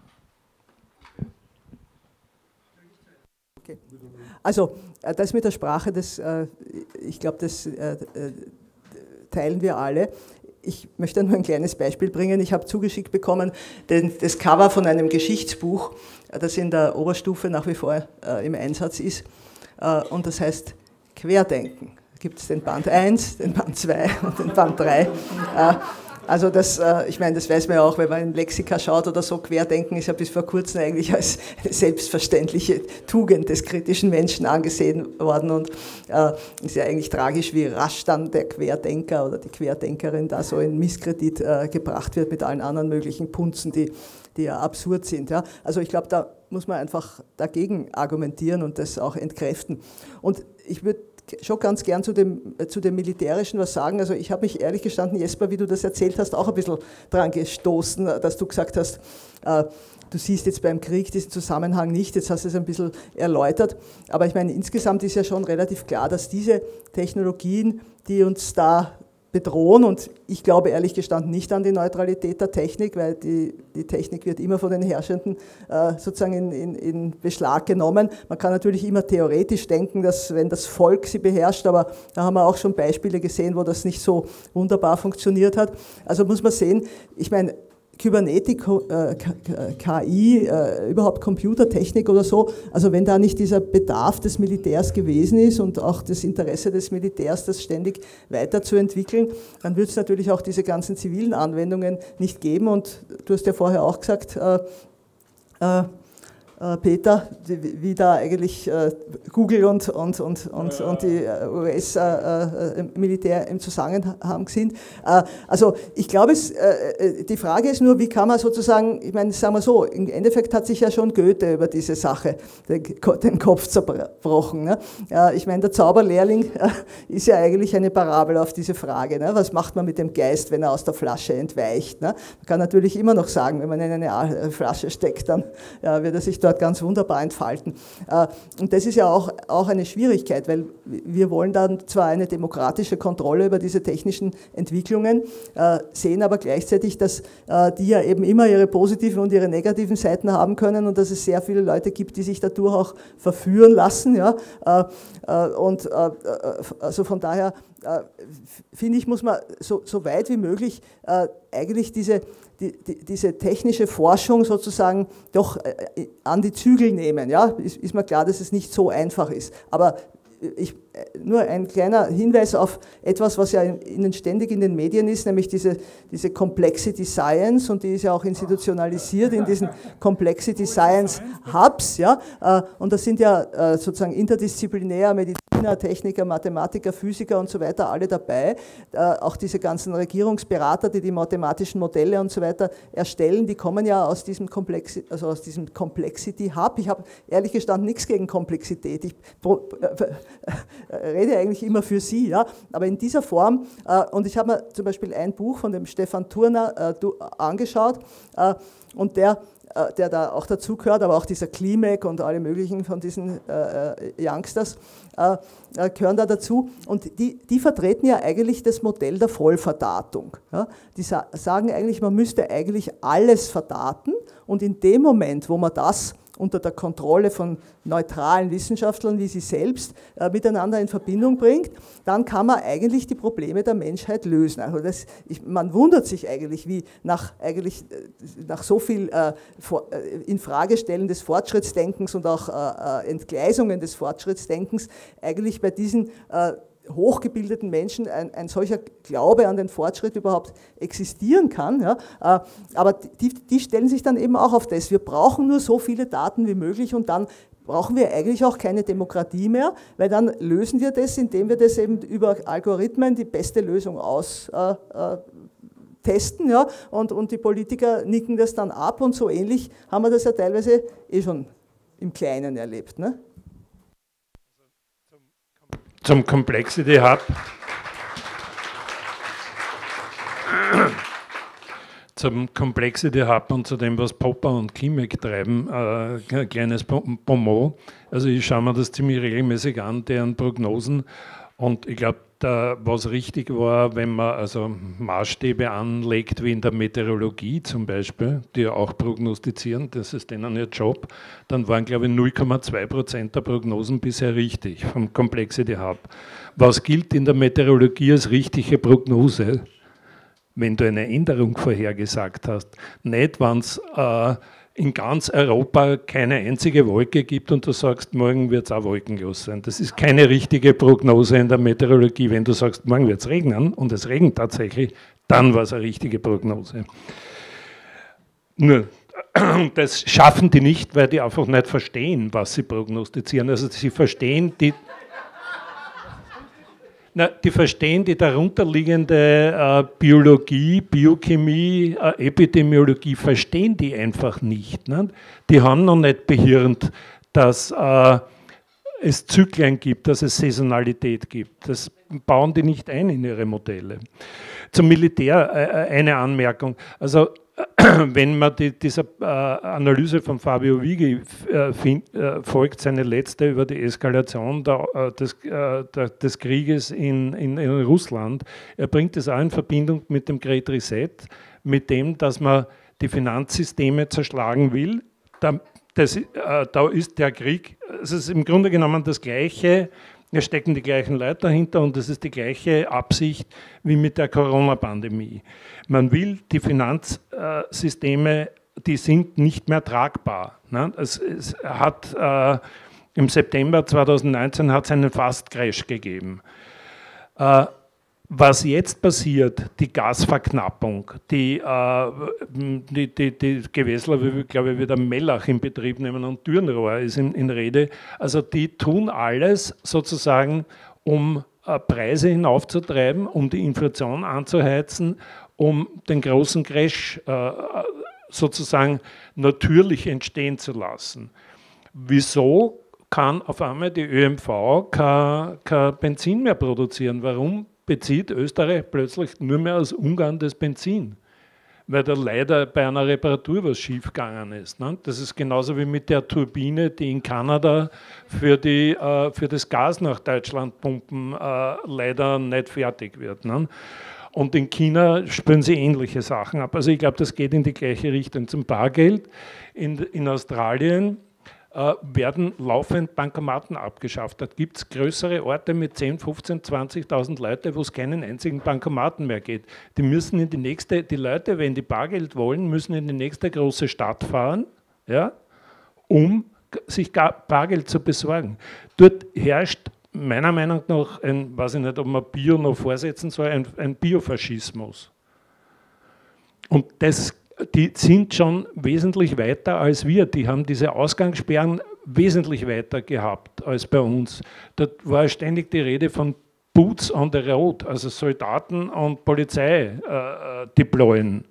Okay. Also das mit der Sprache, das, ich glaube, das teilen wir alle. Ich möchte nur ein kleines Beispiel bringen. Ich habe zugeschickt bekommen das Cover von einem Geschichtsbuch, das in der Oberstufe nach wie vor im Einsatz ist. Und das heißt Querdenken. Da gibt es den Band eins, den Band zwei und den Band drei. Also das, ich meine, das weiß man ja auch, wenn man in Lexika schaut oder so, Querdenken ist ja bis vor kurzem eigentlich als eine selbstverständliche Tugend des kritischen Menschen angesehen worden und äh, ist ja eigentlich tragisch, wie rasch dann der Querdenker oder die Querdenkerin da so in Misskredit äh, gebracht wird mit allen anderen möglichen Punzen, die, die ja absurd sind. Ja. Also ich glaube, da muss man einfach dagegen argumentieren und das auch entkräften. Und ich würde schon ganz gern zu dem, zu dem Militärischen was sagen. Also ich habe mich ehrlich gestanden, Jesper, wie du das erzählt hast, auch ein bisschen dran gestoßen, dass du gesagt hast, äh, du siehst jetzt beim Krieg diesen Zusammenhang nicht, jetzt hast du es ein bisschen erläutert. Aber ich meine, insgesamt ist ja schon relativ klar, dass diese Technologien, die uns da bedrohen, und ich glaube ehrlich gestanden nicht an die Neutralität der Technik, weil die, die Technik wird immer von den Herrschenden äh, sozusagen in, in, in Beschlag genommen. Man kann natürlich immer theoretisch denken, dass wenn das Volk sie beherrscht, aber da haben wir auch schon Beispiele gesehen, wo das nicht so wunderbar funktioniert hat. Also muss man sehen, ich meine, Kybernetik, äh, K I, äh, überhaupt Computertechnik oder so, also wenn da nicht dieser Bedarf des Militärs gewesen ist und auch das Interesse des Militärs, das ständig weiterzuentwickeln, dann wird es natürlich auch diese ganzen zivilen Anwendungen nicht geben. Und du hast ja vorher auch gesagt, äh, äh, Peter, wie da eigentlich äh, Google und, und, und, und, ja, ja. und die U S-Militär äh, im Zusammenhang sind. Äh, also ich glaube, es, äh, die Frage ist nur, wie kann man sozusagen, ich meine, sagen wir so, im Endeffekt hat sich ja schon Goethe über diese Sache den, den Kopf zerbrochen. Ne? Äh, ich meine, der Zauberlehrling äh, ist ja eigentlich eine Parabel auf diese Frage. Ne? Was macht man mit dem Geist, wenn er aus der Flasche entweicht? Ne? Man kann natürlich immer noch sagen, wenn man in eine Flasche steckt, dann ja, wird er sich dort ganz wunderbar entfalten. Und das ist ja auch, auch eine Schwierigkeit, weil wir wollen dann zwar eine demokratische Kontrolle über diese technischen Entwicklungen, sehen aber gleichzeitig, dass die ja eben immer ihre positiven und ihre negativen Seiten haben können und dass es sehr viele Leute gibt, die sich dadurch auch verführen lassen. Ja? Und also von daher finde ich, muss man so, so weit wie möglich eigentlich diese Die, die, diese technische Forschung sozusagen doch äh, an die Zügel nehmen. Ja? Ist, ist mir klar, dass es nicht so einfach ist. Aber ich, nur ein kleiner Hinweis auf etwas, was ja Ihnen ständig in den Medien ist, nämlich diese, diese Complexity Science, und die ist ja auch institutionalisiert in diesen Complexity Science Hubs. Ja? Und das sind ja sozusagen interdisziplinär, Mediziner, Techniker, Mathematiker, Physiker und so weiter, alle dabei. Auch diese ganzen Regierungsberater, die die mathematischen Modelle und so weiter erstellen, die kommen ja aus diesem, Complexi also aus diesem Complexity Hub. Ich habe ehrlich gestanden nichts gegen Komplexität. Ich rede eigentlich immer für Sie, ja, aber in dieser Form, äh, und ich habe mir zum Beispiel ein Buch von dem Stefan Thurner äh, angeschaut, äh, und der, äh, der da auch dazu gehört, aber auch dieser Klimek und alle möglichen von diesen äh, Youngsters äh, äh, gehören da dazu, und die, die vertreten ja eigentlich das Modell der Vollverdatung. Ja. Die sa sagen eigentlich, man müsste eigentlich alles verdaten, und in dem Moment, wo man das unter der Kontrolle von neutralen Wissenschaftlern wie Sie selbst äh, miteinander in Verbindung bringt, dann kann man eigentlich die Probleme der Menschheit lösen. Also das, ich, man wundert sich eigentlich, wie nach, eigentlich, äh, nach so viel äh, vor, äh, Infragestellen des Fortschrittsdenkens und auch äh, Entgleisungen des Fortschrittsdenkens eigentlich bei diesen äh, hochgebildeten Menschen ein, ein solcher Glaube an den Fortschritt überhaupt existieren kann. Ja. Aber die, die stellen sich dann eben auch auf das. Wir brauchen nur so viele Daten wie möglich, und dann brauchen wir eigentlich auch keine Demokratie mehr, weil dann lösen wir das, indem wir das eben über Algorithmen die beste Lösung aus äh, äh, testen, ja, und, und die Politiker nicken das dann ab, und so ähnlich haben wir das ja teilweise eh schon im Kleinen erlebt. Ne? Zum Complexity Hub. Zum Complexity Hub und zu dem, was Popper und Klimek treiben, äh, ein kleines Bonmot. Also ich schaue mir das ziemlich regelmäßig an, deren Prognosen, und ich glaube, was richtig war, wenn man also Maßstäbe anlegt, wie in der Meteorologie zum Beispiel, die ja auch prognostizieren, das ist denen ihr Job, dann waren, glaube ich, null Komma zwei Prozent der Prognosen bisher richtig vom Complexity Hub. Was gilt in der Meteorologie als richtige Prognose? Wenn du eine Änderung vorhergesagt hast, nicht, wenn es äh, in ganz Europa keine einzige Wolke gibt und du sagst, morgen wird es auch wolkenlos sein. Das ist keine richtige Prognose in der Meteorologie. Wenn du sagst, morgen wird es regnen und es regnet tatsächlich, dann war es eine richtige Prognose. Nur, das schaffen die nicht, weil die einfach nicht verstehen, was sie prognostizieren. Also sie verstehen die... Na, die verstehen die darunterliegende äh, Biologie, Biochemie, äh, Epidemiologie, verstehen die einfach nicht. Ne? Die haben noch nicht behirnt, dass äh, es Zyklen gibt, dass es Saisonalität gibt. Das bauen die nicht ein in ihre Modelle. Zum Militär äh, eine Anmerkung. Also wenn man die, dieser äh, Analyse von Fabio Vighi äh, find, äh, folgt, seine letzte über die Eskalation der, äh, des, äh, der, des Krieges in, in, in Russland, er bringt es auch in Verbindung mit dem Great Reset, mit dem, dass man die Finanzsysteme zerschlagen will. Da, das, äh, da ist der Krieg, es ist im Grunde genommen das Gleiche, Es stecken die gleichen Leute dahinter und es ist die gleiche Absicht wie mit der Corona-Pandemie. Man will die Finanzsysteme, die sind nicht mehr tragbar. Ne? Es, es hat, äh, im September zweitausendneunzehn hat es einen Fast-Crash gegeben. Äh, Was jetzt passiert, die Gasverknappung, die, äh, die, die, die Gewässler, wie glaube ich, wieder Mellach in Betrieb nehmen und Dürnrohr ist in, in Rede, also die tun alles sozusagen, um äh, Preise hinaufzutreiben, um die Inflation anzuheizen, um den großen Crash äh, sozusagen natürlich entstehen zu lassen. Wieso kann auf einmal die ÖMV kein, kein Benzin mehr produzieren? Warum bezieht Österreich plötzlich nur mehr aus Ungarn das Benzin, weil da leider bei einer Reparatur was schiefgegangen ist. Ne? Das ist genauso wie mit der Turbine, die in Kanada für, die, äh, für das Gas nach Deutschland pumpen äh, leider nicht fertig wird. Ne? Und in China spüren sie ähnliche Sachen ab. Also ich glaube, das geht in die gleiche Richtung. Zum Bargeld in, in Australien äh, werden laufend Bankomaten abgeschafft. Da gibt es größere Orte mit zehn, fünfzehn, zwanzigtausend Leute, wo es keinen einzigen Bankomaten mehr geht. Die müssen in die nächste, die Leute, wenn die Bargeld wollen, müssen in die nächste große Stadt fahren, ja, um sich Bargeld zu besorgen. Dort herrscht meiner Meinung nach ein, weiß ich nicht, ob man Bio noch vorsetzen soll, ein, ein Biofaschismus. Und das die sind schon wesentlich weiter als wir. Die haben diese Ausgangssperren wesentlich weiter gehabt als bei uns. Da war ständig die Rede von Boots on the Road, also Soldaten und Polizei äh, deployen.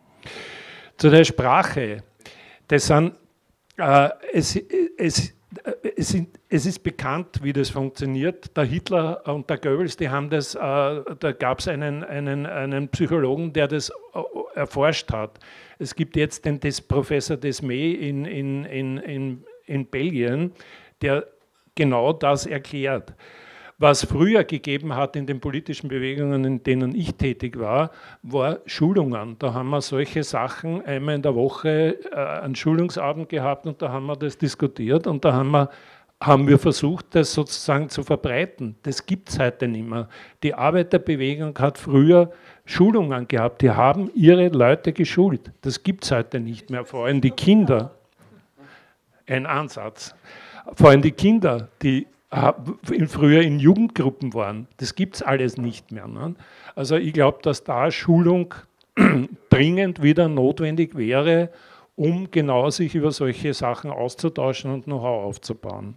Zu der Sprache. Das sind, äh, es, es, es, sind, es ist bekannt, wie das funktioniert. Der Hitler und der Goebbels, die haben das, äh, da gab es einen, einen, einen Psychologen, der das erforscht hat. Es gibt jetzt den Des Professor Desmet in, in, in, in, in Belgien, der genau das erklärt. Was früher gegeben hat in den politischen Bewegungen, in denen ich tätig war, war Schulungen. Da haben wir solche Sachen einmal in der Woche äh, einen Schulungsabend gehabt und da haben wir das diskutiert und da haben wir haben wir versucht, das sozusagen zu verbreiten. Das gibt es heute nicht mehr. Die Arbeiterbewegung hat früher Schulungen gehabt, die haben ihre Leute geschult. Das gibt es heute nicht mehr, vor allem die Kinder. Ein Ansatz. Vor allem die Kinder, die früher in Jugendgruppen waren, das gibt es alles nicht mehr. Ne? Also ich glaube, dass da Schulung dringend wieder notwendig wäre, um genau sich über solche Sachen auszutauschen und Know-how aufzubauen.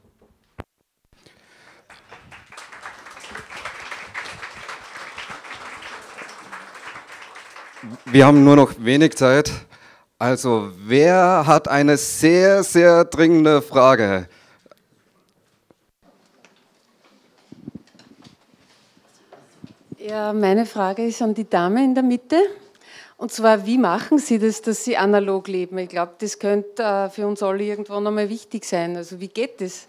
Wir haben nur noch wenig Zeit. Also, wer hat eine sehr, sehr dringende Frage? Ja, meine Frage ist an die Dame in der Mitte. Und zwar, wie machen Sie das, dass Sie analog leben? Ich glaube, das könnte äh, für uns alle irgendwann einmal wichtig sein. Also, wie geht das?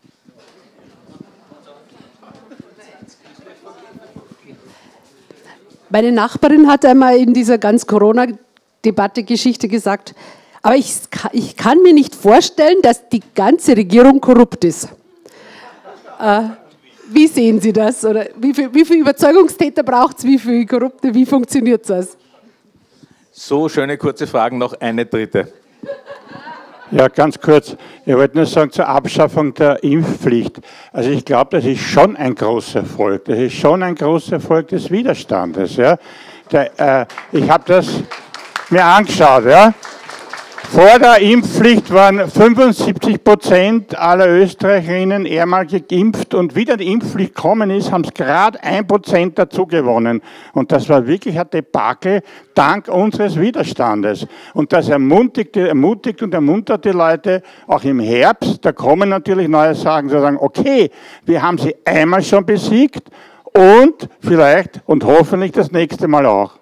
Meine Nachbarin hat einmal in dieser ganz Corona-Debatte-Geschichte gesagt, aber ich, ich kann mir nicht vorstellen, dass die ganze Regierung korrupt ist. Äh, wie sehen Sie das? Oder wie viele wie viel Überzeugungstäter braucht es, wie viele Korrupte, wie funktioniert das? So, schöne kurze Fragen, noch eine dritte. Ja, ganz kurz. Ich wollte nur sagen zur Abschaffung der Impfpflicht. Also ich glaube, das ist schon ein großer Erfolg. Das ist schon ein großer Erfolg des Widerstandes. Ja. Der, äh, ich habe das mir angeschaut. Ja. Vor der Impfpflicht waren fünfundsiebzig Prozent aller Österreicherinnen einmal geimpft und wie die Impfpflicht gekommen ist, haben es gerade ein Prozent dazu gewonnen. Und das war wirklich ein Debakel dank unseres Widerstandes. Und das ermutigt, ermutigt und ermuntert die Leute auch im Herbst. Da kommen natürlich neue Sachen, zu sagen, okay, wir haben sie einmal schon besiegt und vielleicht und hoffentlich das nächste Mal auch.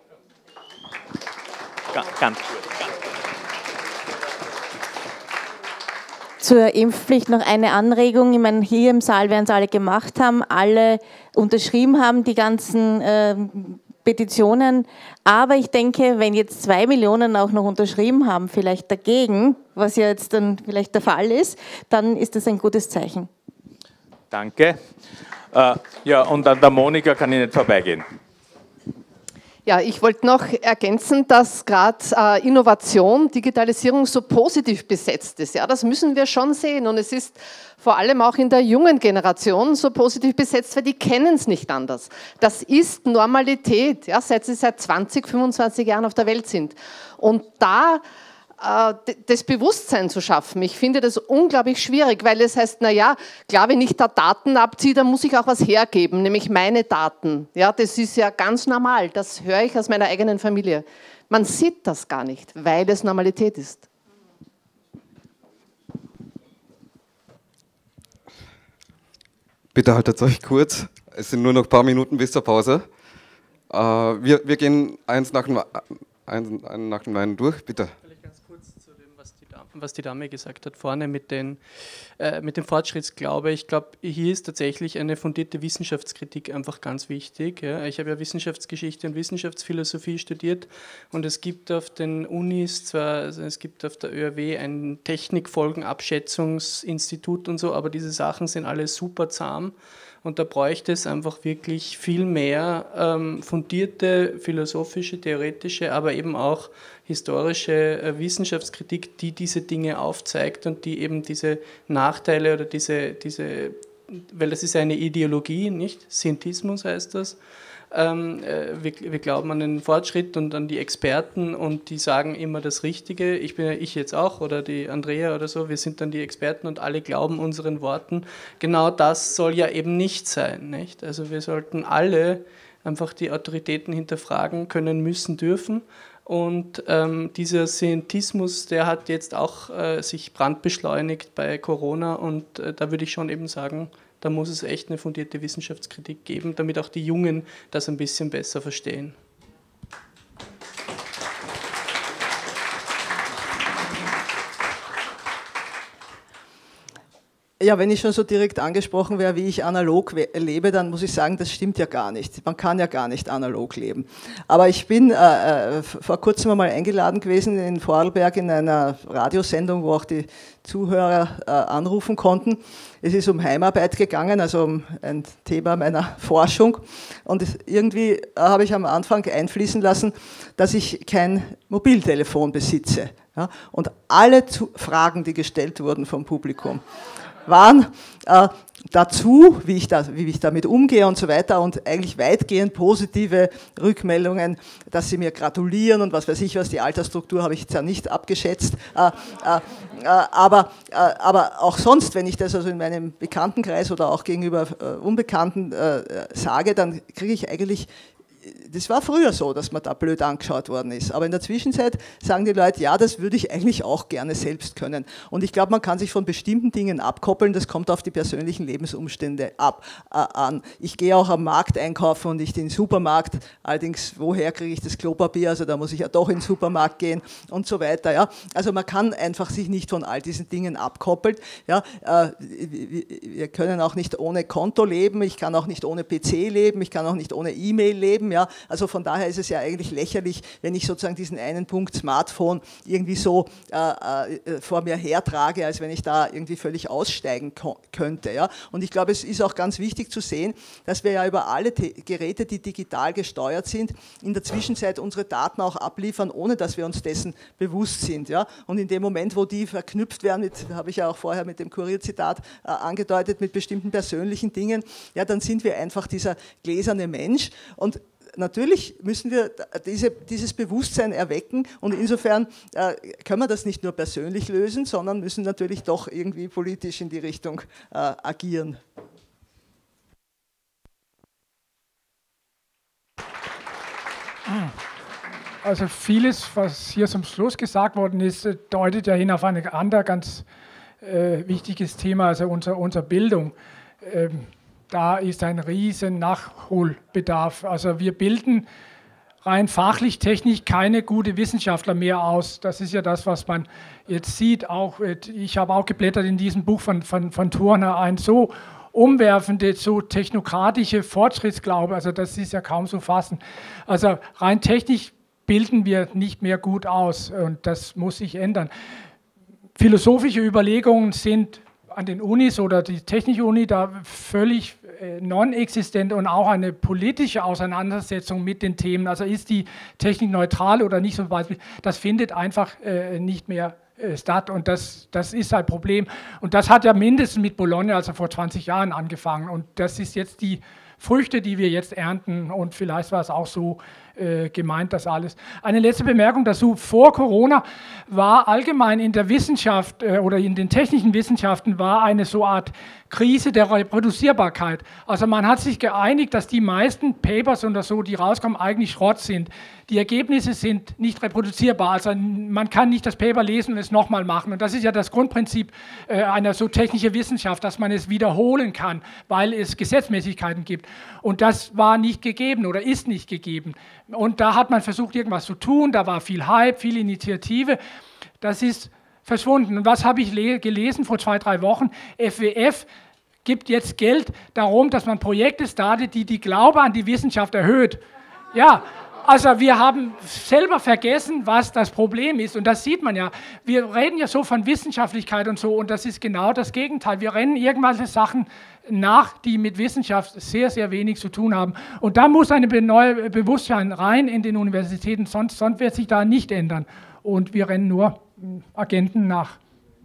Ganz gut. Zur Impfpflicht noch eine Anregung. Ich meine, hier im Saal werden es alle gemacht haben, alle unterschrieben haben, die ganzen äh, Petitionen. Aber ich denke, wenn jetzt zwei Millionen auch noch unterschrieben haben, vielleicht dagegen, was ja jetzt dann vielleicht der Fall ist, dann ist das ein gutes Zeichen. Danke. Äh, ja, und an der Monika kann ich nicht vorbeigehen. Ja, ich wollte noch ergänzen, dass gerade äh, Innovation, Digitalisierung so positiv besetzt ist. Ja, das müssen wir schon sehen. Und es ist vor allem auch in der jungen Generation so positiv besetzt, weil die kennen es nicht anders. Das ist Normalität, ja, seit sie seit zwanzig, fünfundzwanzig Jahren auf der Welt sind. Und da das Bewusstsein zu schaffen. Ich finde das unglaublich schwierig, weil es heißt, naja, klar, wenn ich da Daten abziehe, dann muss ich auch was hergeben, nämlich meine Daten. Ja, das ist ja ganz normal, das höre ich aus meiner eigenen Familie. Man sieht das gar nicht, weil es Normalität ist. Bitte haltet euch kurz, es sind nur noch ein paar Minuten bis zur Pause. Äh, wir, wir gehen eins nach dem, eins, einen nach dem anderen durch, bitte. Was die Dame gesagt hat, vorne mit, den, äh, mit dem Fortschrittsglaube. Ich glaube, hier ist tatsächlich eine fundierte Wissenschaftskritik einfach ganz wichtig. Ja. Ich habe ja Wissenschaftsgeschichte und Wissenschaftsphilosophie studiert und es gibt auf den Unis zwar, also es gibt auf der Ö R W ein Technikfolgenabschätzungsinstitut und so, aber diese Sachen sind alle super zahm. Und da bräuchte es einfach wirklich viel mehr ähm, fundierte philosophische, theoretische, aber eben auch historische äh, Wissenschaftskritik, die diese Dinge aufzeigt und die eben diese Nachteile oder diese, diese weil das ist eine Ideologie, nicht? Scientismus heißt das. Ähm, äh, wir, wir glauben an den Fortschritt und an die Experten und die sagen immer das Richtige. Ich bin ja ich jetzt auch oder die Andrea oder so, wir sind dann die Experten und alle glauben unseren Worten. Genau das soll ja eben nicht sein, nicht? Also wir sollten alle einfach die Autoritäten hinterfragen können, müssen, dürfen. Und ähm, dieser Scientismus, der hat jetzt auch äh, sich brandbeschleunigt bei Corona und äh, da würde ich schon eben sagen, da muss es echt eine fundierte Wissenschaftskritik geben, damit auch die Jungen das ein bisschen besser verstehen. Ja, wenn ich schon so direkt angesprochen wäre, wie ich analog lebe, dann muss ich sagen, das stimmt ja gar nicht. Man kann ja gar nicht analog leben. Aber ich bin äh, vor kurzem einmal eingeladen gewesen in Vorarlberg in einer Radiosendung, wo auch die Zuhörer äh, anrufen konnten. Es ist um Heimarbeit gegangen, also um ein Thema meiner Forschung. Und irgendwie äh, habe ich am Anfang einfließen lassen, dass ich kein Mobiltelefon besitze. Ja? Und alle zu Fragen, die gestellt wurden vom Publikum, waren äh, dazu, wie ich, da, wie ich damit umgehe und so weiter und eigentlich weitgehend positive Rückmeldungen, dass sie mir gratulieren und was weiß ich was, die Altersstruktur habe ich jetzt ja nicht abgeschätzt, äh, äh, äh, aber, äh, aber auch sonst, wenn ich das also in meinem Bekanntenkreis oder auch gegenüber äh, Unbekannten äh, sage, dann kriege ich eigentlich, das war früher so, dass man da blöd angeschaut worden ist. Aber in der Zwischenzeit sagen die Leute, ja, das würde ich eigentlich auch gerne selbst können. Und ich glaube, man kann sich von bestimmten Dingen abkoppeln. Das kommt auf die persönlichen Lebensumstände ab, äh, an. Ich gehe auch am Markt einkaufen und nicht in den Supermarkt. Allerdings, woher kriege ich das Klopapier? Also da muss ich ja doch in den Supermarkt gehen und so weiter. Ja? Also man kann einfach sich nicht von all diesen Dingen abkoppeln. Ja? Äh, wir können auch nicht ohne Konto leben. Ich kann auch nicht ohne P C leben. Ich kann auch nicht ohne E-Mail leben. Ja? Also von daher ist es ja eigentlich lächerlich, wenn ich sozusagen diesen einen Punkt Smartphone irgendwie so äh, äh, vor mir hertrage, als wenn ich da irgendwie völlig aussteigen könnte. Ja? Und ich glaube, es ist auch ganz wichtig zu sehen, dass wir ja über alle Geräte, die digital gesteuert sind, in der Zwischenzeit unsere Daten auch abliefern, ohne dass wir uns dessen bewusst sind. Ja? Und in dem Moment, wo die verknüpft werden, mit, habe ich ja auch vorher mit dem Kurierzitat äh, angedeutet, mit bestimmten persönlichen Dingen, ja, dann sind wir einfach dieser gläserne Mensch. Und natürlich müssen wir diese, dieses Bewusstsein erwecken und insofern äh, können wir das nicht nur persönlich lösen, sondern müssen natürlich doch irgendwie politisch in die Richtung äh, agieren. Also vieles, was hier zum Schluss gesagt worden ist, deutet ja hin auf ein anderes ganz äh, wichtiges Thema, also unsere, unsere Bildung. Ähm, Da ist ein riesen Nachholbedarf. Also wir bilden rein fachlich, technisch keine gute Wissenschaftler mehr aus. Das ist ja das, was man jetzt sieht. Auch, ich habe auch geblättert in diesem Buch von, von, von Thurner, ein so umwerfende, so technokratische Fortschrittsglaube. Also das ist ja kaum zu fassen. Also rein technisch bilden wir nicht mehr gut aus und das muss sich ändern. Philosophische Überlegungen sind an den Unis oder die Technische Uni da völlig äh, non-existent und auch eine politische Auseinandersetzung mit den Themen, also ist die Technik neutral oder nicht zum Beispiel, das findet einfach äh, nicht mehr äh, statt und das, das ist ein Problem. Und das hat ja mindestens mit Bologna, also vor zwanzig Jahren angefangen und das ist jetzt die Früchte, die wir jetzt ernten und vielleicht war es auch so äh, gemeint, das alles. Eine letzte Bemerkung dazu, vor Corona war allgemein in der Wissenschaft äh, oder in den technischen Wissenschaften war eine so Art Krise der Reproduzierbarkeit. Also man hat sich geeinigt, dass die meisten Papers oder so, die rauskommen, eigentlich Schrott sind. Die Ergebnisse sind nicht reproduzierbar, also man kann nicht das Paper lesen und es nochmal machen. Und das ist ja das Grundprinzip äh, einer so technischen Wissenschaft, dass man es wiederholen kann, weil es Gesetzmäßigkeiten gibt. Und das war nicht gegeben oder ist nicht gegeben. Und da hat man versucht, irgendwas zu tun, da war viel Hype, viel Initiative. Das ist verschwunden. Und was habe ich gelesen vor zwei, drei Wochen? F W F gibt jetzt Geld darum, dass man Projekte startet, die die Glaube an die Wissenschaft erhöht. Ja, also wir haben selber vergessen, was das Problem ist. Und das sieht man ja. Wir reden ja so von Wissenschaftlichkeit und so. Und das ist genau das Gegenteil. Wir rennen irgendwelche Sachen nach, die mit Wissenschaft sehr, sehr wenig zu tun haben. Und da muss ein neues Bewusstsein rein in den Universitäten. Sonst, sonst wird sich da nicht ändern. Und wir rennen nur Agenten nach.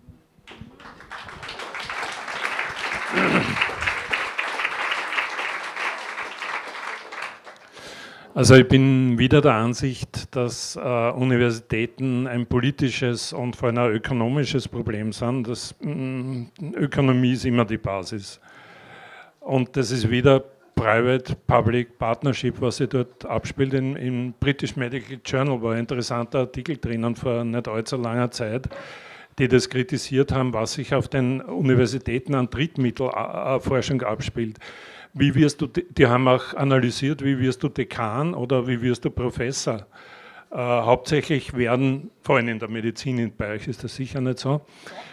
Also ich bin wieder der Ansicht, dass äh, Universitäten ein politisches und vor allem ein ökonomisches Problem sind. Das, mh, Ökonomie ist immer die Basis. Und das ist wieder Private-Public Partnership, was sich dort abspielt. In, im British Medical Journal war ein interessanter Artikel drinnen vor nicht allzu langer Zeit, die das kritisiert haben, was sich auf den Universitäten an Drittmittelforschung abspielt. Wie wirst du, die haben auch analysiert, wie wirst du Dekan oder wie wirst du Professor? Äh, hauptsächlich werden, vor allem in der Medizin, bei euch ist das sicher nicht so.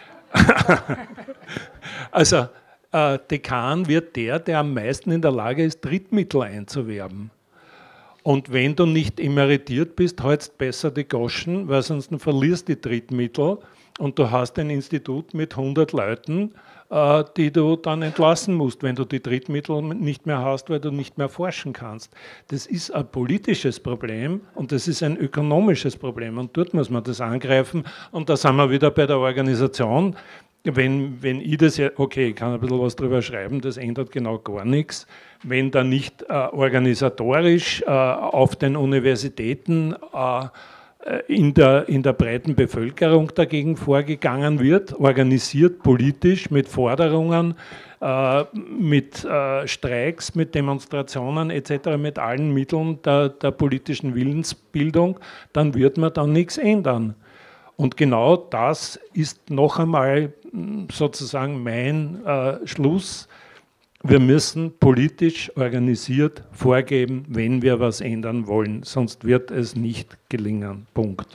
Also äh, Dekan wird der, der am meisten in der Lage ist, Drittmittel einzuwerben. Und wenn du nicht emeritiert bist, hältst besser die Goschen, weil sonst verlierst du die Drittmittel und du hast ein Institut mit hundert Leuten, die du dann entlassen musst, wenn du die Drittmittel nicht mehr hast, weil du nicht mehr forschen kannst. Das ist ein politisches Problem und das ist ein ökonomisches Problem und dort muss man das angreifen und da sind wir wieder bei der Organisation. Wenn, wenn ich das ja, okay, ich kann ein bisschen was drüber schreiben, das ändert genau gar nichts. Wenn da nicht äh, organisatorisch äh, auf den Universitäten äh, In der, in der breiten Bevölkerung dagegen vorgegangen wird, organisiert politisch mit Forderungen, äh, mit äh, Streiks, mit Demonstrationen et cetera, mit allen Mitteln der, der politischen Willensbildung, dann wird man dann nichts ändern. Und genau das ist noch einmal sozusagen mein äh, Schluss. Wir müssen politisch organisiert vorgeben, wenn wir was ändern wollen, sonst wird es nicht gelingen. Punkt.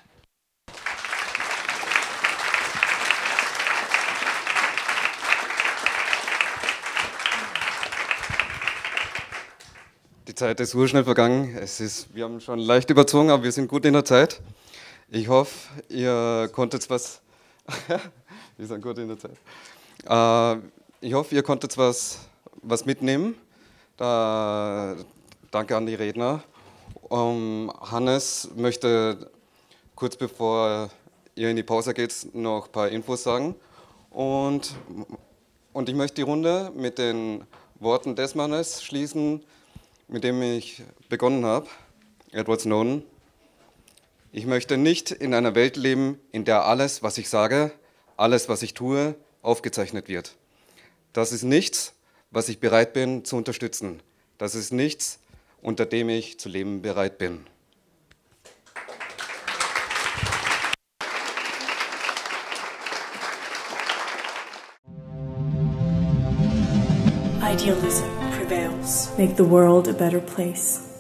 Die Zeit ist urschnell vergangen. Es ist, wir haben schon leicht überzogen, aber wir sind gut in der Zeit. Ich hoffe, ihr konntet was... wir sind gut in der Zeit. Äh, Ich hoffe, ihr konntet was, was mitnehmen. Da, danke an die Redner. Um, Hannes möchte kurz bevor ihr in die Pause geht noch ein paar Infos sagen. Und, und ich möchte die Runde mit den Worten des Mannes schließen, mit dem ich begonnen habe, Edward Snowden. Ich möchte nicht in einer Welt leben, in der alles, was ich sage, alles, was ich tue, aufgezeichnet wird. Das ist nichts, was ich bereit bin zu unterstützen. Das ist nichts, unter dem ich zu leben bereit bin. Idealism prevails. Make the world a better place.